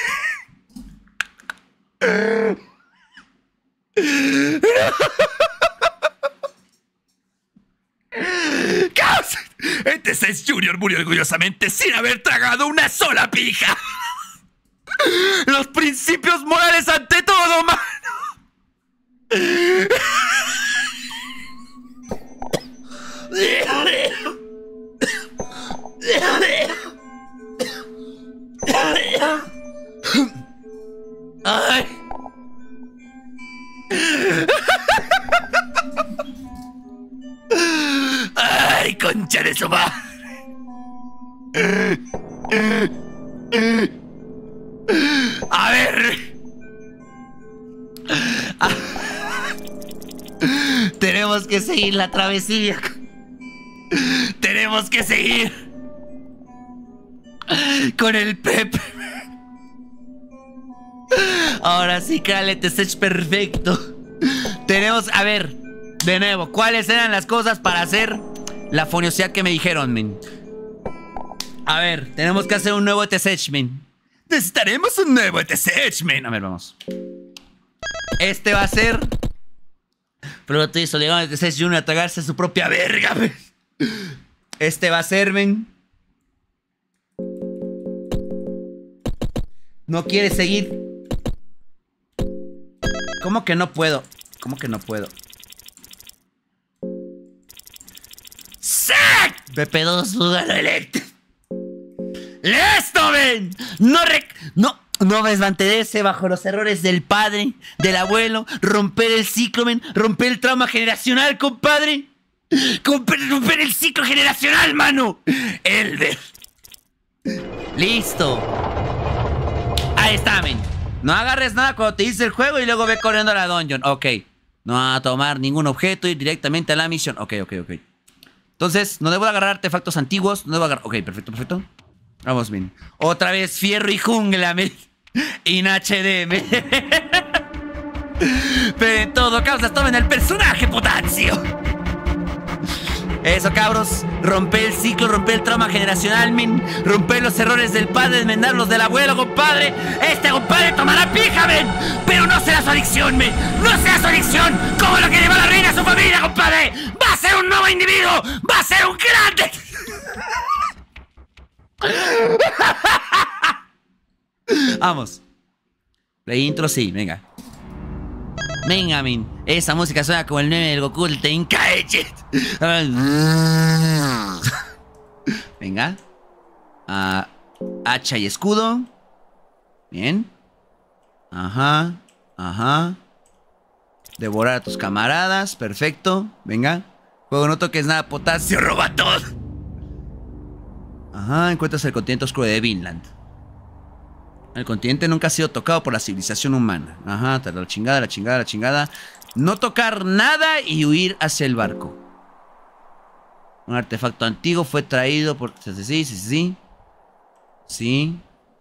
¡Caos! Este seis Junior murió orgullosamente sin haber tragado una sola pija. Los principios morales ante todo, mano. Ay. Ay, concha de su madre. A ver. Ah. Tenemos que seguir la travesía. Tenemos que seguir con el Pepe. Ahora sí, Calete, es perfecto. Tenemos, a ver, de nuevo, ¿cuáles eran las cosas para hacer la foniosidad que me dijeron, men? A ver, tenemos que hacer un nuevo E T S, men. Necesitaremos un nuevo E T S, men. A ver, vamos. Este va a ser... Pero tú hizo llegado a E T S Junior a tragarse su propia verga, men. Este va a ser, men. No quiere seguir. ¿Cómo que no puedo? ¿Cómo que no puedo? ¡Sí! B P dos, lugar electo. ¡Listo, ven! No rec... No, no desmantelerse bajo los errores del padre, del abuelo. Romper el ciclo, ven. Romper el trauma generacional, compadre. Romper, romper el ciclo generacional, mano. Elder. Listo. Ahí está, men. No agarres nada cuando te dice el juego y luego ve corriendo a la dungeon. Ok. No va a tomar ningún objeto y directamente a la misión. Ok, ok, ok. Entonces, no debo agarrar artefactos antiguos. No debo agarrar... Ok, perfecto, perfecto. Vamos bien. Otra vez Fierro y Jungla, men. In H D, men. Pero en todo, causas, tomen el personaje, potasio. Eso, cabros. Romper el ciclo, romper el trauma generacional, men. Romper los errores del padre, enmendar los del abuelo, compadre. Este compadre tomará pija, men. Pero no será su adicción, men. No será su adicción como lo que lleva la reina a su familia, compadre. Va a ser un nuevo individuo. Va a ser un grande. Vamos. Play intro, sí, venga. Venga, min. Esa música suena como el meme del Goku del Tenkaichi. Venga. Ah, hacha y escudo. Bien. Ajá. Ajá. Devorar a tus camaradas. Perfecto. Venga. Juego, no toques nada. Potasio, roba todo. Ajá. Encuentras el continente oscuro de Vinland. El continente nunca ha sido tocado por la civilización humana. Ajá, la chingada, la chingada, la chingada. No tocar nada y huir hacia el barco. Un artefacto antiguo fue traído por... Sí, sí, sí, sí. Sí.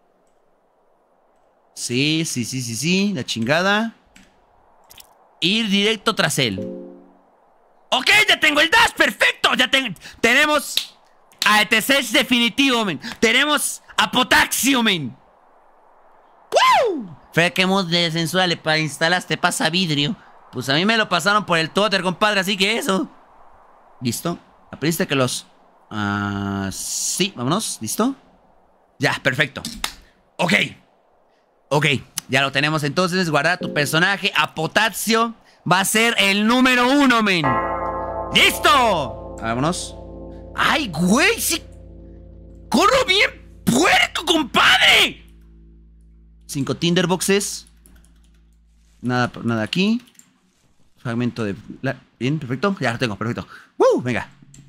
Sí, sí, sí, sí, sí. La chingada. Ir directo tras él. Ok, ya tengo el dash, perfecto. Ya tengo... Tenemos a E T C definitivo, men. Tenemos a Potaxio, men. ¡Woo! Fue que mod de censura le instalaste pasa vidrio. Pues a mí me lo pasaron por el toter, compadre, así que eso. ¿Listo? Aprendiste que los... Uh, sí, vámonos, ¿listo? Ya, perfecto. Ok. Ok, ya lo tenemos entonces. Guardar tu personaje a Potasio va a ser el número uno, men. ¡Listo! Vámonos. ¡Ay, güey! ¡Sí! ¡Corro bien puerco, compadre! Cinco tinderboxes. Nada, nada aquí. Fragmento de... La... Bien, perfecto. Ya lo tengo, perfecto. ¡Uh! Venga.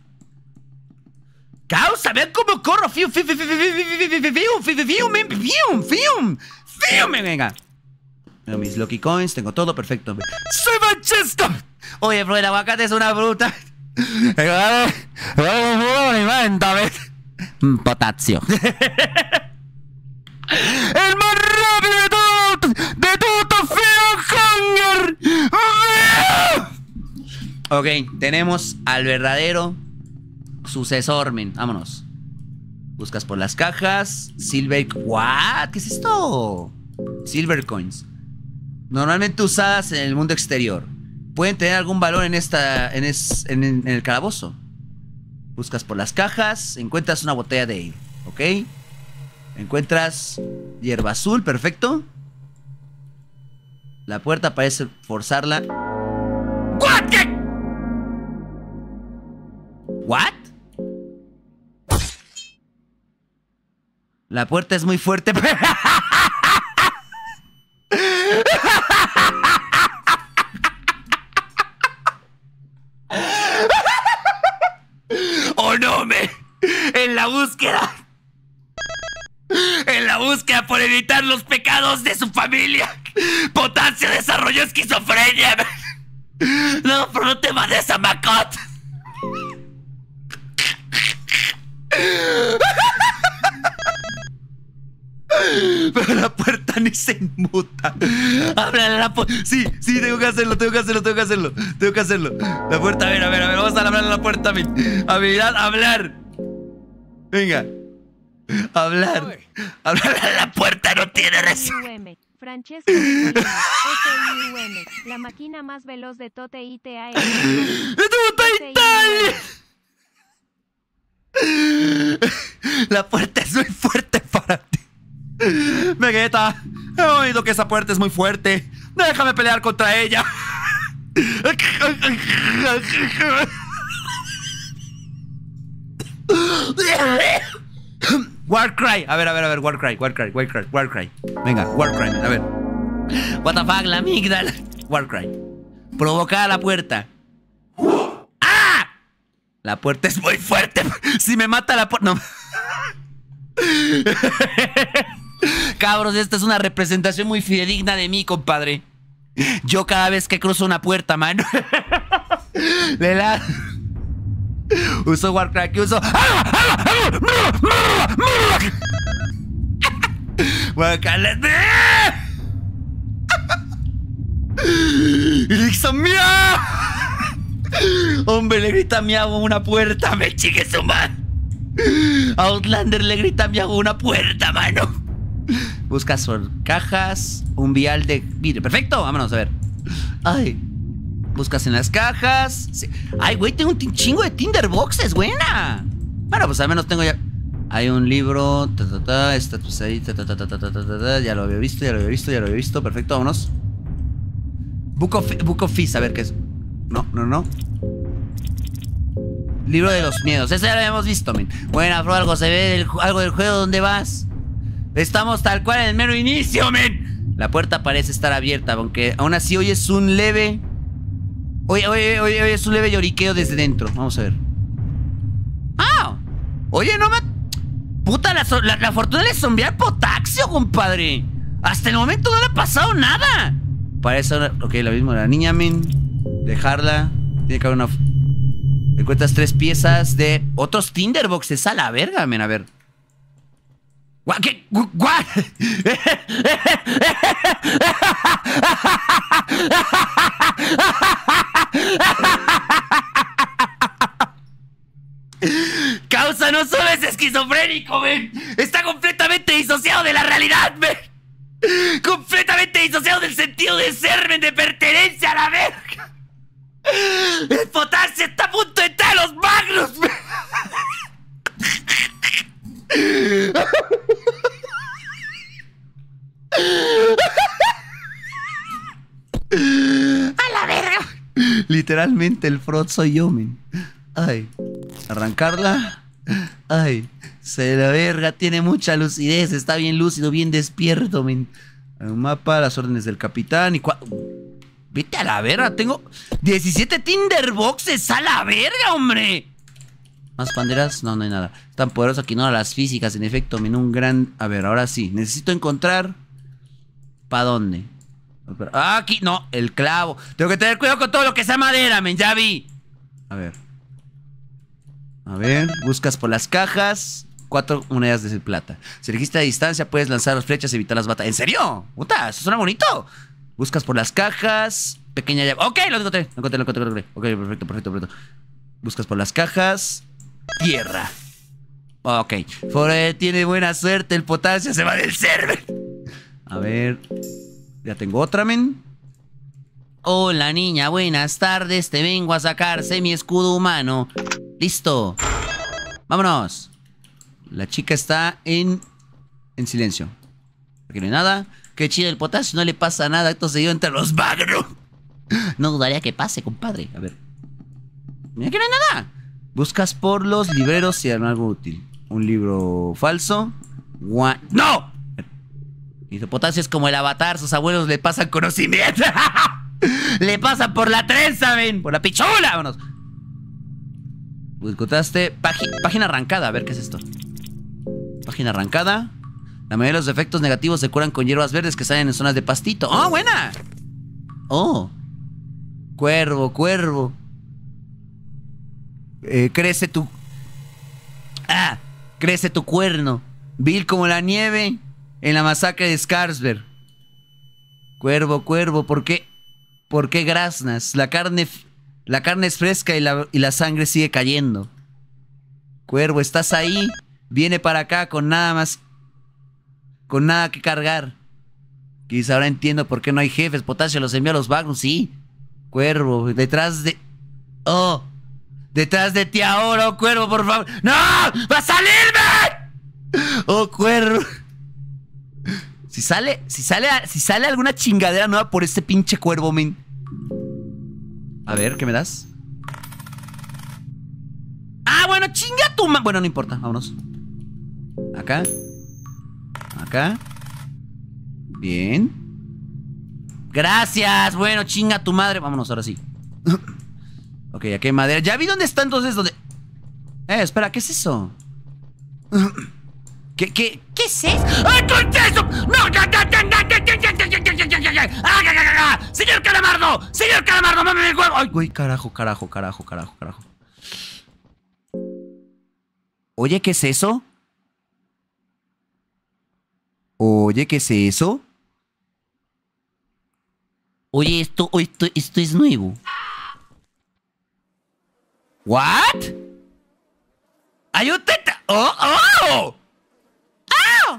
Causa, vean cómo corro. Fium, fium, fium, fium, fium, fium, fium, fium, fium, venga. Tengo mis Lucky Coins, tengo todo, perfecto. ¡Soy Manchester! Oye, bro, el aguacate es una fruta. Potasio. ¡El más rápido de todos! ¡De todo Fierro Jungla! Ok, tenemos al verdadero sucesor, men. Vámonos. Buscas por las cajas. Silver... ¿What? ¿Qué es esto? Silver Coins. Normalmente usadas en el mundo exterior. Pueden tener algún valor en esta... En, es, en, en el calabozo. Buscas por las cajas. Encuentras una botella de ale. ¿Ok? Encuentras hierba azul. Perfecto. La puerta parece forzarla. ¿What? ¿Qué? ¿What? La puerta es muy fuerte. ¡Oh, no, me! En la búsqueda. En la búsqueda por evitar los pecados de su familia, Potasio desarrolló esquizofrenia. No, pero no te mandes a Macot. Pero la puerta ni se inmuta. Ábrale la puerta. Sí, sí, tengo que hacerlo, tengo que hacerlo, tengo que hacerlo. Tengo que hacerlo. La puerta, a ver, a ver, a ver. Vamos a hablar a la puerta, men. Habilidad, hablar. Venga. Hablar. Hablar a la puerta no tiene razón. Francesco T I U M, la máquina más veloz de Tote I T A. ¡De Tote Italia! La puerta es muy fuerte para ti. Vegeta, he oído que esa puerta es muy fuerte. Déjame pelear contra ella. Warcry, a ver, a ver, a ver, Warcry, Warcry, Warcry, Warcry. Venga, Warcry, a ver. What the fuck, la amígdala. Warcry. Provocar a la puerta. ¡Ah! La puerta es muy fuerte. Si me mata la puerta. No. Cabros, esta es una representación muy fidedigna de mí, compadre. Yo cada vez que cruzo una puerta, mano, le la... Uso Warcry, que uso... ¡Grita miau! Hombre, le grita miau a una puerta, me chique su man. Outlander le grita miau a una puerta, mano. Buscas por cajas. Un vial de vidrio. Perfecto, vámonos a ver. Ay. Buscas en las cajas. Sí. Ay, güey, tengo un chingo de tinderboxes. Buena. Bueno, pues al menos tengo ya. Hay un libro. Ta, ta, ta, esta, pues ahí. Ta, ta, ta, ta, ta, ta, ta, ta, ya lo había visto, ya lo había visto, ya lo había visto. Perfecto, vámonos. Book of, Book of Fizz, a ver qué es. No, no, no. Libro de los miedos. Eso ya lo habíamos visto, men. Buena, bro, algo se ve del, algo del juego. ¿Dónde vas? Estamos tal cual en el mero inicio, men. La puerta parece estar abierta, aunque aún así hoy es un leve... Oye, oye, oye, oye, es un leve lloriqueo desde dentro. Vamos a ver. ¡Ah! Oye, no me... Puta, la, la, la fortuna de zombiar Potasio, compadre. Hasta el momento no le ha pasado nada. Para eso... Ok, lo mismo de la niña, men. Dejarla. Tiene que haber una... Encuentras tres piezas de otros tinderboxes. A la verga, men, a ver. ¿What? ¿Qué? ¿What? Causa, no solo es esquizofrénico, men. Está completamente disociado de la realidad, men. Completamente disociado del sentido de ser, men, de pertenencia a la verga. El Potasio está a punto de entrar a los magnos, men. A la verga, Literalmente el fraud soy yo, men. Ay. Arrancarla. Ay. Se la verga, tiene mucha lucidez. Está bien lúcido, bien despierto, men. Un mapa, las órdenes del capitán y cua... Vete a la verga, tengo diecisiete Tinderboxes, a la verga, hombre. ¿Más banderas? No, no hay nada. Es tan poderoso que ignora las físicas, en efecto, men, un gran... A ver, ahora sí, necesito encontrar... ¿Para dónde? Ah, aquí, no, el clavo. Tengo que tener cuidado con todo lo que sea madera, men, ya vi. A ver. A ver, buscas por las cajas. Cuatro monedas de plata. Si elegiste a distancia, puedes lanzar las flechas y evitar las batallas. ¿En serio? Puta, eso suena bonito. Buscas por las cajas. Pequeña llave. Ok, lo encontré. Lo encontré, lo encontré, lo encontré. Ok, perfecto, perfecto, perfecto. Buscas por las cajas. Tierra. Ok. Por, eh, tiene buena suerte. El potasio se va del server. A ver. Ya tengo otra, men. Hola, niña. Buenas tardes. Te vengo a sacar semi escudo humano. Listo. Vámonos. La chica está en... En silencio. Aquí no hay nada. Qué chido el potasio, no le pasa nada. Esto se dio entre los bagros. No dudaría que pase, compadre. A ver. Mira que no hay nada. Buscas por los libreros si hay algo útil. Un libro falso. Gua... ¡No! Dice, potasio es como el avatar. Sus abuelos le pasan conocimiento. Le pasan por la trenza, ven. Por la pichula. Vámonos. Encontraste página, página arrancada. A ver, ¿qué es esto? Página arrancada. La mayoría de los efectos negativos se curan con hierbas verdes que salen en zonas de pastito. ¡Oh, buena! ¡Oh! Cuervo, cuervo. Eh, crece tu... ¡Ah! Crece tu cuerno. Vil como la nieve en la masacre de Scarsberg. Cuervo, cuervo, ¿por qué? ¿Por qué graznas? La carne... La carne es fresca y la, y la sangre sigue cayendo. Cuervo, ¿estás ahí? Viene para acá con nada más... Con nada que cargar. Quizá ahora entiendo por qué no hay jefes. Potasio los envió a los Magnus, sí. Cuervo, detrás de... Oh, detrás de ti ahora, oh, cuervo, por favor. ¡No! ¡Va a salirme! Oh, cuervo. Si sale, si sale, si sale alguna chingadera nueva por este pinche cuervo, men. A ver, ¿qué me das? Ah, bueno, chinga tu ma... Bueno, no importa, vámonos. Acá. Acá. Bien. Gracias, bueno, chinga tu madre. Vámonos, ahora sí. Ok, aquí hay madera. Ya vi dónde está entonces, donde... Eh, espera, ¿qué es eso? ¿Qué, qué, qué es eso? ¡Ay, qué es eso! ¡No! ¡Señor Calamardo! ¡Señor Calamardo! ¡Mame el huevo! ¡Ay, güey! Carajo, carajo, carajo, carajo, carajo. Oye, ¿qué es eso? Oye, ¿qué es eso? Oye, esto, esto, esto es nuevo. ¿What? ¡Ayúdate! ¡Oh, oh! ¡Oh!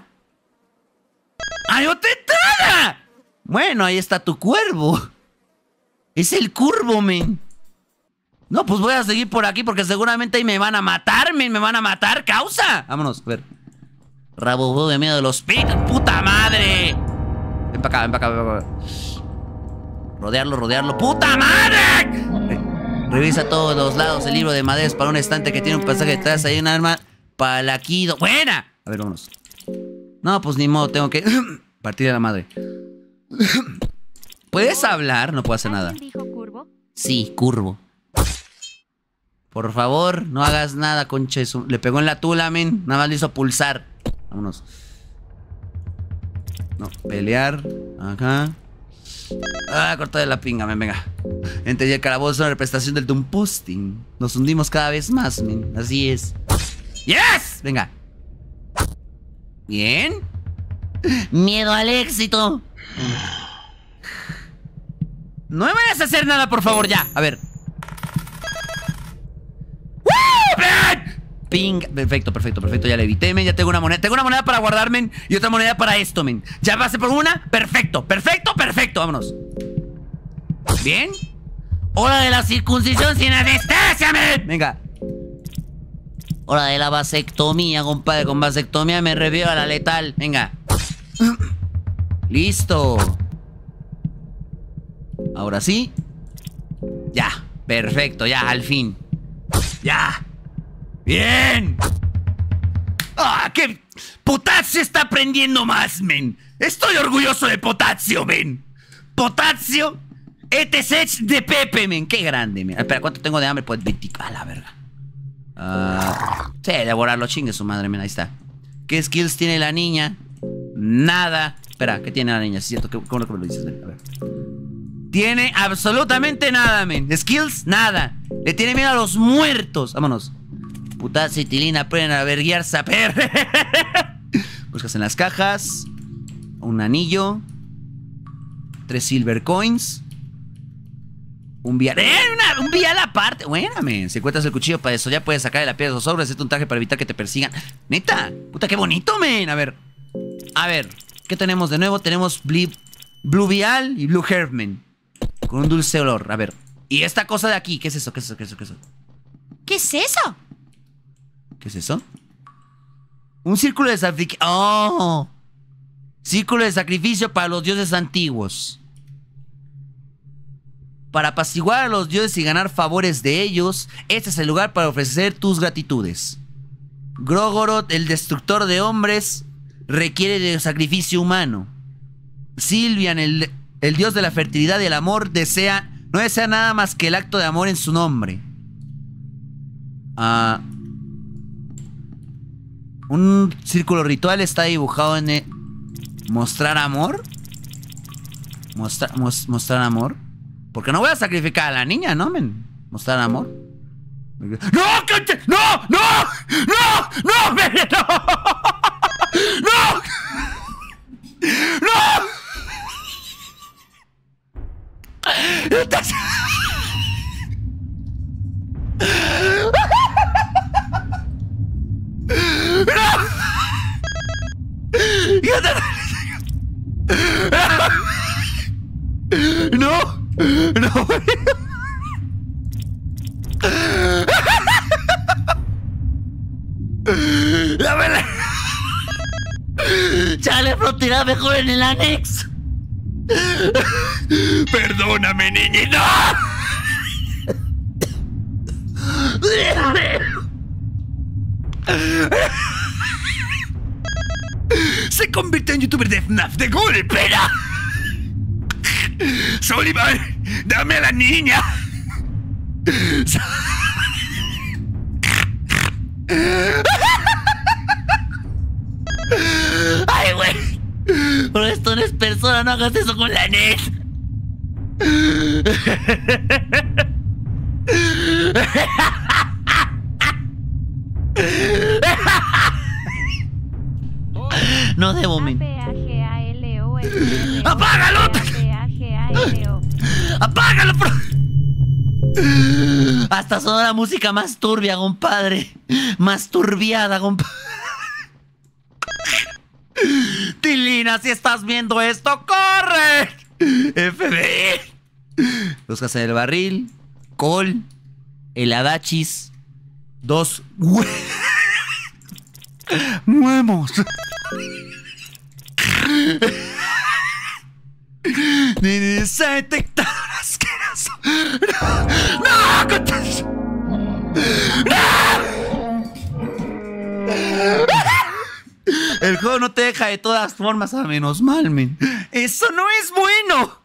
¡Ayúdate! Bueno, ahí está tu cuervo. Es el curvo, men. No, pues voy a seguir por aquí porque seguramente ahí me van a matar, men. Me van a matar, causa. Vámonos, a ver. Rabo de miedo de los pitos. ¡Puta madre! Ven para acá, ven para acá, ven para acá. Rodearlo, rodearlo. ¡Puta madre! Eh, revisa a todos los lados el libro de madera para un estante que tiene un pasaje detrás. Hay un arma palaquido. ¡Buena! A ver, vámonos. No, pues ni modo, tengo que partir a la madre. ¿Puedes hablar? No puedo hacer nada. ¿Alguien dijo curvo? Sí, curvo. Por favor, no hagas nada, concha de su... Le pegó en la tula, men. Nada más le hizo pulsar. Vámonos. No, pelear. Acá. Ah, corta de la pinga, men, venga. Entre el calabozo es una representación del Doom Posting. Nos hundimos cada vez más, men. Así es. ¡Yes! Venga. Bien. Miedo al éxito. No me vayas a hacer nada, por favor, ya. A ver. Ping. Perfecto, perfecto, perfecto. Ya le evité, men. Ya tengo una moneda. Tengo una moneda para guardar, men. Y otra moneda para esto, men. Ya pasé por una. Perfecto, perfecto, perfecto. Vámonos. Bien. Hora de la circuncisión sin anestesia, men. Venga. Hora de la vasectomía, compadre. Con vasectomía me revivo a la letal. Venga. Listo. Ahora sí. Ya. Perfecto, ya, al fin. Ya. Bien. ¡Ah, qué! Potasio está aprendiendo más, men. Estoy orgulloso de Potasio, men. Potasio, etc de Pepe, men. Qué grande, men. Espera, ¿cuánto tengo de hambre? Pues veinte. A la verga. Uh, sí, devorarlo, chingue su madre, men. Ahí está. ¿Qué skills tiene la niña? Nada. Espera, ¿qué tiene la niña? Sí, cierto, ¿cómo lo dices, men? A ver. Tiene absolutamente nada, men. Skills, nada. Le tiene miedo a los muertos. Vámonos. Potasio y Tilina aprenden a verguiar saper. Buscas en las cajas. Un anillo. Tres silver coins. Un vial. ¡Eh! Una, un vial aparte. Buena, men. Si encuentras el cuchillo para eso, ya puedes sacarle la piedra de los sobres. Hacerte un traje para evitar que te persigan. Neta. Puta, qué bonito, men. A ver. A ver. ¿Qué tenemos de nuevo? Tenemos Blue Vial y Blue Herbman. Con un dulce olor. A ver. Y esta cosa de aquí. ¿Qué es eso? ¿Qué es eso? ¿Qué es eso? ¿Qué es eso? ¿Qué es eso? ¿Qué es eso? Un círculo de sacrificio. ¡Oh! Círculo de sacrificio para los dioses antiguos. Para apaciguar a los dioses y ganar favores de ellos, este es el lugar para ofrecer tus gratitudes. Grogoroth, el destructor de hombres, requiere de sacrificio humano. Sylvian, el, el dios de la fertilidad y el amor, desea, no desea nada más que el acto de amor en su nombre. Ah... Un círculo ritual está dibujado en el... ¿Mostrar amor? Mostra... Mos... ¿Mostrar amor? Porque no voy a sacrificar a la niña, ¿no, men? ¿Mostrar amor? ¡No! ¡Que... ¡No! ¡No! ¡No! ¡No! ¡No! ¡No! ¡No! ¡No! ¡No! ¡La verdad! ¡Chale, pero tira mejor en el anexo! ¡Perdóname, niñito! Se convirtió en youtuber de F NAF de golpe. Sullivan, dame a la niña. Ay, güey. Pero esto no es persona, no hagas eso con la net. No debo, men. ¡Apágalo! ¡Apágalo! Hasta sonó la música más turbia, compadre. Más turbiada, compadre. Tilina, si estás viendo esto, ¡corre! F B I. Buscas en el barril. Col. El adachis. Dos huevos. Ni se detectador asqueroso. ¡No! ¡No! ¡No! El juego no te deja de todas formas, a menos mal, men. ¡Eso no es bueno!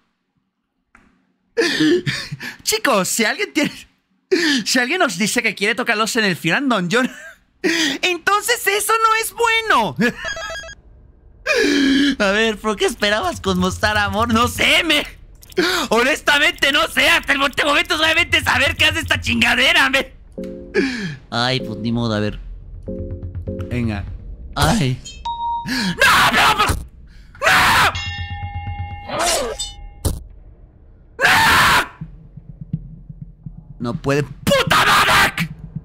Chicos, si alguien tiene... Si alguien nos dice que quiere tocarlos en el final dungeon, entonces eso no es bueno. A ver, ¿por qué esperabas con mostrar amor? No sé, me... Honestamente no sé. Hasta el momento solamente saber qué hace esta chingadera, me... Ay, pues ni modo, a ver. Venga. Ay. ¡No, no, no! ¡No! No puede... ¡Puta madre!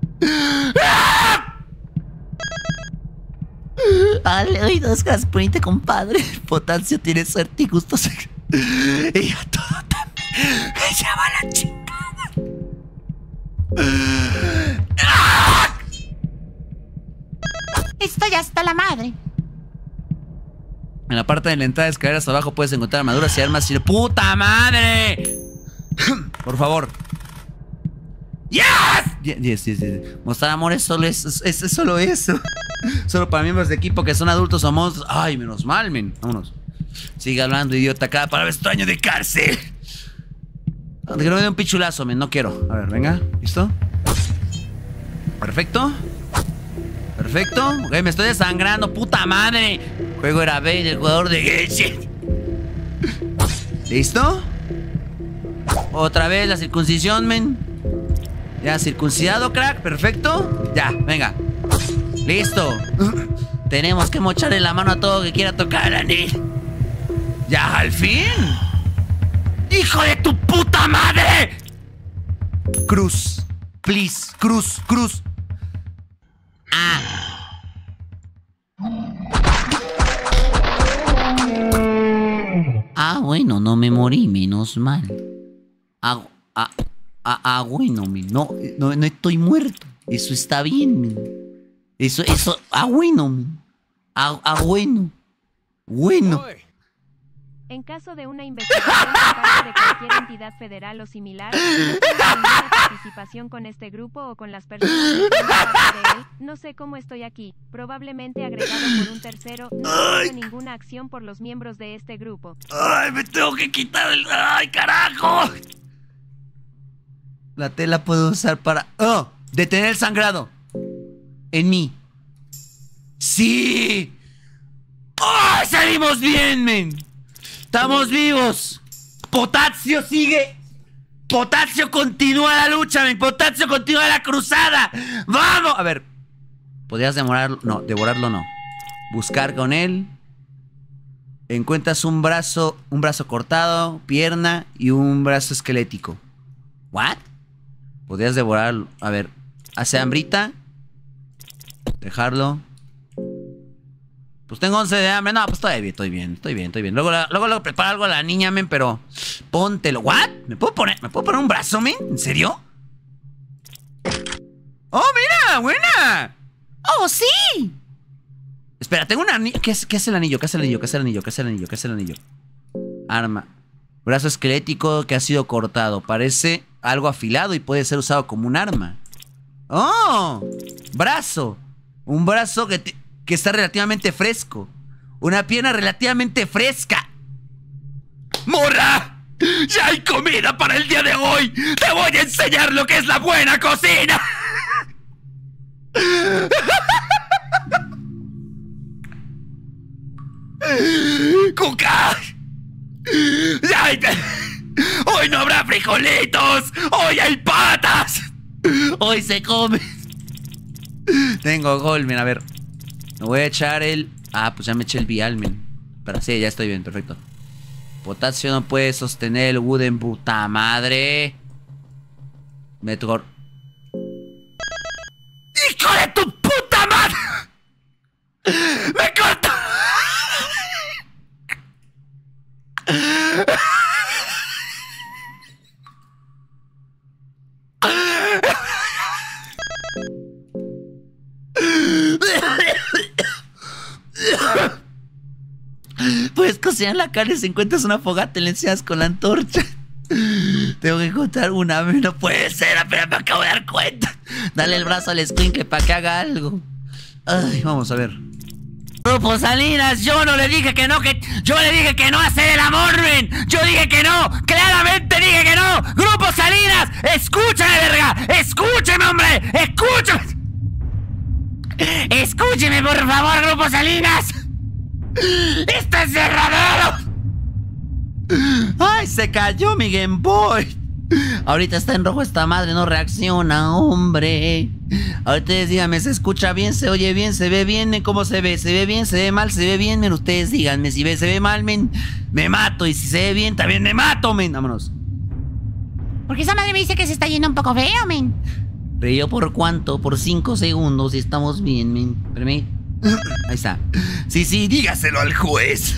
Dale, oídos, Gasprinte, compadre. Potasio tiene suerte y gustos. Y a todo también. Me lleva la chingada. Estoy hasta la madre. En la parte de la entrada de escaleras abajo puedes encontrar armaduras y armas y... ¡Puta madre! Por favor. ¡Yes! Yes, yes, yes. Mostrar amor es solo eso. Es, es solo eso. Solo para miembros de equipo que son adultos o monstruos. Ay, menos mal, men. Vámonos. Sigue hablando, idiota. Cada palabra es tu año de cárcel. Que no me dé un pichulazo, men. No quiero. A ver, venga. ¿Listo? Perfecto. Perfecto. Ok, me estoy desangrando. ¡Puta madre! El juego era Bane, el jugador de Genshin. ¿Listo? Otra vez la circuncisión, men. Ya, circuncidado, crack. Perfecto. Ya, venga. Listo. Tenemos que mocharle la mano a todo que quiera tocar el anillo. Ya, al fin. ¡Hijo de tu puta madre! Cruz. Please. Cruz, cruz. Ah. Ah, bueno, no me morí, menos mal. Ah, ah, ah, ah bueno, men. No, no, no estoy muerto. Eso está bien, men. Eso, eso, ah, bueno, men. Ah, ah, bueno. Bueno. En caso de una investigación por parte de cualquier entidad federal o similar, no tengo ninguna participación con este grupo o con las personas que forman parte de él. No sé cómo estoy aquí, probablemente agregado por un tercero. No tengo ninguna acción por los miembros de este grupo. ¡Ay, me tengo que quitar el... ¡Ay, carajo! La tela puedo usar para... ¡Oh! Detener el sangrado. En mí. ¡Sí! ¡Oh! ¡Salimos bien, men! ¡Estamos vivos! ¡Potasio sigue! ¡Potasio continúa la lucha, men! ¡Potasio continúa la cruzada! ¡Vamos! A ver. ¿Podrías demorarlo? No, devorarlo no. Buscar con él. Encuentras un brazo, un brazo cortado, pierna y un brazo esquelético. ¿What? Podrías devorarlo. A ver. Hace hambrita. Dejarlo. Pues tengo once de hambre. No, pues estoy bien, estoy bien, estoy bien, estoy bien. Luego, la, luego, luego prepara algo a la niña, men, pero... Póntelo. ¿What? ¿Me puedo poner, ¿me puedo poner un brazo, men? ¿En serio? ¡Oh, mira! ¡Buena! ¡Oh, sí! Espera, tengo un anillo. ¿Qué, ¿Qué hace el anillo? ¿Qué hace el anillo? ¿Qué hace el anillo? ¿Qué hace el anillo? ¿Qué hace el anillo? Arma. Brazo esquelético que ha sido cortado. Parece algo afilado y puede ser usado como un arma. ¡Oh! Brazo. Un brazo que, te, que está relativamente fresco. Una pierna relativamente fresca. ¡Morra! ¡Ya hay comida para el día de hoy! ¡Te voy a enseñar lo que es la buena cocina! ¡Cuca! ¡Hoy no habrá frijolitos! ¡Hoy hay patas! ¡Hoy se come! Tengo gol, men, a ver. Me voy a echar el... Ah, pues ya me eché el vial, men. Pero sí, ya estoy bien, perfecto. Potasio no puede sostener el wooden, puta madre. Metror. ¡Hijo de tu puta madre! ¡Me cortó! Puedes cocinar la carne si encuentras una fogata y le enciendas con la antorcha. Tengo que encontrar una, no puede ser, apenas me acabo de dar cuenta. Dale el brazo al escuincle para que haga algo. Ay, vamos a ver. Grupo Salinas, yo no le dije que no, que yo le dije que no a hacer el amor, men. Yo dije que no, claramente dije que no. Grupo Salinas, escúchame, verga, escúcheme, hombre, escúchame. Escúcheme, por favor, Grupo Salinas. ¡Esto es cerradero! ¡Ay, se cayó mi Game Boy! Ahorita está en rojo esta madre, no reacciona, hombre. Ahorita díganme, ¿se escucha bien? ¿Se oye bien? ¿Se ve bien? ¿Cómo se ve? ¿Se ve bien? ¿Se ve mal? ¿Se ve bien? Men, ustedes díganme, si ve, se ve mal, men, me mato. Y si se ve bien, también me mato, men. Vámonos. Porque esa madre me dice que se está yendo un poco feo, men. ¿Río por cuánto? Por cinco segundos y estamos bien, men. Espérame. Ahí está. Sí, sí, dígaselo al juez.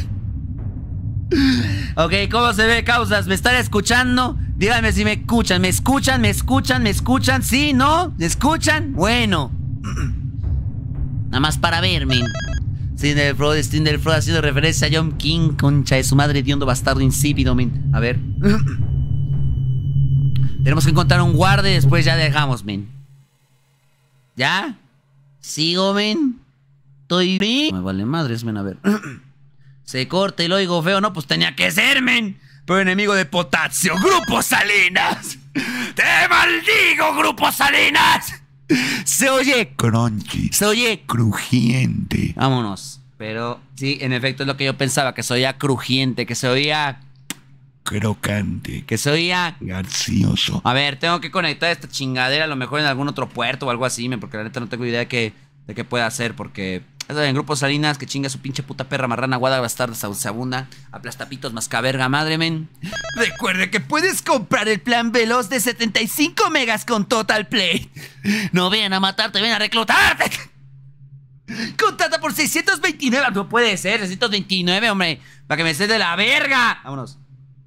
Ok, ¿cómo se ve, causas? ¿Me están escuchando? Díganme si me escuchan. ¿Me escuchan? ¿Me escuchan? ¿Me escuchan? ¿Sí? ¿No? ¿Me escuchan? Bueno. Nada más para verme. Stinderfrod, Stinderfrod haciendo referencia a John King, concha de su madre, hediondo bastardo insípido, men. A ver. Tenemos que encontrar un guardia y después ya dejamos, men. ¿Ya? ¿Sigo, men? Estoy bien. Me vale madres, men, a ver. Se corta y lo oigo feo, ¿no? Pues tenía que ser, men. Pero enemigo de potasio, Grupo Salinas. ¡Te maldigo, Grupo Salinas! Se oye crunchy, se oye crujiente. Vámonos. Pero sí, en efecto es lo que yo pensaba, que se oía crujiente, que se oía crocante, que se oía gracioso. A ver, tengo que conectar esta chingadera a lo mejor en algún otro puerto o algo así, men, porque la neta no tengo idea de qué, de qué puede hacer, porque eso en Grupo Salinas, que chinga su pinche puta perra marrana, guada, bastarda, sauceabunda, aplastapitos, mascaverga, madre, men. Recuerde que puedes comprar el plan veloz de setenta y cinco megas con Total Play. No vayan a matarte, ven a reclutarte. Contrata por seiscientos veintinueve. No puede ser, seiscientos veintinueve, hombre. Para que me estés de la verga. Vámonos.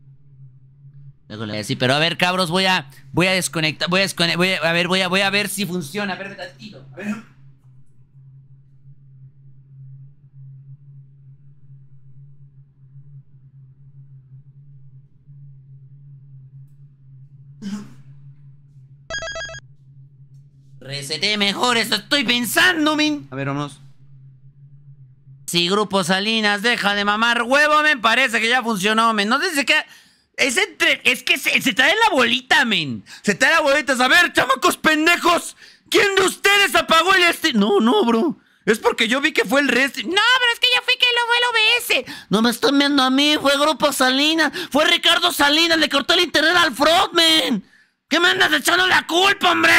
Sí, pero a ver, cabros, voy a voy a desconectar, voy a desconectar, voy a, a ver, voy a voy a ver si funciona. A ver, tantito. A ver. Reseté mejor, eso estoy pensando, men. A ver, vámonos. Si Grupo Salinas deja de mamar huevo, men, parece que ya funcionó, men. No sé si se queda... Es, entre... es que se, se trae la bolita, men. Se trae la bolita. A ver, chamacos pendejos. ¿Quién de ustedes apagó el este? No, no, bro. Es porque yo vi que fue el rest. No, pero es que yo fui que lo fue el O B S. No me están viendo a mí, fue Grupo Salinas. Fue Ricardo Salinas, le cortó el internet al Frog, men. ¿Qué me andas echando la culpa, hombre?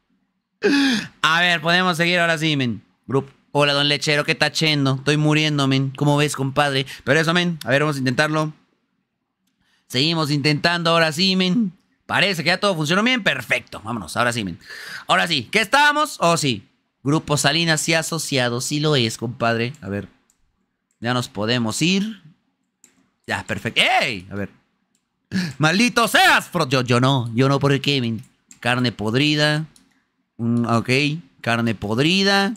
A ver, podemos seguir ahora sí, men. Grupo. Hola, don Lechero, ¿qué está chendo? Estoy muriendo, men. ¿Cómo ves, compadre? Pero eso, men. A ver, vamos a intentarlo. Seguimos intentando, ahora sí, men. Parece que ya todo funcionó bien. Perfecto. Vámonos, ahora sí, men. Ahora sí. ¿Qué estábamos? Oh, sí. Grupo Salinas y asociados. Sí lo es, compadre. A ver. Ya nos podemos ir. Ya, perfecto. ¡Ey! A ver. ¡Maldito seas! Yo, yo no. Yo no, ¿por qué, men? Carne podrida. Mm, ok. Carne podrida.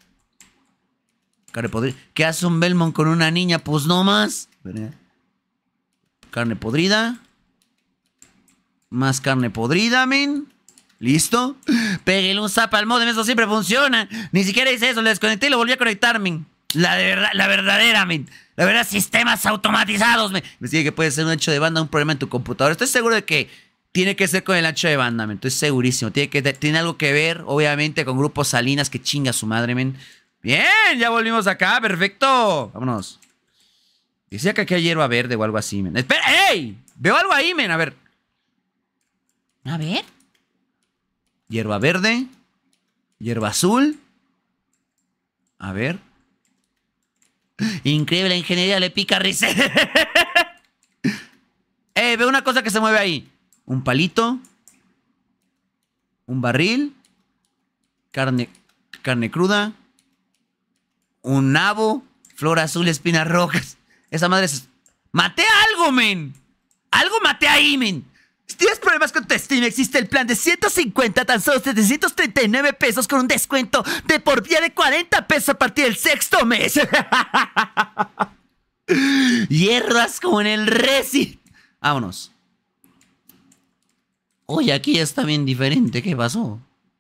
Carne podrida. ¿Qué hace un Belmont con una niña? Pues no más. Carne podrida. Más carne podrida, men. ¿Listo? Pégale un zap al modem, eso siempre funciona. Ni siquiera hice eso, le desconecté y lo volví a conectar, men. La de verdad, la verdadera, men. La verdad, sistemas automatizados, men. Me sigue que puede ser un ancho de banda, un problema en tu computadora. Estoy seguro de que tiene que ser con el ancho de banda, men. Estoy segurísimo. Tiene, que, tiene algo que ver, obviamente, con Grupo Salinas, que chinga su madre, men. Bien, ya volvimos acá, perfecto. Vámonos. Decía que aquí hay hierba verde o algo así, men. ¡Espera! ¡Ey! Veo algo ahí, men. A ver. A ver. Hierba verde. Hierba azul. A ver. Increíble, la ingeniería le pica risa. ¡Eh! Veo una cosa que se mueve ahí. Un palito. Un barril. Carne. Carne cruda. Un nabo. Flor azul, espinas rojas. Esa madre es... ¡Maté algo, men! Algo maté ahí, men. Si tienes problemas con tu Steam, existe el plan de ciento cincuenta, tan solo setecientos treinta y nueve pesos con un descuento de por vía de cuarenta pesos a partir del sexto mes. Hierras como en el Resi. Vámonos. Oye, aquí está bien diferente. ¿Qué pasó?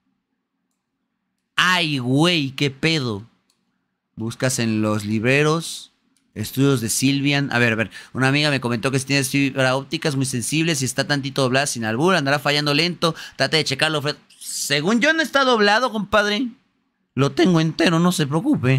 Ay, güey, qué pedo. Buscas en los libreros. Estudios de Silvian. A ver, a ver. Una amiga me comentó que si tienes fibra óptica es muy sensible. Si está tantito doblada sin albur, andará fallando lento. Trate de checarlo. Según yo no está doblado, compadre. Lo tengo entero, no se preocupe.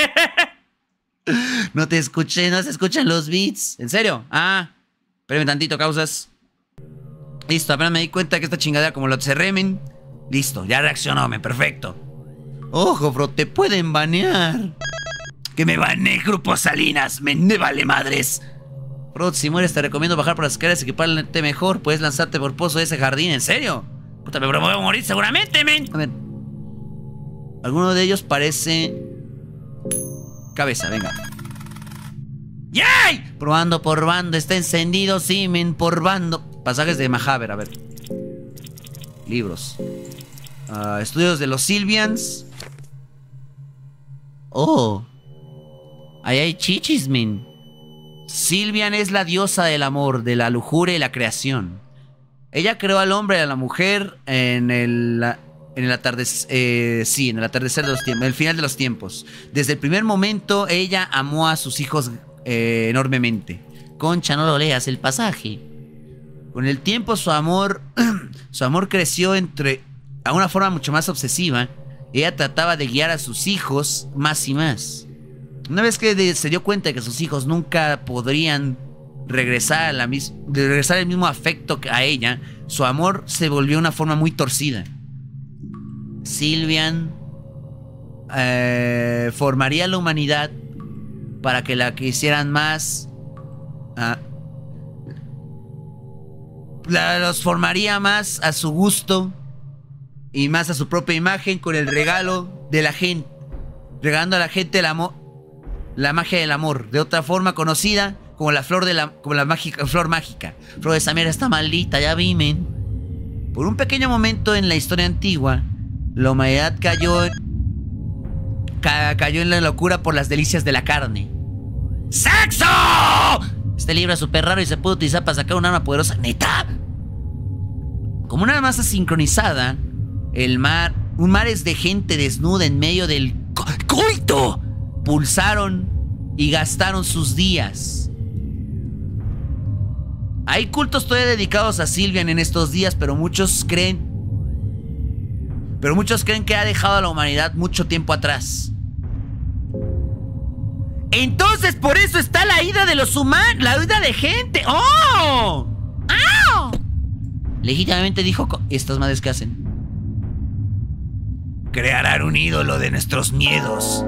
No te escuché, no se escuchan los beats. ¿En serio? Ah, espérame tantito, causas. Listo, apenas me di cuenta que esta chingadera como lo cerré, men. Listo, ya reaccionó, men, perfecto. Ojo, bro, te pueden banear. Que me baneé, Grupo Salinas, men, me vale madres. Bro, si mueres te recomiendo bajar por las escaleras y equiparte mejor. Puedes lanzarte por pozo de ese jardín, ¿en serio? Puta, me voy a morir seguramente, men. A ver. Alguno de ellos parece... Cabeza, venga. ¡Yay! Probando por bando, está encendido, sí, men, por bando. Pasajes de Mahaber, a ver. Libros. Uh, estudios de los Silvians. Oh. Ahí hay chichis, men. Silvian es la diosa del amor, de la lujuria y la creación. Ella creó al hombre y a la mujer en el, en el atardecer, eh, sí, en el atardecer de los tiempos, en el final de los tiempos. Desde el primer momento, ella amó a sus hijos eh, enormemente. Concha, no lo leas el pasaje. Con el tiempo, su amor, su amor creció entre, a una forma mucho más obsesiva. Ella trataba de guiar a sus hijos más y más. Una vez que de, se dio cuenta de que sus hijos nunca podrían regresar, a la mis, de regresar el mismo afecto que a ella, su amor se volvió una forma muy torcida. Sylvian eh, formaría la humanidad para que la quisieran más. Ah, la, los formaría más a su gusto y más a su propia imagen con el regalo de la gente, regalando a la gente el amor, la magia del amor, de otra forma conocida como la flor de la, como la mágica, flor mágica. Flor de esa mierda está maldita, ya vi, men. Por un pequeño momento en la historia antigua, la humanidad cayó, ca, cayó en la locura por las delicias de la carne. ¡Sexo! Este libro es súper raro y se puede utilizar para sacar un arma poderosa. ¡Neta! Como una masa sincronizada, el mar, un mar es de gente desnuda en medio del co coito. Pulsaron y gastaron sus días. Hay cultos todavía dedicados a Sylvian en estos días, pero muchos creen, pero muchos creen que ha dejado a la humanidad mucho tiempo atrás. Entonces, por eso está la ida de los humanos, la ida de gente. ¡Oh! ¡Ah! Legítimamente dijo, ¿estas madres qué hacen? Crearán un ídolo de nuestros miedos.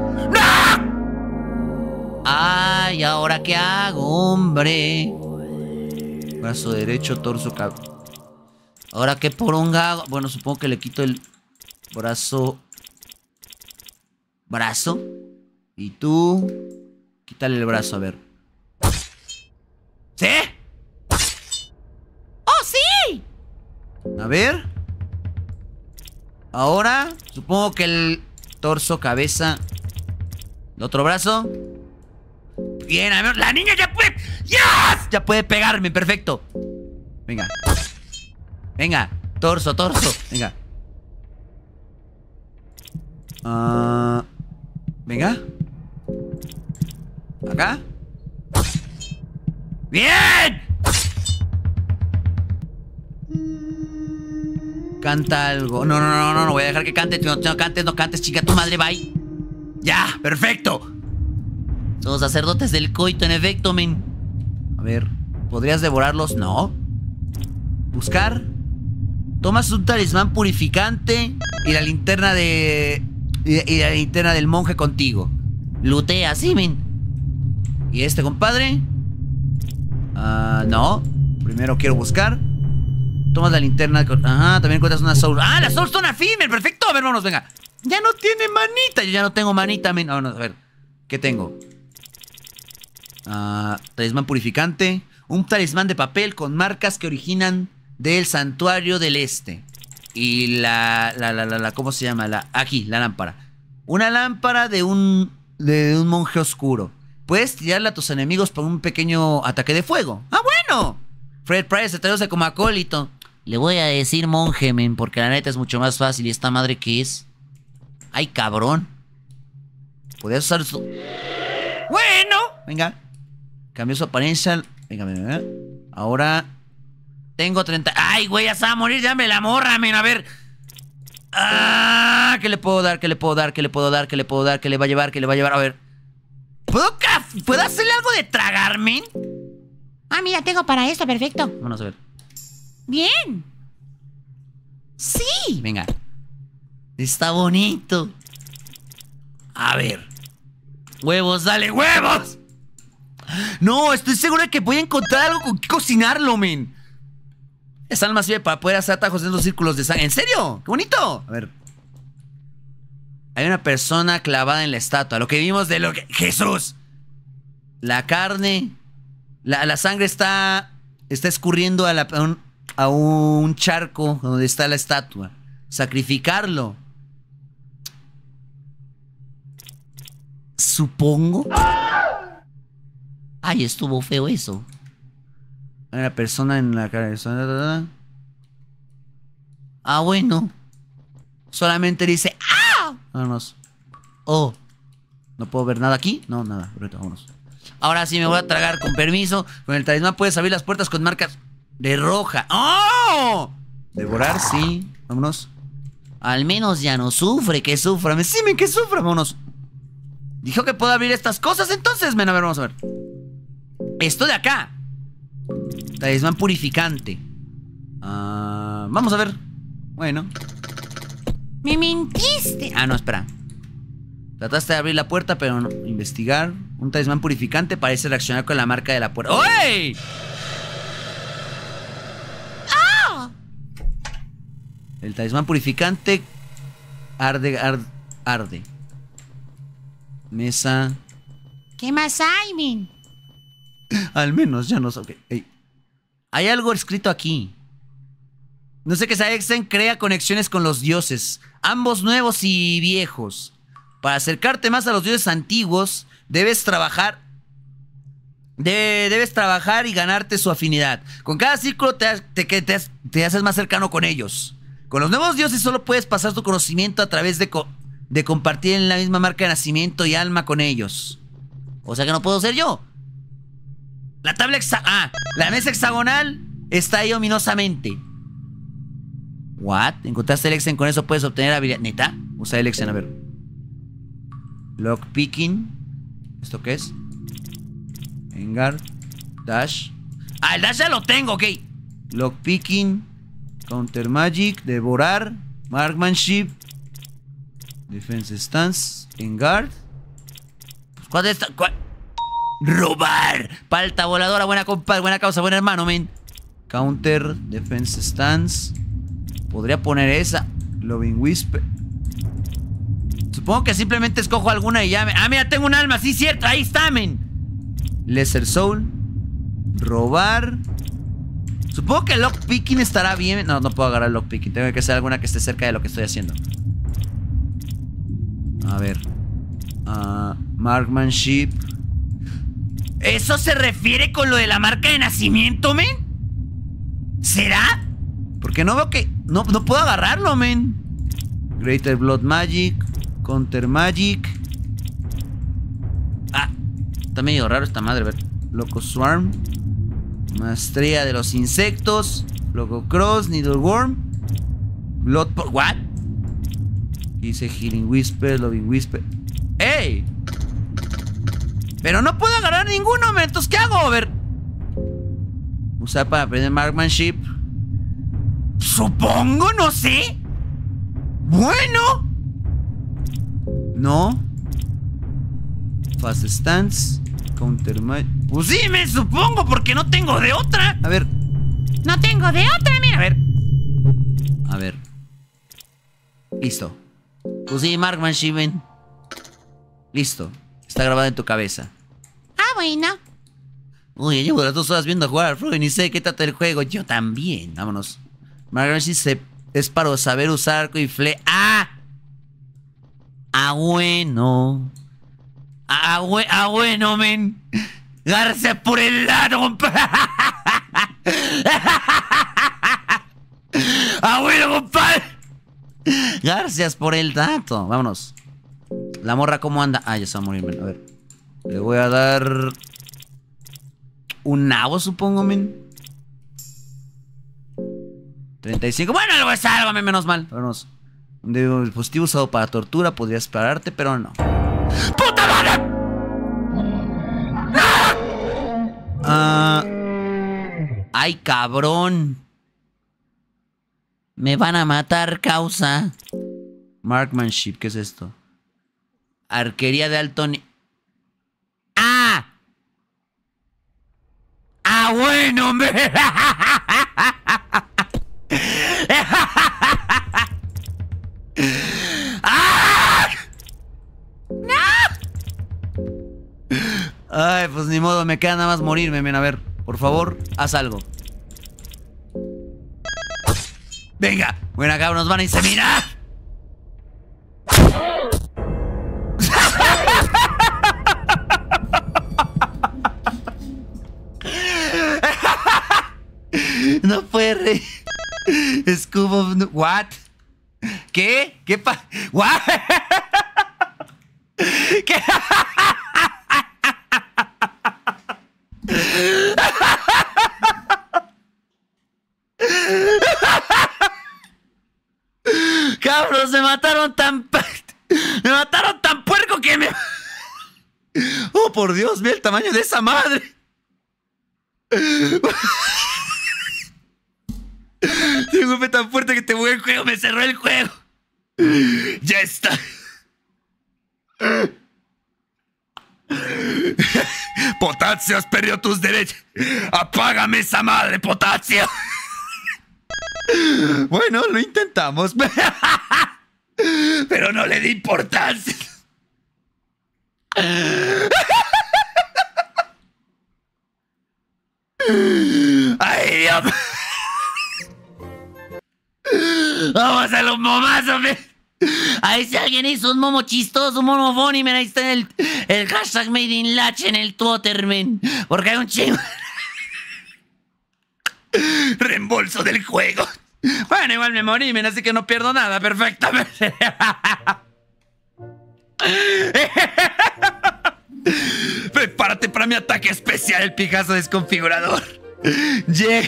¡No! Ay, ¿ahora qué hago, hombre? Brazo derecho, torso, cab... ¿Ahora qué poronga hago? Bueno, supongo que le quito el brazo. Brazo. Y tú... Quítale el brazo, a ver. ¿Sí? ¡Oh, sí! A ver. Ahora, supongo que el torso, cabeza. ¿El otro brazo? Bien, a ver, la niña ya puede... ¡Yes! Ya puede pegarme, perfecto. Venga. Venga, torso, torso. Venga. Uh, venga. Acá. ¡Bien! Canta algo. No, no, no, no, no voy a dejar que cante. No, no cantes, no cantes, chica, tu madre, bye. Ya, perfecto. Somos sacerdotes del coito, en efecto, men. A ver, ¿podrías devorarlos? No. Buscar. Tomas un talismán purificante y la linterna de... Y, y la linterna del monje contigo. Lutea, sí, men. ¿Y este, compadre? Ah, uh, no. Primero quiero buscar. Tomas la linterna. Con... Ajá, también encuentras una soul. ¡Ah, la soulstone afirme! ¡Perfecto! A ver, vámonos, venga. Ya no tiene manita. Yo ya no tengo manita, men. Vámonos, a ver. ¿Qué tengo? Uh, talismán purificante. Un talismán de papel con marcas que originan del santuario del este. Y la, la, la, la, la ¿cómo se llama? La, aquí, la lámpara. Una lámpara de un, de, de un monje oscuro. Puedes tirarle a tus enemigos por un pequeño ataque de fuego. ¡Ah, bueno! Fred Price se traduce como acólito. Le voy a decir monje, men, porque la neta es mucho más fácil. ¿Y esta madre qué es? ¡Ay, cabrón! Podrías usar esto. Bueno, venga. Cambió su apariencia. Venga, venga, venga. Ahora tengo treinta. ¡Ay, güey! Ya se va a morir. Ya me la morra, men. A ver. ¡Ah! ¿Qué le puedo dar? ¿Qué le puedo dar? ¿Qué le puedo dar? ¿Qué le puedo dar? ¿Qué le va a llevar? ¿Qué le va a llevar? A ver. ¿Puedo, ¿Puedo hacerle algo de tragar, men? Ah, mira, tengo para esto, perfecto. Vamos a ver. Bien. Sí. Venga. Está bonito. A ver. Huevos, dale, huevos. No, estoy seguro de que voy a encontrar algo con que cocinarlo, men. Esa alma sirve para poder hacer atajos en los círculos de sangre. ¿En serio? ¡Qué bonito! A ver. Hay una persona clavada en la estatua. Lo que vimos de lo que... ¡Jesús! La carne... La, la sangre está... Está escurriendo a, la, a, un, a un charco donde está la estatua. Sacrificarlo. Supongo. Ay, estuvo feo eso. Hay una persona en la cara. Ah, bueno. Solamente dice ¡ah! Vámonos. Oh. ¿No puedo ver nada aquí? No, nada. Ahorita, vámonos. Ahora sí me voy a tragar, con permiso. Con el talismán puedes abrir las puertas con marcas de roja. ¡Oh! Devorar, sí. Vámonos. Al menos ya no sufre, que sufra. Me sí, men, que sufra, vámonos. Dijo que puedo abrir estas cosas, entonces, men, a ver, vamos a ver. Esto de acá. Talismán purificante. Uh, vamos a ver. Bueno. Me mentiste. Ah, no, espera. Trataste de abrir la puerta, pero no. Investigar. Un talismán purificante parece reaccionar con la marca de la puerta. ¡Oye! ¡Ah! El talismán purificante arde, arde, arde. Mesa. ¿Qué más hay, men? Al menos ya no sé. Okay. Hey. Hay algo escrito aquí. No sé qué sea. Exen crea conexiones con los dioses, ambos nuevos y viejos. Para acercarte más a los dioses antiguos, debes trabajar. De, debes trabajar y ganarte su afinidad. Con cada círculo te, te, te, te haces más cercano con ellos. Con los nuevos dioses solo puedes pasar tu conocimiento a través de, co de compartir en la misma marca de nacimiento y alma con ellos. O sea que no puedo ser yo. La tabla hexa... Ah, la mesa hexagonal está ahí ominosamente. What? ¿Encontraste el Exen? Con eso puedes obtener habilidad. ¿Neta? Usa el Exen, a ver. Lockpicking. ¿Esto qué es? Engar. Dash. Ah, el dash ya lo tengo, ok. Lockpicking. Counter Magic. Devorar. Marksmanship. Defense Stance. Engar. ¿Cuál es esta? ¿Cuál? Robar. Palta voladora. Buena compadre. Buena causa. Buen hermano, men. Counter. Defense Stance. Podría poner esa. Loving Whisper. Supongo que simplemente escojo alguna y ya me... Ah, mira, tengo un alma. Sí, cierto. Ahí está, men. Lesser Soul. Robar. Supongo que el Lockpicking estará bien. No, no puedo agarrar el Lockpicking. Tengo que hacer alguna que esté cerca de lo que estoy haciendo. A ver. Uh, Marksmanship. ¿Eso se refiere con lo de la marca de nacimiento, men? ¿Será? Porque no veo que... No, no puedo agarrarlo, men. Greater Blood Magic. Counter Magic. Ah, está medio raro esta madre, a ver. Loco Swarm. Maestría de los insectos. Loco Cross, Needleworm. Blood... ¿What? Dice Healing Whisper, Loving Whisper. ¡Ey! Pero no puedo agarrar ninguno, men. Entonces, ¿qué hago? A ver. Usar para aprender Marksmanship. Supongo, no sé. Bueno. No. Fast Stance. Counter Magic. Pues sí, me supongo, porque no tengo de otra. A ver. No tengo de otra, mira. A ver. A ver. Listo. Pues sí, Marksmanship, ven. Listo. Está grabado en tu cabeza. Ah, bueno. Uy, llevo las dos horas viendo jugar al Freud y ni sé qué trata el juego. Yo también. Vámonos. Marksmanship es para saber usar arco y fle... ¡Ah! Ah, bueno. Ah, we ah bueno, men. Garce por el lado, compadre. Ah, bueno, compadre. Gracias por el dato. Vámonos. La morra, ¿cómo anda? Ah, ya se va a morir, men. A ver. Le voy a dar... un nabo, supongo, men. treinta y cinco. Bueno, algo es algo, men, menos mal. Vámonos. Un dispositivo usado para tortura. Podrías pararte, pero no. ¡Puta madre! Ah. ¡Ay, cabrón! Me van a matar, causa. Marksmanship, ¿qué es esto? Arquería de alto ni... ¡Ah! ¡Ah, bueno, me... ¡Ah! ¡No! Ay, pues ni modo, me queda nada más morirme, men. A ver, por favor, haz algo. Venga, bueno, acá nos van a inseminar. No puede reír. Scoop of... What? ¿Qué? ¿Qué pa... What? ¿Qué? Cabros, me mataron tan... Me mataron tan puerco que me... Oh, por Dios, ve el tamaño de esa madre. Tengo un golpe tan fuerte que te voy el juego, me cerró el juego. Ya está. Potasio, has perdido tus derechos. Apágame esa madre, Potasio. Bueno, lo intentamos. Pero no le di importancia. Ay, Dios. Vamos a los momazos, men. Ahí si alguien hizo un momo chistoso, un momo funny, men, ahí está el, el hashtag Made in Latch en el Twitter, men. Porque hay un chingo. Reembolso del juego. Bueno, igual me morí, men, así que no pierdo nada, perfectamente. Prepárate para mi ataque especial, el pijazo desconfigurador. Yeah.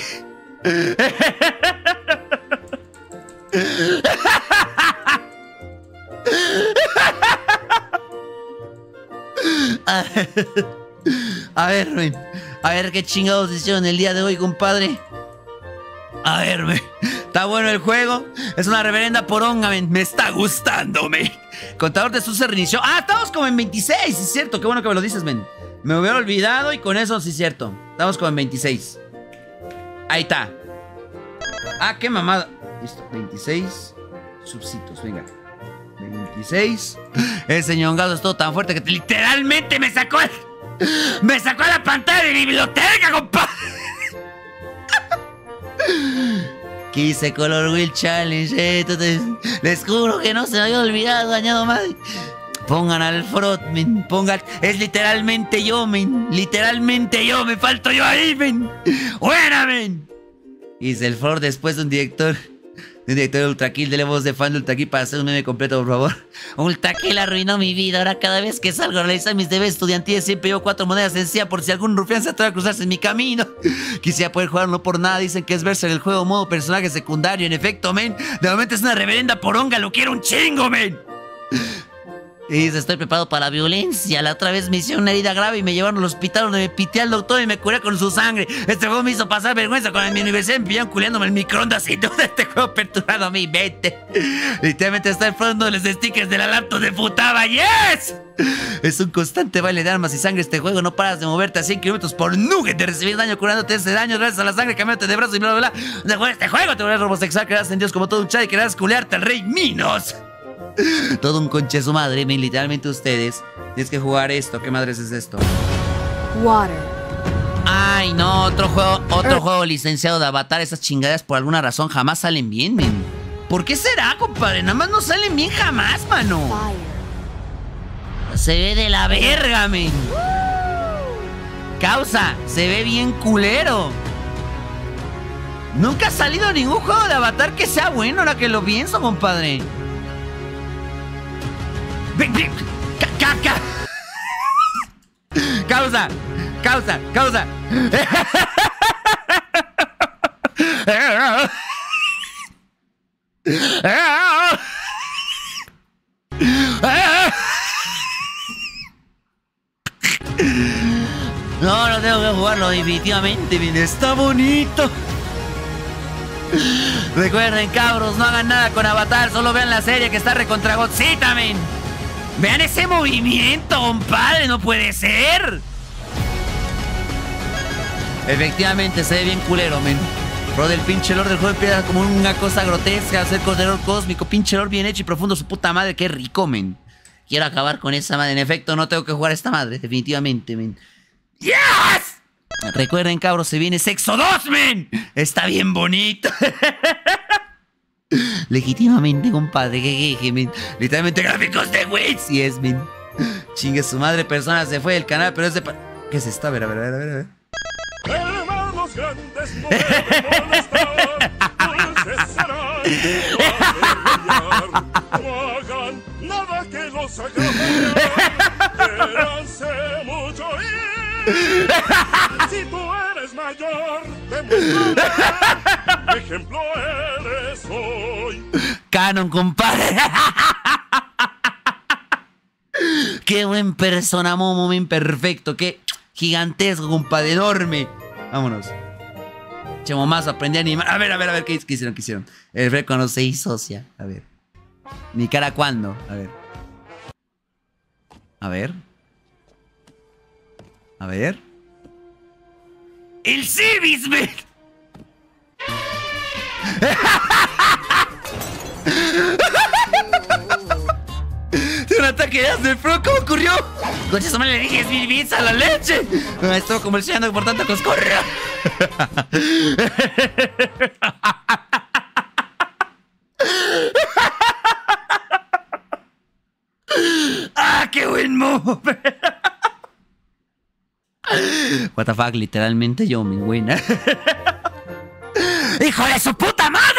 A ver, men. A ver qué chingados hicieron el día de hoy, compadre. A ver, men. Está bueno el juego. Es una reverenda poronga, men. Me está gustando, men. Contador de sus se reinició. Ah, estamos como en veintiséis, es cierto. Qué bueno que me lo dices, men. Me hubiera olvidado y con eso sí es cierto. Estamos como en veintiséis. Ahí está. Ah, qué mamada. Listo, veintiséis subsitos, venga. veintiséis. Ese ñongazo es todo tan fuerte que literalmente me sacó el... Me sacó a la pantalla de mi biblioteca, compadre. Quise Color Wheel Challenge, eh, entonces, les juro que no se me había olvidado, dañado más. Pongan al Frot, men, pongan... Es literalmente yo, men. Literalmente yo, me falto yo ahí, men. Buena, men. Hice el Frot después de un director... De un director de Ultra Kill, dele voz de fan de Ultra Kill para hacer un meme completo, por favor. Ultra Kill arruinó mi vida. Ahora cada vez que salgo a realizar mis deberes estudiantiles siempre llevo cuatro monedas encima por si algún rufián se atreve a cruzarse en mi camino. Quisiera poder jugar no por nada. Dicen que es verse en el juego modo personaje secundario. En efecto, men. De momento es una reverenda poronga. Lo quiero un chingo, men. Y dice, estoy preparado para la violencia. La otra vez me hicieron una herida grave y me llevaron al hospital donde me pité al doctor y me curé con su sangre. Este juego me hizo pasar vergüenza con mi universidad. Me pillaron culiándome el microondas y todo este juego perturbado mi mente. Literalmente está el fondo de los stickers de la laptop de Futaba. ¡Yes! Es un constante baile de armas y sangre este juego. No paras de moverte a cien kilómetros por nugget, de recibir daño curándote ese daño gracias a la sangre, cambiándote de brazos y bla bla bla. De jugar este juego te volverás homosexual, creerás en Dios como todo un chat y querrás culearte al rey Minos. Todo un conche su madre, men, literalmente ustedes. Tienes que jugar esto. ¿Qué madres es esto? Water. Ay, no, otro juego, otro juego licenciado de Avatar. Esas chingadas por alguna razón jamás salen bien, men. ¿Por qué será, compadre? Nada más no salen bien jamás, mano. Fire. Se ve de la verga, men. Causa, se ve bien culero. Nunca ha salido ningún juego de Avatar que sea bueno, ahora que lo pienso, compadre. Caca. Causa, causa, causa. No, no tengo que jugarlo definitivamente, bien. Está bonito. Recuerden, cabros, no hagan nada con Avatar, solo vean la serie que está recontra Godzilla, men. Vean ese movimiento, compadre, no puede ser. Efectivamente, se ve bien culero, men. Bro, del pinche lore del juego empieza como una cosa grotesca, hacer corredor cósmico, pinche lore bien hecho y profundo, su puta madre, qué rico, men. Quiero acabar con esa madre. En efecto, no tengo que jugar a esta madre, definitivamente, men. ¡Yes! Recuerden, cabros, se viene Sexo dos, men. Está bien bonito. Legítimamente, compadre, jejeje, men. Literalmente gráficos de Wii. Sí es, men. Chingue su madre, persona se fue del canal, pero es de... ¿Qué es esto? A ver, a ver, a ver, a ver. Hermanos grandes, No hagan nada que los haga fallar. Quédanse mucho ir. Si tú eres mayor, demuéstrame. Ejemplo eres hoy. Canon, compadre. Qué buen persona, Momo, bien perfecto. Qué gigantesco, compadre, enorme. Vámonos. Chemo más, aprendí a animar. A ver, a ver, a ver, ¿qué, qué hicieron? ¿Qué hicieron? El Freco no se disocia. A ver. ¿Mi cara cuándo? A ver. A ver. A ver. ¡El Civismen! Un ataque de asma, Fro, ¿cómo ocurrió? Concha, eso me le dije, es mi pizza, la leche. Estuvo convulsionando por tanta coscorra. ¡Ah, qué buen modo! What the fuck, literalmente yo, mi buena. ¡Hijo de su puta madre!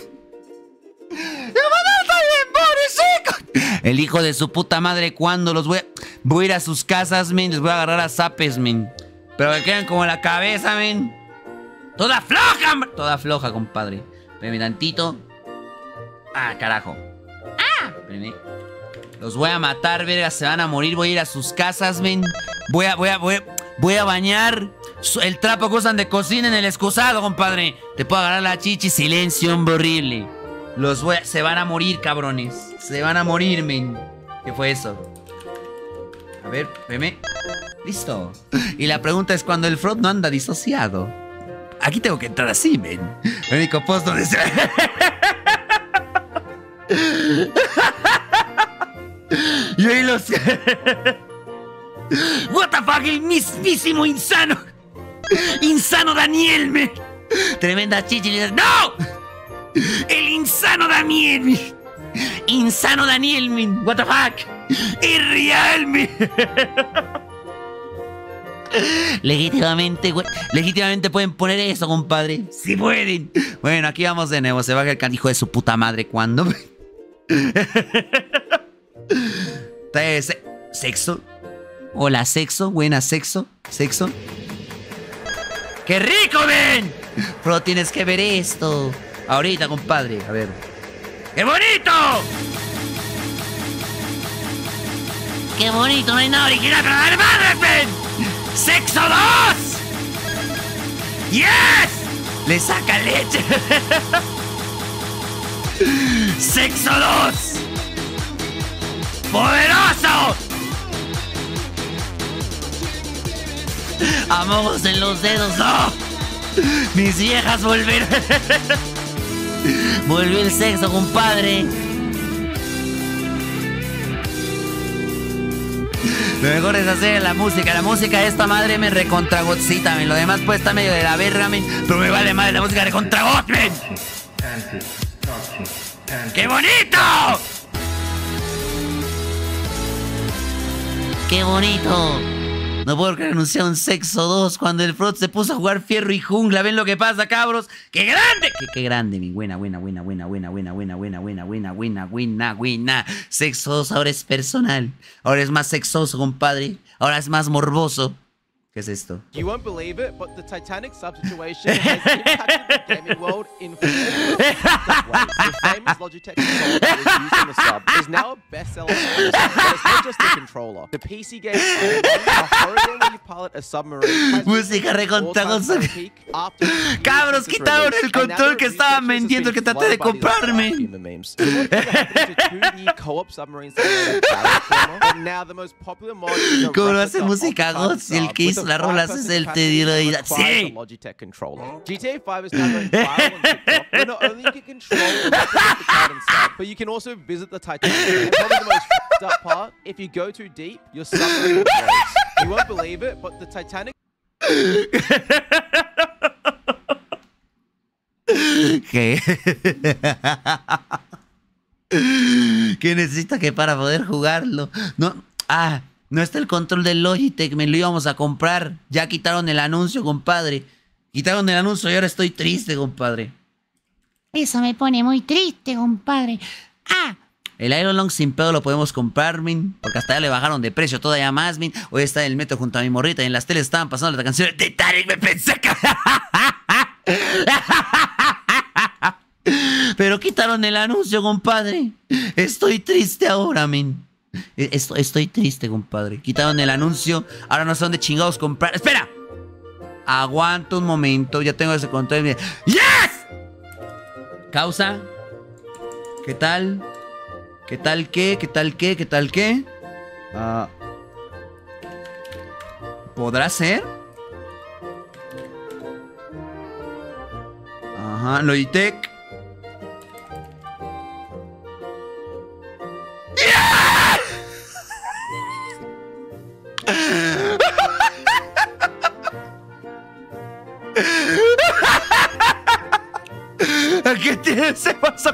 El hijo de su puta madre, ¿cuándo los voy a... Voy a ir a sus casas, men, les voy a agarrar a zapes, men. Pero me quedan como la cabeza, men. Toda floja, hombre. Toda floja, compadre. Espérame tantito. Ah, carajo. Ah, espérame. Los voy a matar, verga, se van a morir. Voy a ir a sus casas, men. Voy a, voy a, voy a, voy a bañar el trapo que usan de cocina en el excusado, compadre. Te puedo agarrar la chichi. Silencio, hombre horrible. Los voy a... Se van a morir, cabrones. Se van a morir, men. ¿Qué fue eso? A ver, veme. Listo. Y la pregunta es cuando el Frog no anda disociado. Aquí tengo que entrar así, men. El único post donde se... Y ahí los... What the fuck, el mismísimo insano. Insano Daniel, men. Tremenda chichi. ¡No! El insano Daniel, men. Insano Daniel, min. What the fuck. Es real, min. Legítimamente, güey. Legítimamente pueden poner eso, compadre. Si pueden. Bueno, aquí vamos de nuevo. Se baja el canijo de su puta madre. ¿Cuándo? Sexo. Hola, sexo. Buena, sexo. Sexo. ¡Qué rico, men! Pero tienes que ver esto. Ahorita, compadre. A ver. ¡Qué bonito! ¡Qué bonito! No hay nada original para dar madre, men. ¡Sexo dos! ¡Yes! Le saca leche. ¡Sexo dos! ¡Poderoso! Amogos en los dedos, ¡no! Mis viejas volvieron. Volvió el sexo, compadre. Lo mejor es hacer la música. La música de esta madre me recontragotcita, men. Lo demás pues está medio de la verga, men. Pero me vale madre la música de recontragot, men. ¡Qué bonito! ¡Qué bonito! No puedo renunciar a un sexo dos cuando el Frog se puso a jugar Fierro y Jungla. ¿Ven lo que pasa, cabros? ¡Qué grande! ¡Qué, qué grande, mi buena, buena, buena, buena, buena, buena, buena, buena, buena, buena, buena, buena, buena! Sexo dos ahora es personal. Ahora es más sexoso, compadre. Ahora es más morboso. ¿Qué es esto? You won't believe it, but the Titanic sub situation has impacted the gaming world in four ways. The famous Logitech controller that was used in the sub is now a bestseller. But it's not just the controller. The P C game, a horror game where you pilot a submarine. Música recontragosa. Cabros, quitaron el control que estaban vendiendo que traté de comprarme. ¿Cómo lo hace música Gods? El que hizo las rolas es el Tediroida. ¡Sí! Logitech controller. G T A five is now going viral on TikTok, where not only you can control and manipulate the card and stuff, but you can also visit the Titanic. And probably the most f***ed up part, if you go too deep, your submarine explodes. You won't believe it, but the Titanic... ¿Qué? ¿Qué necesita que para poder jugarlo? No, ah, no está el control del Logitech, me lo íbamos a comprar. Ya quitaron el anuncio, compadre. Quitaron el anuncio y ahora estoy triste, compadre. Eso me pone muy triste, compadre. Ah, el Iron Long sin pedo lo podemos comprar, min. Porque hasta ya le bajaron de precio todavía más, min. Hoy está en el metro junto a mi morrita y en las teles estaban pasando la canción de Titanic. Me pensé que... Pero quitaron el anuncio, compadre. Estoy triste ahora, min. Estoy, estoy triste, compadre. Quitaron el anuncio. Ahora no sé dónde chingados comprar. ¡Espera! Aguanta un momento. Ya tengo ese control. ¡Yes! Causa. ¿Qué tal? ¿Qué tal qué? ¿Qué tal qué? ¿Qué tal qué? Uh, ¿Podrá ser? Ajá, Logitech. ¡Yeah! ¿Qué tiene ese vaso?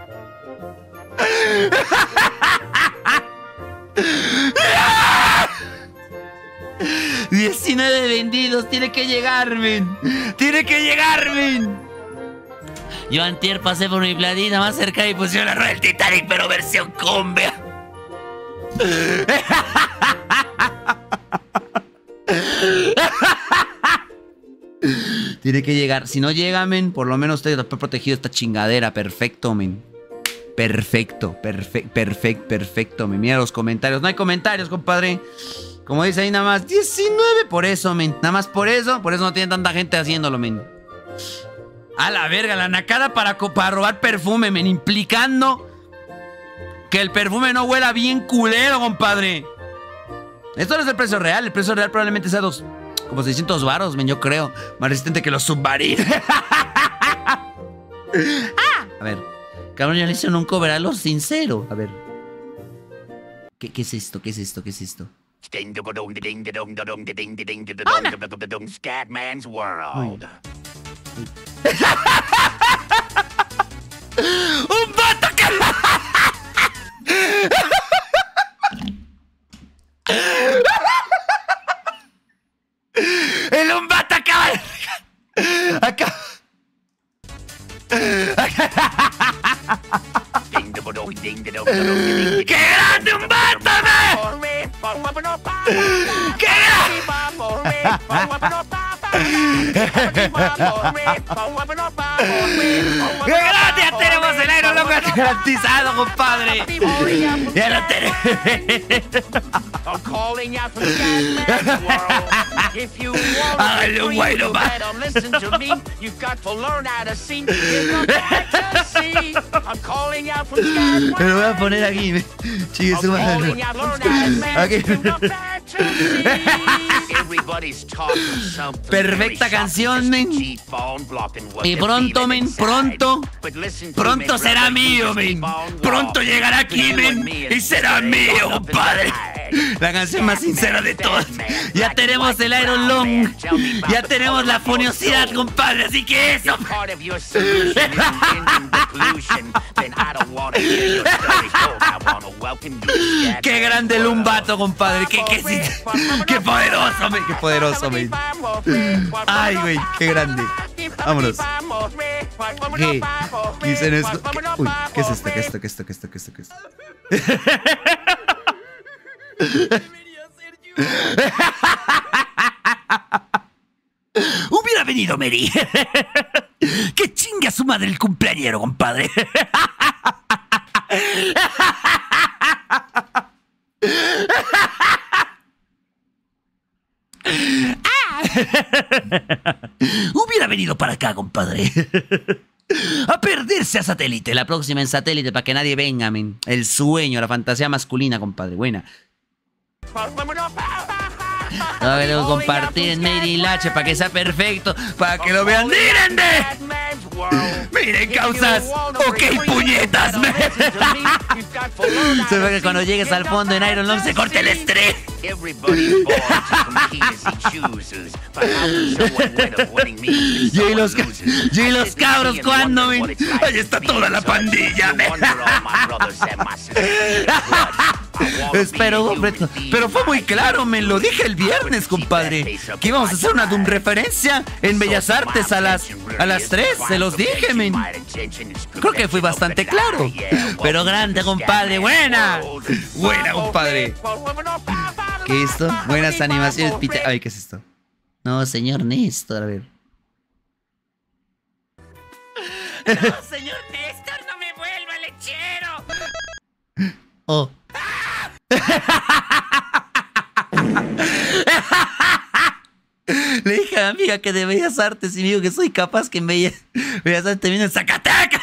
diecinueve vendidos, tiene que llegar, men. Tiene que llegar, men. Yo antier pasé por mi platita más cerca y pusieron la rueda del Titanic, pero versión cumbia. Tiene que llegar. Si no llega, men, por lo menos usted está protegido esta chingadera. Perfecto, men. Perfecto, perfecto, perfecto, perfecto. Me mira los comentarios. No hay comentarios, compadre. Como dice ahí nada más, diecinueve. Por eso, men. Nada más por eso. Por eso no tiene tanta gente haciéndolo, men. A la verga, la nacada para, para robar perfume, men. Implicando que el perfume no huela bien culero, compadre. Esto no es el precio real. El precio real probablemente sea dos, como seiscientos varos, men, yo creo. Más resistente que los submarinos. Ah, a ver. Cabrón, ya le hicieron un cover a lo sincero. A ver. ¿Qué, qué es esto? ¿Qué es esto? ¿Qué es esto? Scatman's World. ¡Un vato que... El un vato acaba de... Acá... ¡Qué grande un vato, me! ¡Qué grande! ¡Qué grande! Ya tenemos el Iron Long garantizado, compadre. Ya lo tenemos. Hágale un güey nomás. Me lo voy a poner aquí. Chique su madre. Aquí. Perfecta canción, men. Y pronto, men, pronto Pronto será mío, men. Pronto llegará aquí, men, y será mío, compadre. La canción más sincera de todas. Ya tenemos el Iron Long. Ya tenemos la funiosidad, compadre. Así que eso. Qué grande el umbato, compadre. Qué, qué, qué poderoso, men. Qué poderoso, men. Ay, güey, qué grande. Vámonos. ¿Qué? ¿Qué dicen esto? ¿Qué? Uy, ¿qué es esto? ¿Qué es esto? ¿Qué es esto? ¿Qué es esto? ¿Qué es esto? ¿Qué es esto? Hubiera venido Mary. Que chingue a su madre el cumpleañero, compadre. Hubiera venido para acá, compadre. A perderse a satélite. La próxima en satélite para que nadie venga, men. El sueño, la fantasía masculina, compadre. Buena. Lo queremos compartir en Made in Lache para que sea perfecto, para que lo vean. ¡Miren de! ¡Miren, causas! ¡Ok, puñetas! Se ve que cuando llegues al fondo en Iron Long se corte el estrés. Y ahí los, y ahí los cabros, ¿cuándo, men? Ahí está toda la pandilla, men. Espero, hombre, pero fue muy claro, me lo dije el viernes, compadre, que íbamos a hacer una Doom referencia en Bellas Artes a las a las tres, se los dije, men. Creo que fui bastante claro. Pero grande, compadre, buena. Buena, compadre. ¿Qué es esto? Buenas animaciones, Peter. Ay, ¿qué es esto? No, señor Néstor, a ver. No, señor Néstor, no me vuelva lechero. Oh. Le dije a mi amiga que de Bellas Artes y me dijo que soy capaz que en Bellas, Bellas Artes viene en Zacatecas.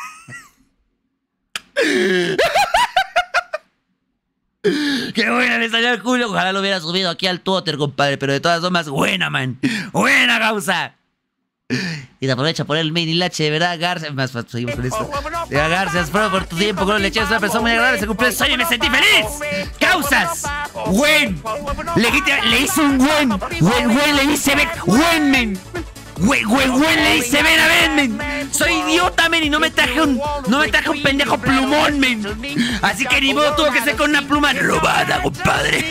Qué buena le salió el culo. Ojalá lo hubiera subido aquí al Twitter, compadre. Pero de todas formas, buena, man. Buena causa. Y te aprovecha por el main y lache, de verdad, García. Más, seguimos con esto. Ya, Garcias, bro, por tu tiempo con los lecheros. Es una persona muy agradable. Se cumplió el sueño y me sentí feliz. Causas. Buen. Legítima. Le hice un buen. Buen, buen, le hice ven. Buen, men. Güey, güey, güey, le dice, ven a ver, men. Soy idiota, men, y no me traje un, no me traje un pendejo plumón, men. Así que ni modo, tuvo que ser con una pluma robada, compadre.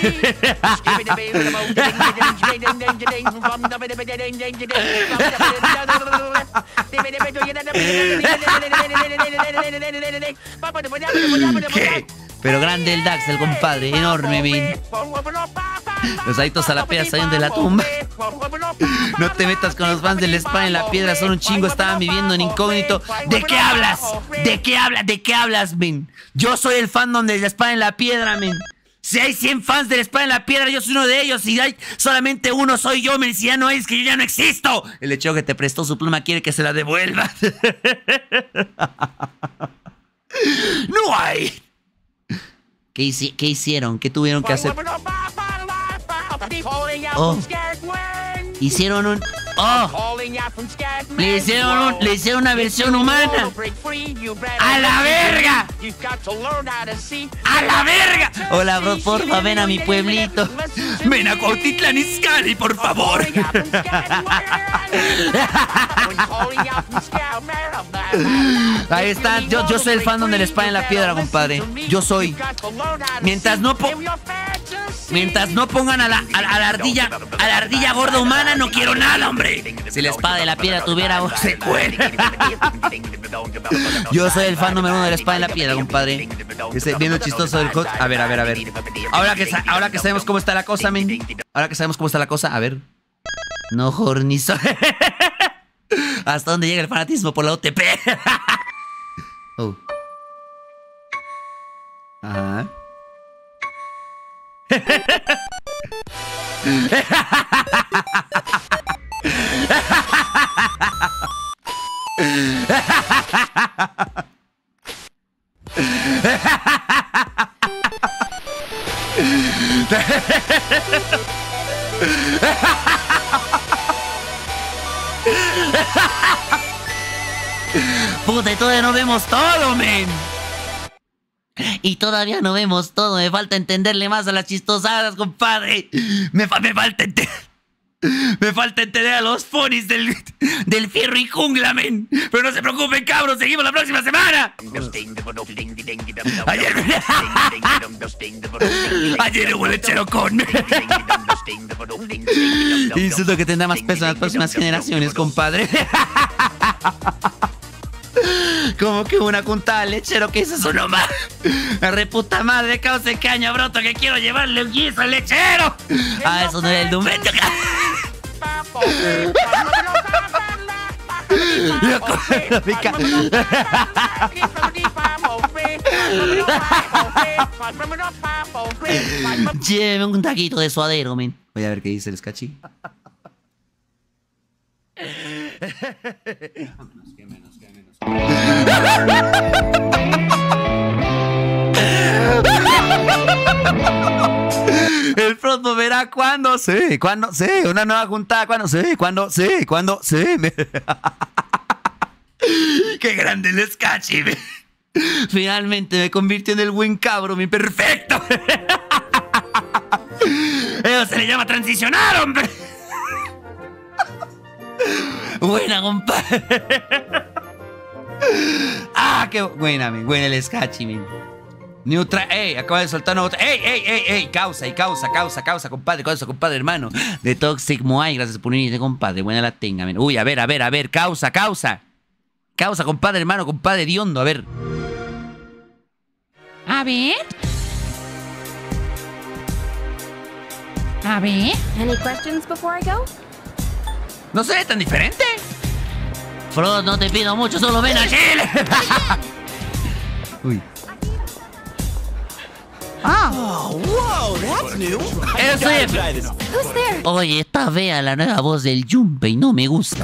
¿Qué? Pero grande el Dax, el compadre, enorme, men. Los adictos a la piedra salen de la tumba. No te metas con los fans del Espada en la Piedra, son un chingo, estaban viviendo en incógnito. ¿De qué hablas? ¿De qué hablas? ¿De qué hablas, men? Yo soy el fandom de la Espada en la Piedra, men. Si hay cien fans de la Espada en la Piedra, yo soy uno de ellos. Si hay solamente uno, soy yo, men. Si ya no hay, es que yo ya no existo. El hecho que te prestó su pluma quiere que se la devuelvas. No hay. ¿Qué, hici ¿Qué hicieron? ¿Qué tuvieron que hacer? Oh. Hicieron un... ¡Oh! Le hicieron, un, le hicieron una versión humana. ¡A la verga! ¡A la verga! Hola, bro, porfa, ven a mi pueblito. Ven a Cuautitlán Izcalli, por favor. Ahí está, yo, yo soy el fandom del Espada en la Piedra, compadre. Yo soy. Mientras no po Mientras no pongan a la, a, a la ardilla, a la ardilla gorda humana, no quiero nada, hombre. Si la Espada de la Piedra tuviera secuela. Yo soy el fan número uno de la Espada en la Piedra, compadre. Estoy viendo chistoso del hot. A ver, a ver, a ver. Ahora que, ahora que sabemos cómo está la cosa, men. Ahora que sabemos cómo está la cosa, a ver. No, jornizo. ¿Hasta dónde llega el fanatismo por la O T P? Oh. Ajá. Puta, y todavía no vemos todo, men. Y todavía no vemos todo. Me falta entenderle más a las chistosadas, compadre. Me, fa me falta entender. Me falta entender a los funnies del, del Fierro y Jungla, men. Pero no se preocupen, cabros. Seguimos la próxima semana. Ayer, Ayer hubo lechero con. Insulto que tendrá más peso en las próximas generaciones, compadre. Como que una juntada de lechero que hizo su nomás. La reputa madre, causa caña, broto, que quiero llevarle un guiso al lechero. Ah, eso no era el dumete. Lléveme un taquito de suadero, men. Voy a ver qué dice el escachi. El pronto verá cuando sí, cuando sí, una nueva juntada, cuando sí, cuando sí, cuando sí. Qué grande el escachi. Finalmente me convirtió en el buen cabro, mi perfecto. Eso se le llama transicionar, hombre. Buena, compadre. Ah, qué buena, men. Buena el escachi, men. Neutra, ey, acaba de soltar una botella. Ey, ey, ey, ey, causa, y causa, causa, causa, compadre, causa, compadre, hermano. De Toxic Moai, gracias por unirte, compadre. Buena la tenga, men. Uy, a ver, a ver, a ver, causa, causa. Causa, compadre, hermano, compadre, diondo, a ver. A ver. A ver. Any questions before I go? No se ve tan diferente. Frodo, no te pido mucho, solo ven a Chile. Uy. Ah. Oh, whoa, that's new. Eso es. Who's there? Oye, está fea la nueva voz del Junpei, no me gusta.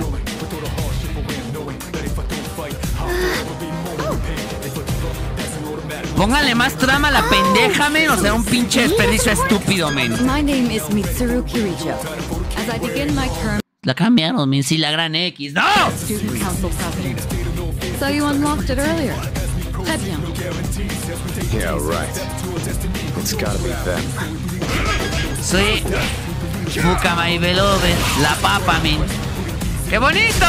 Póngale más trama a la pendeja, men. O sea, un pinche desperdicio estúpido, men. My name is Mitsuru Kirijo. As I begin my term La cambiaron, men. Sí, la gran X. ¡No! student council president. So you unlocked it earlier. Très bien. Yeah, right. It's gotta be them. Soy Fuka My Beloved, la papa, men. ¡Qué bonito!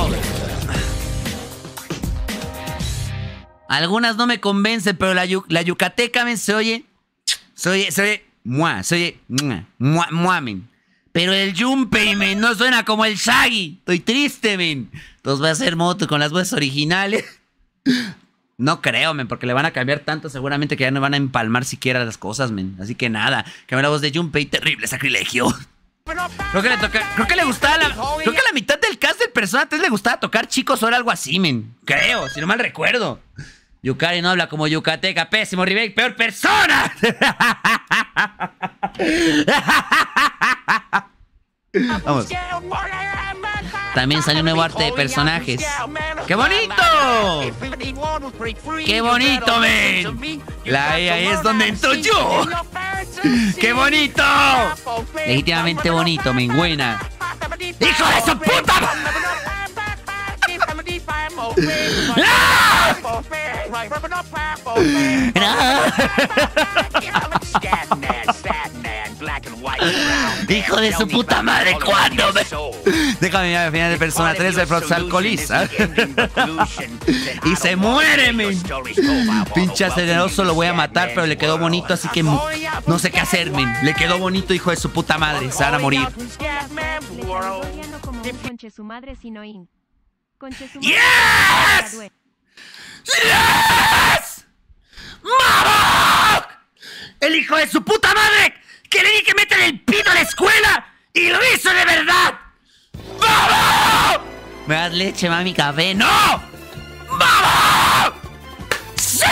Algunas no me convencen, pero la, yu la yucateca, men, se oye. Se oye, se oye. Mua, se oye. Mua, mua, mua, men. Pero el Junpei, men, no suena como el Shaggy. Estoy triste, men. Entonces voy a hacer moto con las voces originales. No creo, men, porque le van a cambiar tanto, seguramente que ya no van a empalmar siquiera las cosas, men. Así que nada, cambiar la voz de Junpei, terrible sacrilegio. Creo que le toca, creo que le gustaba la, creo que a la mitad del cast del Persona tres le gustaba tocar chicos o algo así, men. Creo, si no mal recuerdo. Yukari no habla como yucateca, pésimo remake, peor persona. Vamos. También salió un nuevo arte de personajes. ¡Qué bonito! ¡Qué bonito, men! La E A es donde entro yo. ¡Qué bonito! Legítimamente bonito, men. Buena. ¡Hijo de su puta! Hijo de su puta madre, ¿cuándo? Déjame al final de Persona tres el Frost se alcoholiza y se muere, men. Pinche aceleroso, lo voy a matar, pero le quedó bonito, así que no sé qué hacer, men. Le quedó bonito, hijo de su puta madre. Se van a morir. ¡Yes! ¡Yes! ¡Mamá! El hijo de su puta madre que le di que meter el pito a la escuela y lo hizo de verdad. ¡Vamos! ¿Me das leche, mami, café? ¡No! ¡Vamos! ¡Sí!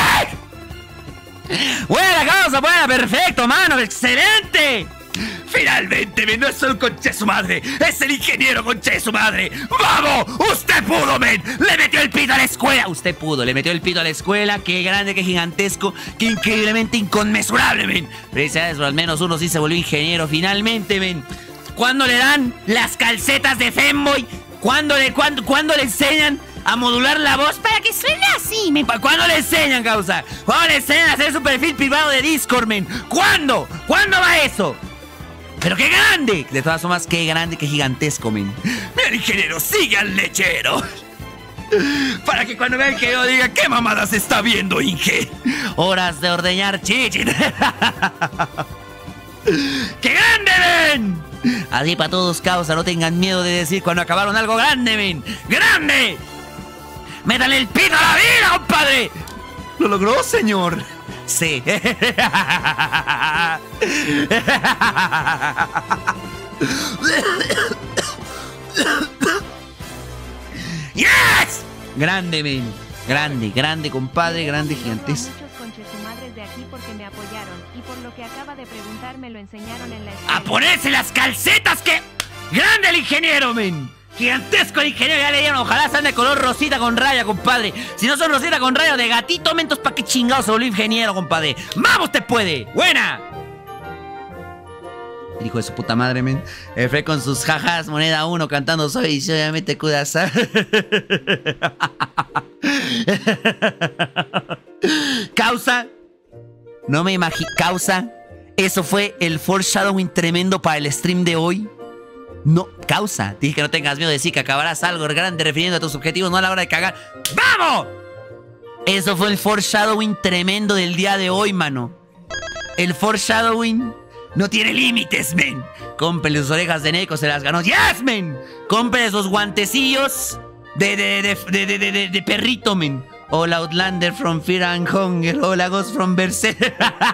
Buena causa, buena, perfecto, mano, excelente. Finalmente, men, no es el conche de su madre, es el ingeniero conche de su madre. ¡Vamos! ¡Usted pudo, men! ¡Le metió el pito a la escuela! Usted pudo, le metió el pito a la escuela. ¡Qué grande, qué gigantesco! ¡Qué increíblemente inconmensurable, men! Felicidades, pero al menos uno sí se volvió ingeniero finalmente, men. ¿Cuándo le dan las calcetas de Femboy? ¿Cuándo le, cuándo, ¿cuándo le enseñan a modular la voz para que suene así, men? ¿Cuándo le enseñan, causa? ¿Cuándo le enseñan a hacer su perfil privado de Discord, men? ¿Cuándo? ¿Cuándo va eso? ¡Pero qué grande! De todas formas, qué grande, qué gigantesco, men. Mira, ingeniero, sigue al lechero. Para que cuando vea el que yo diga, ¿qué mamadas está viendo, Inge? Horas de ordeñar chichi. ¡Qué grande, men! Así para todos, causa, no tengan miedo de decir cuando acabaron algo grande, men. ¡Grande! ¡Métale el pito a la vida, compadre! ¿Lo logró, señor? Sí. ¡Yes! Grande, men. Grande, grande, compadre, grande, gigantes. De aquí porque me apoyaron y por lo que acaba de preguntar me lo enseñaron en la escuela. ¡A ponerse las calcetas! ¡Que grande el ingeniero, men! Gigantesco el ingeniero, ya le dieron. Ojalá sean de color rosita con raya, compadre. Si no son rosita con raya de gatito, mentos, ¿pa' qué chingados se volvió ingeniero, compadre? ¡Vamos, te puede! ¡Buena! El hijo de su puta madre, men. El Fred con sus jajas, moneda uno, cantando soy y obviamente Kudasai. Causa. No me imagino. Causa. Eso fue el foreshadowing tremendo para el stream de hoy. No, causa. Dije que no tengas miedo de decir que acabarás algo grande refiriendo a tus objetivos, no a la hora de cagar. ¡Vamos! Eso fue el foreshadowing tremendo del día de hoy, mano. El foreshadowing no tiene límites, men. Cómprele sus orejas de Neko, se las ganó. ¡Yes, men! Cómprele esos guantecillos de, de, de, de, de, de, de, de perrito, men. Hola, Outlander from Fear and Hunger. Hola, Ghost from Berserk.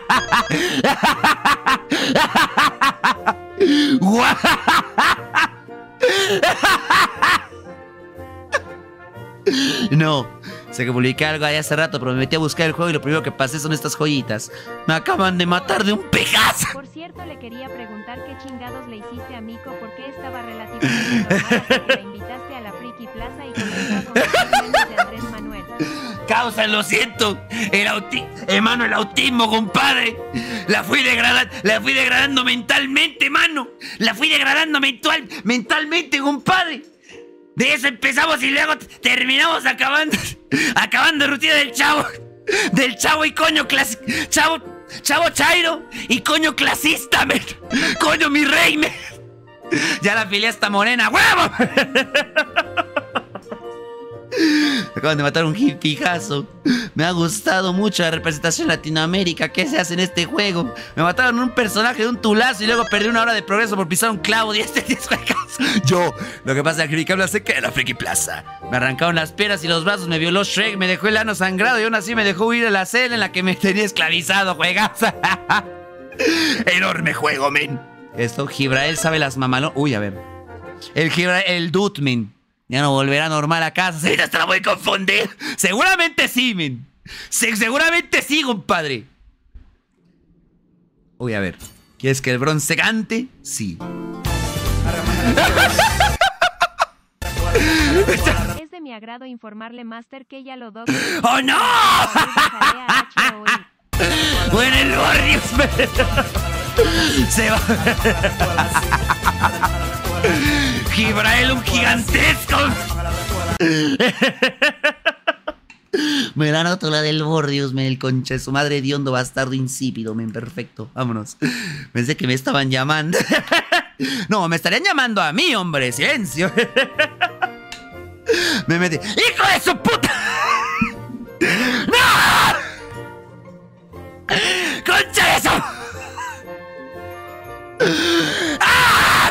No, sé que publiqué algo ahí hace rato, pero me metí a buscar el juego y lo primero que pasé son estas joyitas. Me acaban de matar de un pegazo. Por cierto, le quería preguntar qué chingados le hiciste a Miko, porque estaba relativamente normal hasta que la invitaste a la Friki Plaza y comenzó a comer memes de Andrés Manuel. Causa, lo siento. El autismo, hermano, el autismo, compadre. La fui degradando, la fui degradando mentalmente, mano. La fui degradando mental, mentalmente, compadre. De eso empezamos y luego terminamos acabando, acabando rutina del chavo, del chavo y coño clas, chavo, chavo chairo y coño clasista, men. Coño mi rey, men. Ya la filia está morena, huevo. Acaban de matar un hipijazo. Me ha gustado mucho la representación de Latinoamérica. ¿Qué se hace en este juego? Me mataron un personaje de un tulazo y luego perdí una hora de progreso por pisar un clavo. diez de diez juegos. Yo, lo que pasa es que mi habla se queda en la Friki Plaza. Me arrancaron las piernas y los brazos, me violó Shrek, me dejó el ano sangrado y aún así me dejó huir a la celda en la que me tenía esclavizado, juegazo. Enorme juego, men. Esto, Gibrael sabe las mamalonas. Uy, a ver. El Gibrael, el dude, men. Ya no volverá normal a casa. Sí, hasta la voy a confundir. Seguramente sí, men. Se seguramente sí, compadre. Uy, a ver. ¿Quieres que el bronce cante? Sí. Es de mi agrado informarle, Master, que ya lo doy. ¡Oh, no! Bueno, el Bordios. Se va. Gibrael, un gigantesco. Me la noto la del Bordios, men, el concha de su madre, hediondo, bastardo, insípido, men, perfecto. Vámonos. Pensé que me estaban llamando. No, me estarían llamando a mí, hombre. Silencio. Me metí. ¡Hijo de su puta! ¡No! ¡Concha de eso! ¡Ah!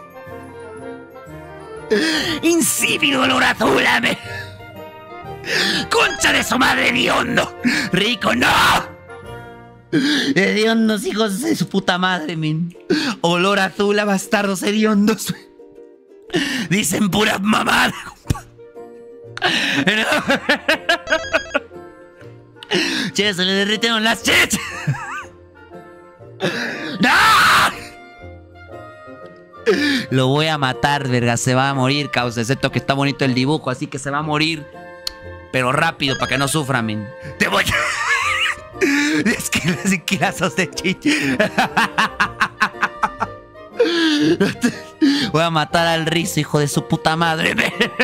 Insípido olor azul, me. ¡Concha de su madre, hediondo! ¡Rico, no! Hediondos, hijos de su puta madre, men. Olor azul a bastardos hediondos. Dicen puras mamadas. No. Che, se le derritieron las chichas. ¡No! Lo voy a matar, verga. Se va a morir, causa. Excepto que está bonito el dibujo, así que se va a morir. Pero rápido, para que no sufra, men. Te voy a... Es que las esquilazos de chicha. Voy a matar al rizo, hijo de su puta madre.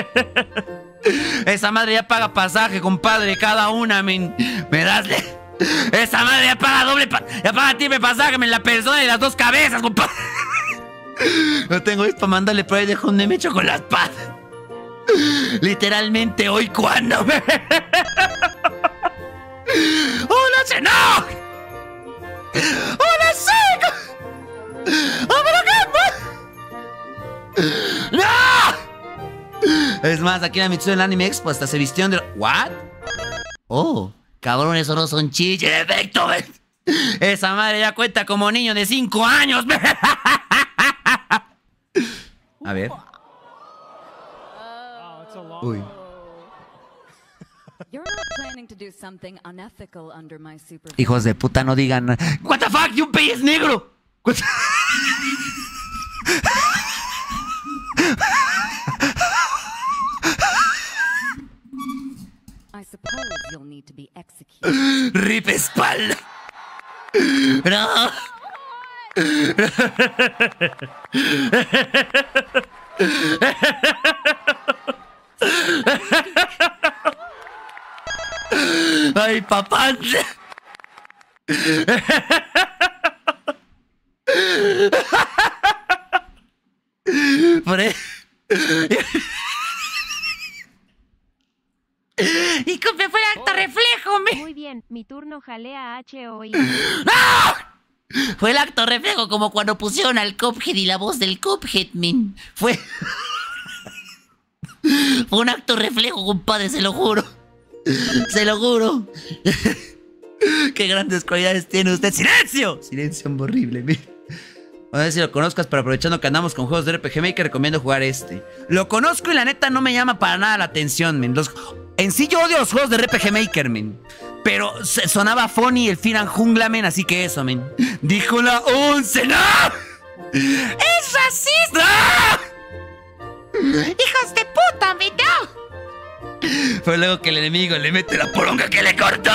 Esa madre ya paga pasaje, compadre, cada una, men. Me das... Esa madre ya paga doble... Pa... Ya paga triple pasaje, men. La persona y las dos cabezas, compadre. No tengo esto para mandarle, pero ahí dejo un me echo con las patas. Literalmente, hoy cuando... ¡Hola, Cheno! ¡Hola, Seco! ¡Hola, qué! ¡No! Es más, aquí en la Mitsubishi del Anime Expo hasta se vistieron de... ¿What? Oh, cabrones, o no son chiches, de efecto, ¿ves? Esa madre ya cuenta como niño de cinco años. A ver. Uy. Hijos de puta, no digan. What the fuck, y un pez negro. Rip espalda. No. Ay, papá. Por ahí. Y como fue acto reflejo. men. Muy bien, mi turno, jalea H O I. ¡No! Fue el acto reflejo como cuando pusieron al Cuphead y la voz del Cuphead, men. Fue... Fue un acto reflejo, compadre, se lo juro. Se lo juro. Qué grandes cualidades tiene usted. ¡Silencio! Silencio horrible, men. A ver si lo conozcas, pero aprovechando que andamos con juegos de R P G Maker, recomiendo jugar este. Lo conozco y la neta no me llama para nada la atención, men. Los... En sí yo odio los juegos de R P G Maker, men. Pero se sonaba funny el Fierro Jungla, men, así que eso, men. Dijo la once, ¡no! ¡Es racista! ¡Hijos de puta, men, no! Fue luego que el enemigo le mete la poronga que le cortó.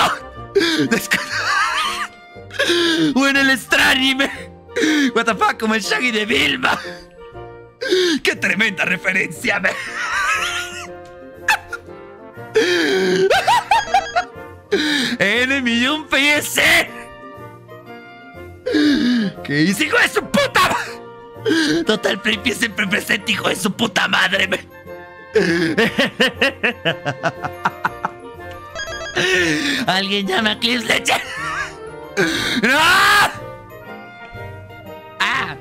Bueno, el extraño, men. What the fuck, como el Shaggy de Vilma. ¡Qué tremenda referencia, men! Enemy un P S. ¿Qué hice, hijo de su puta? Total, Flippy siempre presente, hijo de su puta madre, men. Alguien llama a Clips Leche. ¡No! ¡Ah!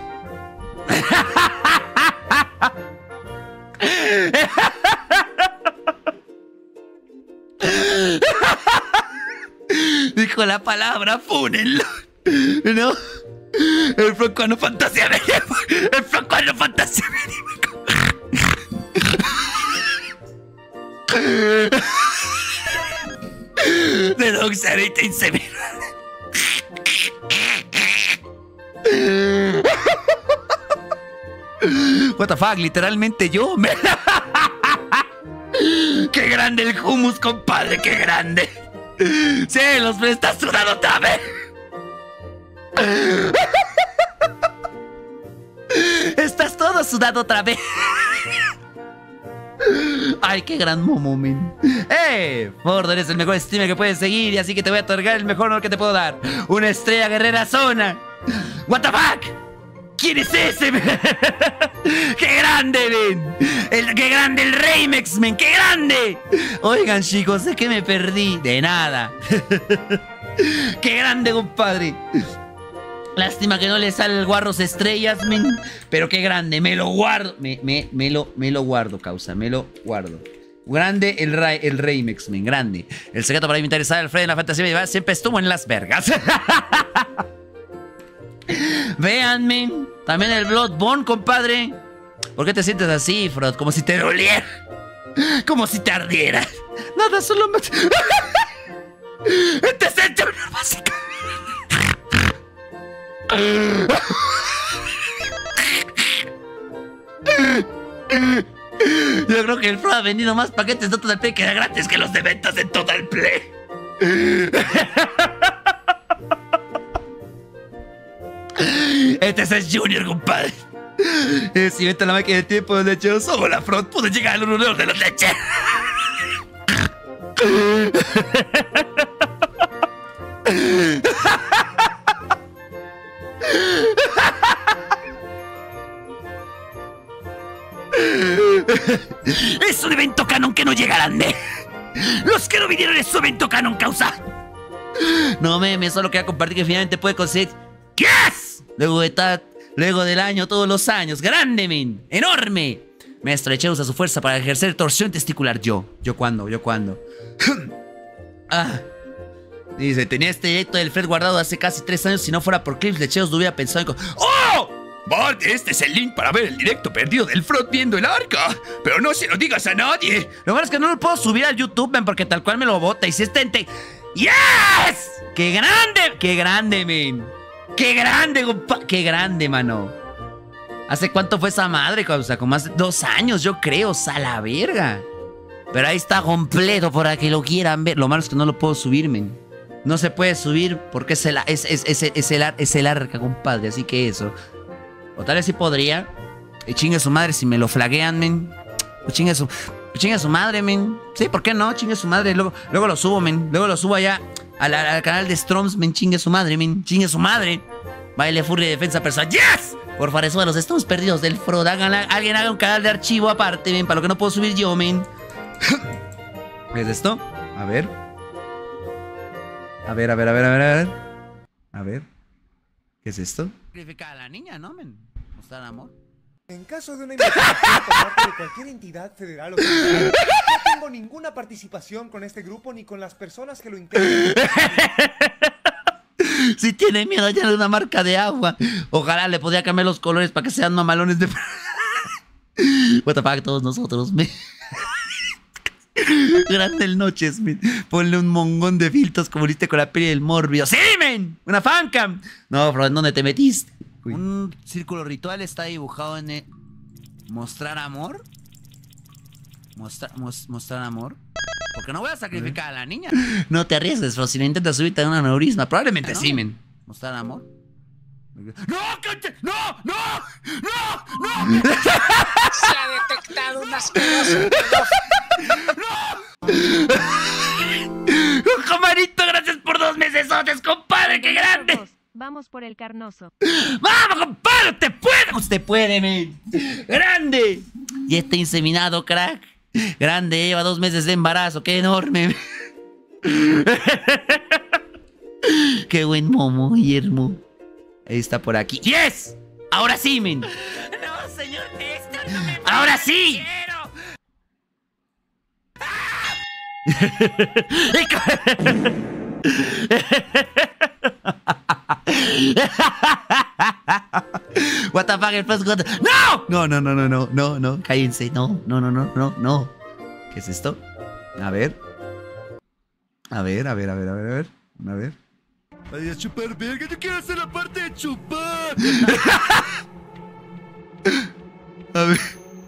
Dijo la palabra, fúnenlo. No. El francoano fantasía medieval. El francoano fantasía medieval. De Doxarita inseminable. What the fuck, literalmente yo, me... ¡Qué grande el hummus, compadre! ¡Qué grande! ¡Sí, los me estás sudando otra vez! ¡Estás todo sudado otra vez! ¡Ay, qué gran momo, men! ¡Eh! Ford, eres el mejor streamer que puedes seguir y así que te voy a otorgar el mejor honor que te puedo dar. ¡Una estrella guerrera zona! ¡What the fuck! ¿Quién es ese, men? ¡Qué grande, men! El, ¡Qué grande el Reymex, men! ¡Qué grande! Oigan, chicos, ¿de qué me perdí? De nada. ¡Qué grande, compadre! Lástima que no le sale el guarros estrellas, men. Pero qué grande, me lo guardo. Me, me, me lo, me lo guardo, causa, me lo guardo. Grande el, Ray, el Reymex, men, grande. El secreto para invitar a Alfred en la fantasía medieval siempre estuvo en las vergas. Vean, men. También el Bloodborne, compadre. ¿Por qué te sientes así, Frod? Como si te doliera. Como si te ardiera. Nada, solo me... Este es el Junior, básicamente. Yo creo que el Frod ha vendido más paquetes de Total Play que era gratis que los de ventas de Total Play. Este es el Junior, compadre. Eh, si vete a la máquina de tiempo de lecheros, hola, Frod, pude llegar al honor de los leches. Es un evento canon que no llegarán, ¿eh? Los que no vinieron es su evento canon, causa. No, meme, solo quería compartir que finalmente puede conseguir ¡Yes! Luego de tal, luego del año, todos los años. ¡Grande, men! ¡Enorme! Maestro Eche usa su fuerza para ejercer torsión testicular. Yo, ¿yo cuándo? ¿Yo cuándo? Ah. Dice, tenía este directo del Fred guardado hace casi tres años. Si no fuera por clips lecheos, no hubiera pensado en... ¡Oh! Bart, este es el link para ver el directo perdido del Frod viendo el arca. Pero no se lo digas a nadie. Lo malo es que no lo puedo subir al YouTube, men, porque tal cual me lo bota. Y si este ente... ¡Yes! ¡Qué grande! ¡Qué grande, men! ¡Qué grande, compa! ¡Qué grande, mano! ¿Hace cuánto fue esa madre, causa? Como hace dos años, yo creo. ¡A la verga! Pero ahí está completo para que lo quieran ver. Lo malo es que no lo puedo subir, men. No se puede subir porque es el, es, es, es, es el, es el arca, compadre. Así que eso. O tal vez sí podría. Y chingue su madre si me lo flaguean, men. O chingue su... Chingue su madre, men. Sí, ¿por qué no? Chingue su madre. Luego, luego lo subo, men. Luego lo subo allá al, al canal de Stroms, men. Chingue su madre, men. Chingue su madre. Baile Furia de Defensa Personal. ¡Yes! Por favor, eso de los Stones perdidos del Frod. Háganla, alguien haga un canal de archivo aparte, men. Para lo que no puedo subir yo, men. ¿Es esto? A ver. A ver, a ver, a ver, a ver, a ver. A ver. ¿Qué es esto? Sacrificar a la niña, ¿no, men? Mostrar amor. En caso de una investigación por parte de cualquier entidad federal o federal, no tengo ninguna participación con este grupo ni con las personas que lo integran. Si tiene miedo, ya una marca de agua. Ojalá le podía cambiar los colores para que sean mamalones de... What the fuck, todos nosotros, me... Grande el noches, men. Ponle un mongón de filtros como viste con la peli del Morbido. ¡Sí, men! ¡Una fancam! No, bro, ¿en dónde te metiste? Uy. Un círculo ritual está dibujado en el... ¿Mostrar amor? ¿Mostrar, mos, mostrar amor? Porque no voy a sacrificar a la niña. No te arriesgues, bro. Si le intentas subirte a un aneurisma, probablemente ¿no? Sí, men. ¿Mostrar amor? ¡No, conche! ¡No! ¡No! ¡No! ¡No! Se ha detectado un asqueroso. ¡No! ¡Comarito, gracias por dos mesesotes, compadre! ¡Qué grande! Vamos por el carnoso. ¡Vamos, compadre! ¡Usted puede! ¡Usted puede, men! ¡Grande! Y este inseminado, crack. Grande, lleva dos meses de embarazo. ¡Qué enorme! ¡Qué buen momo, Guillermo! Ahí está por aquí. ¡Yes! ¡Ahora sí, men! No, señor Néstor, no me ¡Ahora sí! What the fuck, el first God. ¡No! No, no, no, no, no, no, no, cállense. No, no, no, no, no, no. ¿Qué es esto? A ver. A ver, a ver, a ver, a ver, a ver. A ver. Ay, a chupar verga, yo quiero hacer la parte de chupar. A ver.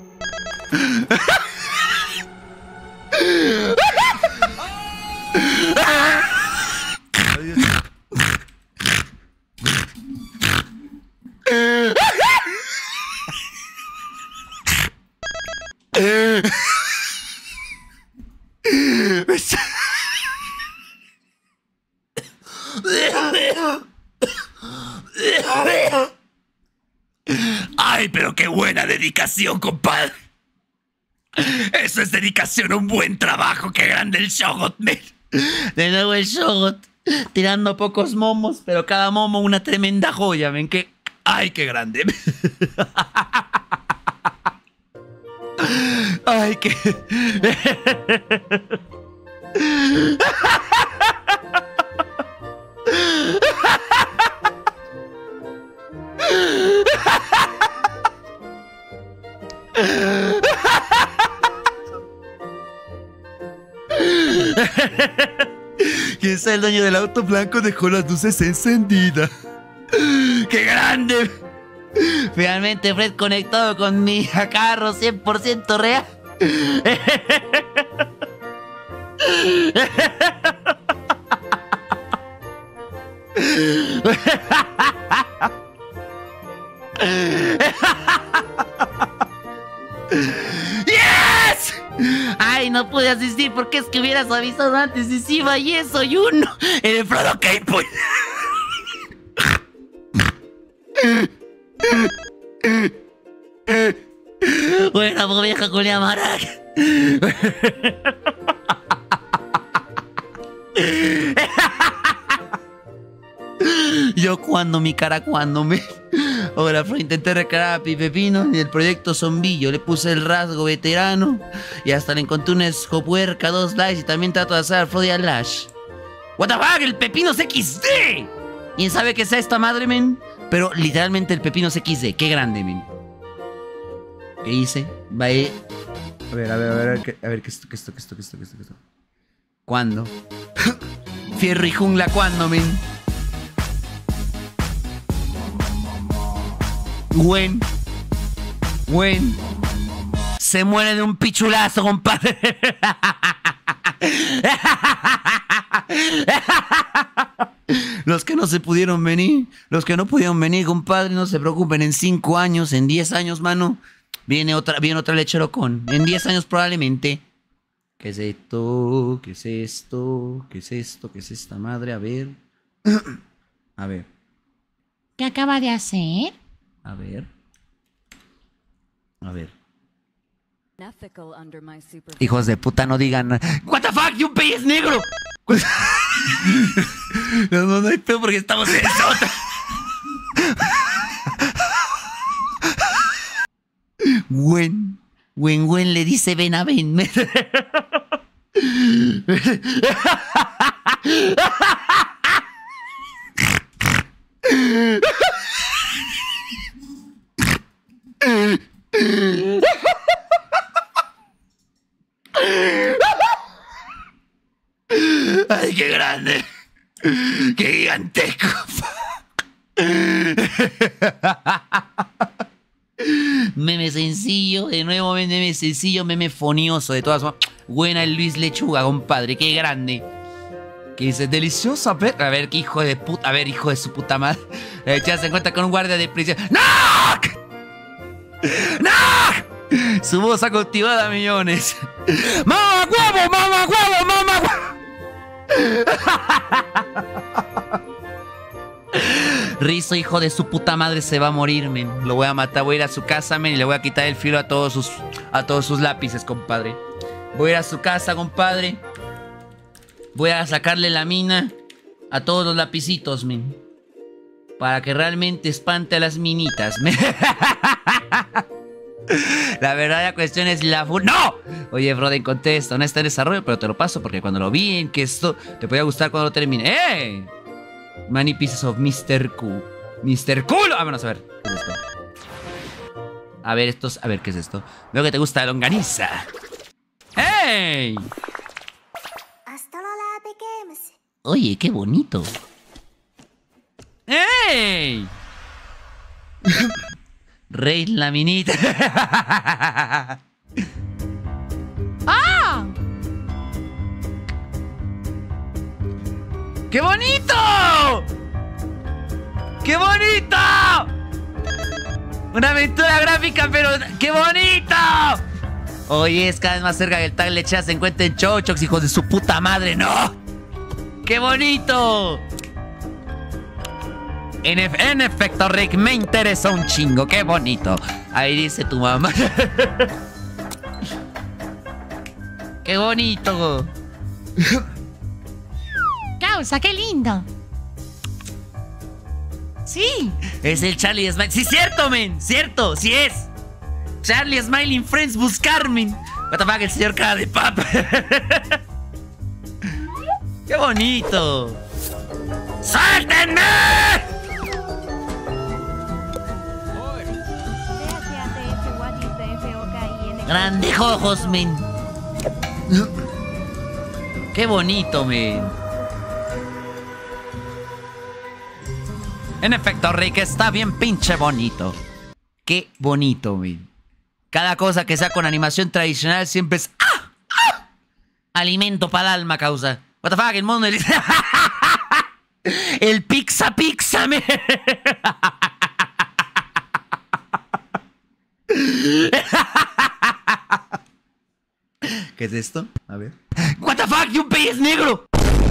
Ay, pero qué buena dedicación, compadre. Eso es dedicación, un buen trabajo. Qué grande el Shogot, men. De nuevo el Shogot, tirando pocos momos, pero cada momo una tremenda joya, men. Que... Ay, qué grande. Ay, qué... ¿Quién es el dueño del auto blanco? Dejó las luces encendidas. ¡Qué grande! Finalmente Fred conectado con mi carro cien por ciento real. ¡Yes! Ay, no pude asistir porque es que hubieras avisado antes. Y sí, vaya, soy uno. En el Frodo Cape Boy. Buena, pues vieja culia maraca. Yo cuando, mi cara cuando me... Ahora Fro, intenté recrear a Pipe Pino en el proyecto Zombillo. Le puse el rasgo veterano y hasta le encontré una escopuerca, dos likes y también trato de hacer a Frody al Lash. What the fuck, el Pepino equis de. ¿Quién sabe qué es esta madre, men? Pero literalmente el Pepino equis de. Qué grande, men. ¿Qué hice? Va a ir... A ver, a ver, a ver, a ver, a ver, ¿qué es esto, qué es esto, qué es esto, qué es esto, qué es esto, qué es esto? ¿Cuándo? Fierro y Jungla, ¿cuándo, men? Gwen. Gwen. Se muere de un pichulazo, compadre. Los que no se pudieron venir, los que no pudieron venir, compadre, no se preocupen. En cinco años, en diez años, mano, viene otra, viene otra lechero con. En diez años probablemente. ¿Qué es esto? ¿Qué es esto? ¿Qué es esto? ¿Qué es esta madre? A ver. A ver. ¿Qué acaba de hacer? A ver. A ver. Hijos de puta, no digan. What the fuck, y un pez negro. No, no, no hay peor porque estamos en esta otra. Gwen. Gwen, Gwen le dice ven a ven. Ay, qué grande. Qué gigantesco. Meme sencillo, de nuevo meme sencillo, meme fonioso, de todas formas. Buena el Luis Lechuga, compadre, qué grande. Que dice, deliciosa, a ver, a ver, qué hijo de puta, a ver, hijo de su puta madre. Ya se encuentra con un guardia de prisión. ¡No! ¡No! Su voz ha cultivado a millones. ¡Mamá huevo, mamá huevo, mamá huevo! Rizo, hijo de su puta madre, se va a morir, men. Lo voy a matar, voy a ir a su casa, men, y le voy a quitar el filo a todos sus, a todos sus lápices, compadre. Voy a ir a su casa, compadre. Voy a sacarle la mina a todos los lapicitos, men. Para que realmente espante a las minitas, men. La verdadera cuestión es la fu... ¡No! Oye, Froden, contesta. No está en desarrollo, pero te lo paso porque cuando lo vi en que esto te podía gustar cuando lo termine. ¡Eh! Many pieces of mister Q. mister Culo. Vámonos a ver. ¿Qué es esto? A ver, estos. A ver, ¿qué es esto? Veo que te gusta la longaniza. ¡Hey! Oye, qué bonito. ¡Ey! Rey la minita. ¡Ah! ¡Qué bonito! ¡Qué bonito! Una aventura gráfica, pero ¡qué bonito! Oye, es cada vez más cerca que el tag lechea se encuentra en Chochox, hijos de su puta madre, ¡no! ¡Qué bonito! En, ef en efecto, Rick, me interesa un chingo, qué bonito. Ahí dice tu mamá. ¡Qué bonito! Causa, qué lindo. Sí, es el Charlie Smile. Sí, cierto, men, cierto, sí es. Charlie Smiling Friends, buscarme. What the fuck, el señor cara de papa. ¡Qué bonito! ¡Suéltenme! Grande ojos, men. ¡Qué bonito, men! En efecto, Rick, está bien pinche bonito. ¡Qué bonito, men! Cada cosa que sea con animación tradicional siempre es... ¡Ah! ¡Ah! Alimento para el alma, causa. What the fuck, el mundo... El, el pizza pizza, men. ¿Qué es esto? A ver. What the fuck, y un pez negro.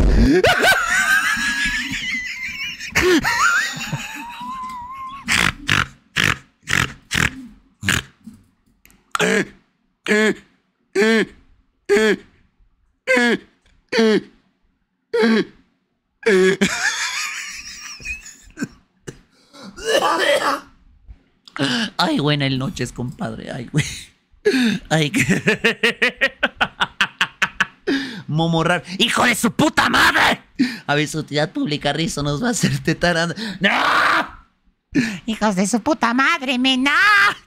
Ay, buenas noches, compadre. Ay, güey. Ay, qué... Momorrar. ¡Hijo de su puta madre! A ver, su utilidad pública, Rizo, nos va a hacer tetar. ¡No! Hijos de su puta madre, me no.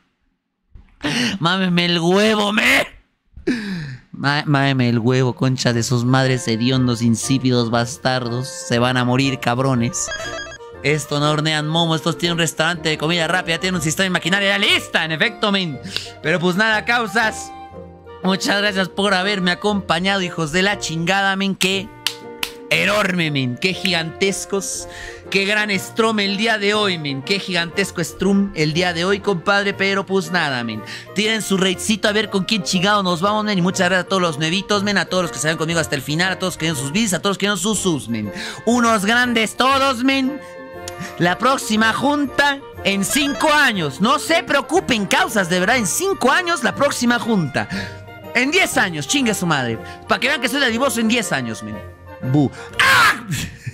Mámeme el huevo, me. Mámeme el huevo, concha de sus madres hediondos, insípidos bastardos. Se van a morir, cabrones. Esto no hornean momo, estos tienen un restaurante de comida rápida, tienen un sistema de maquinaria lista, en efecto, men. Pero pues nada, causas. Muchas gracias por haberme acompañado, hijos de la chingada, men. Qué enorme, men. Qué gigantescos. Qué gran Strom el día de hoy, men. Qué gigantesco Strom el día de hoy, compadre. Pero pues nada, men. Tiren su raidcito a ver con quién chingado nos vamos, men. Y muchas gracias a todos los nuevitos, men. A todos los que se ven conmigo hasta el final. A todos los que dieron sus bits. A todos los que dieron sus sus, men. Unos grandes todos, men. La próxima junta en cinco años. No se preocupen, causas, de verdad. En cinco años la próxima junta. En diez años, chingue su madre. Para que vean que soy dadivoso en diez años, men. Bu. ¡Ah!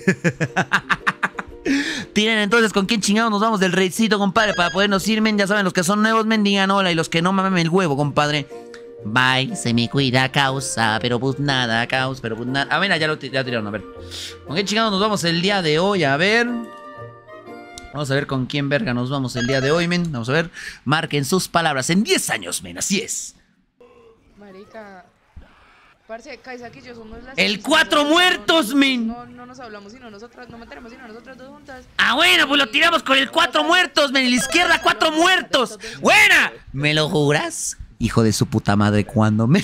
Tienen entonces con quién chingados nos vamos del reycito, compadre, para podernos ir, men. Ya saben, los que son nuevos, men, digan hola. Y los que no, mamen el huevo, compadre. Bye, se me cuida, causa. Pero pues nada, causa, pero pues nada. A ver, ya lo ya tiraron, a ver. ¿Con qué chingados nos vamos el día de hoy? A ver. Vamos a ver con quién verga nos vamos el día de hoy, men. Vamos a ver. Marquen sus palabras en diez años, men. Así es. Marica. Parce, Kaisaki y yo somos las... ¡El cuatro muertos, men! No, no nos hablamos sino nosotras, no meteremos sino nosotras dos juntas. Ah, bueno, pues lo tiramos con el cuatro muertos, men. En la izquierda, cuatro muertos. ¡Buena! ¿Me lo juras? Hijo de su puta madre, ¿cuándo me...?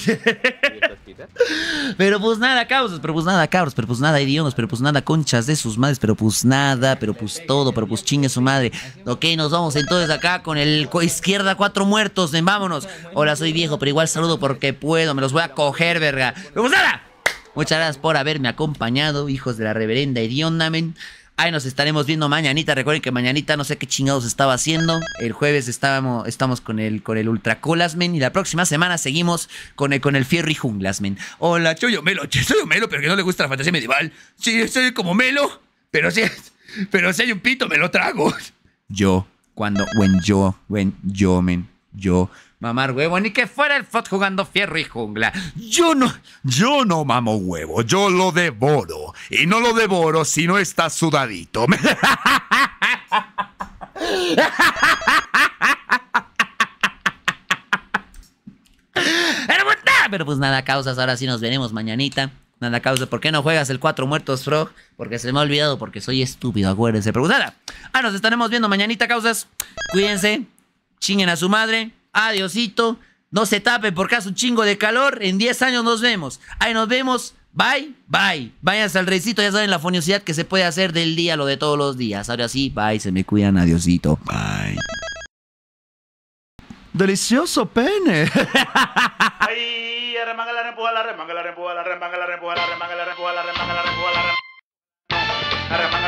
Pero pues nada, causas, pero pues nada, cabros, pero pues nada, idiomas, pero pues nada, conchas de sus madres, pero pues nada, pero pues todo, pero pues chingue su madre. Ok, nos vamos entonces acá con el izquierda, cuatro muertos, ven, vámonos. Hola, soy viejo, pero igual saludo porque puedo, me los voy a coger, verga. Pero pues nada, muchas gracias por haberme acompañado, hijos de la reverenda hedionda, men. Ahí nos estaremos viendo mañanita. Recuerden que mañanita no sé qué chingados estaba haciendo. El jueves estábamos, estamos con el, con el Ultra Colas, men. Y la próxima semana seguimos con el, con el Fierro y Junglas, men. Hola, soy yo Melo. Soy yo Melo, pero que no le gusta la fantasía medieval. Sí, soy como Melo, pero sí, pero si hay un pito, me lo trago. Yo, cuando, when yo, when yo, men, yo... Mamar huevo, ni que fuera el F O T jugando Fierro y Jungla. Yo no, yo no mamo huevo, yo lo devoro. Y no lo devoro si no está sudadito. Pero pues nada, pero pues nada, causas, ahora sí nos veremos mañanita. Nada, causa, ¿por qué no juegas el cuatro muertos, Frog? Porque se me ha olvidado, porque soy estúpido, acuérdense. Pero pues nada, ah, nos estaremos viendo mañanita, causas. Cuídense, chinguen a su madre. Adiosito, no se tapen porque hace un chingo de calor. En diez años nos vemos. Ahí nos vemos. Bye, bye. Váyanse al reycito, ya saben la foniosidad que se puede hacer del día, lo de todos los días. Ahora sí, bye, se me cuidan, adiosito. Bye. Delicioso pene. Ay, remanga la rempuja, la remanga la rempuja, la remanga la rempuja, la remanga la rempuja, la remanga la rempuja, la remanga.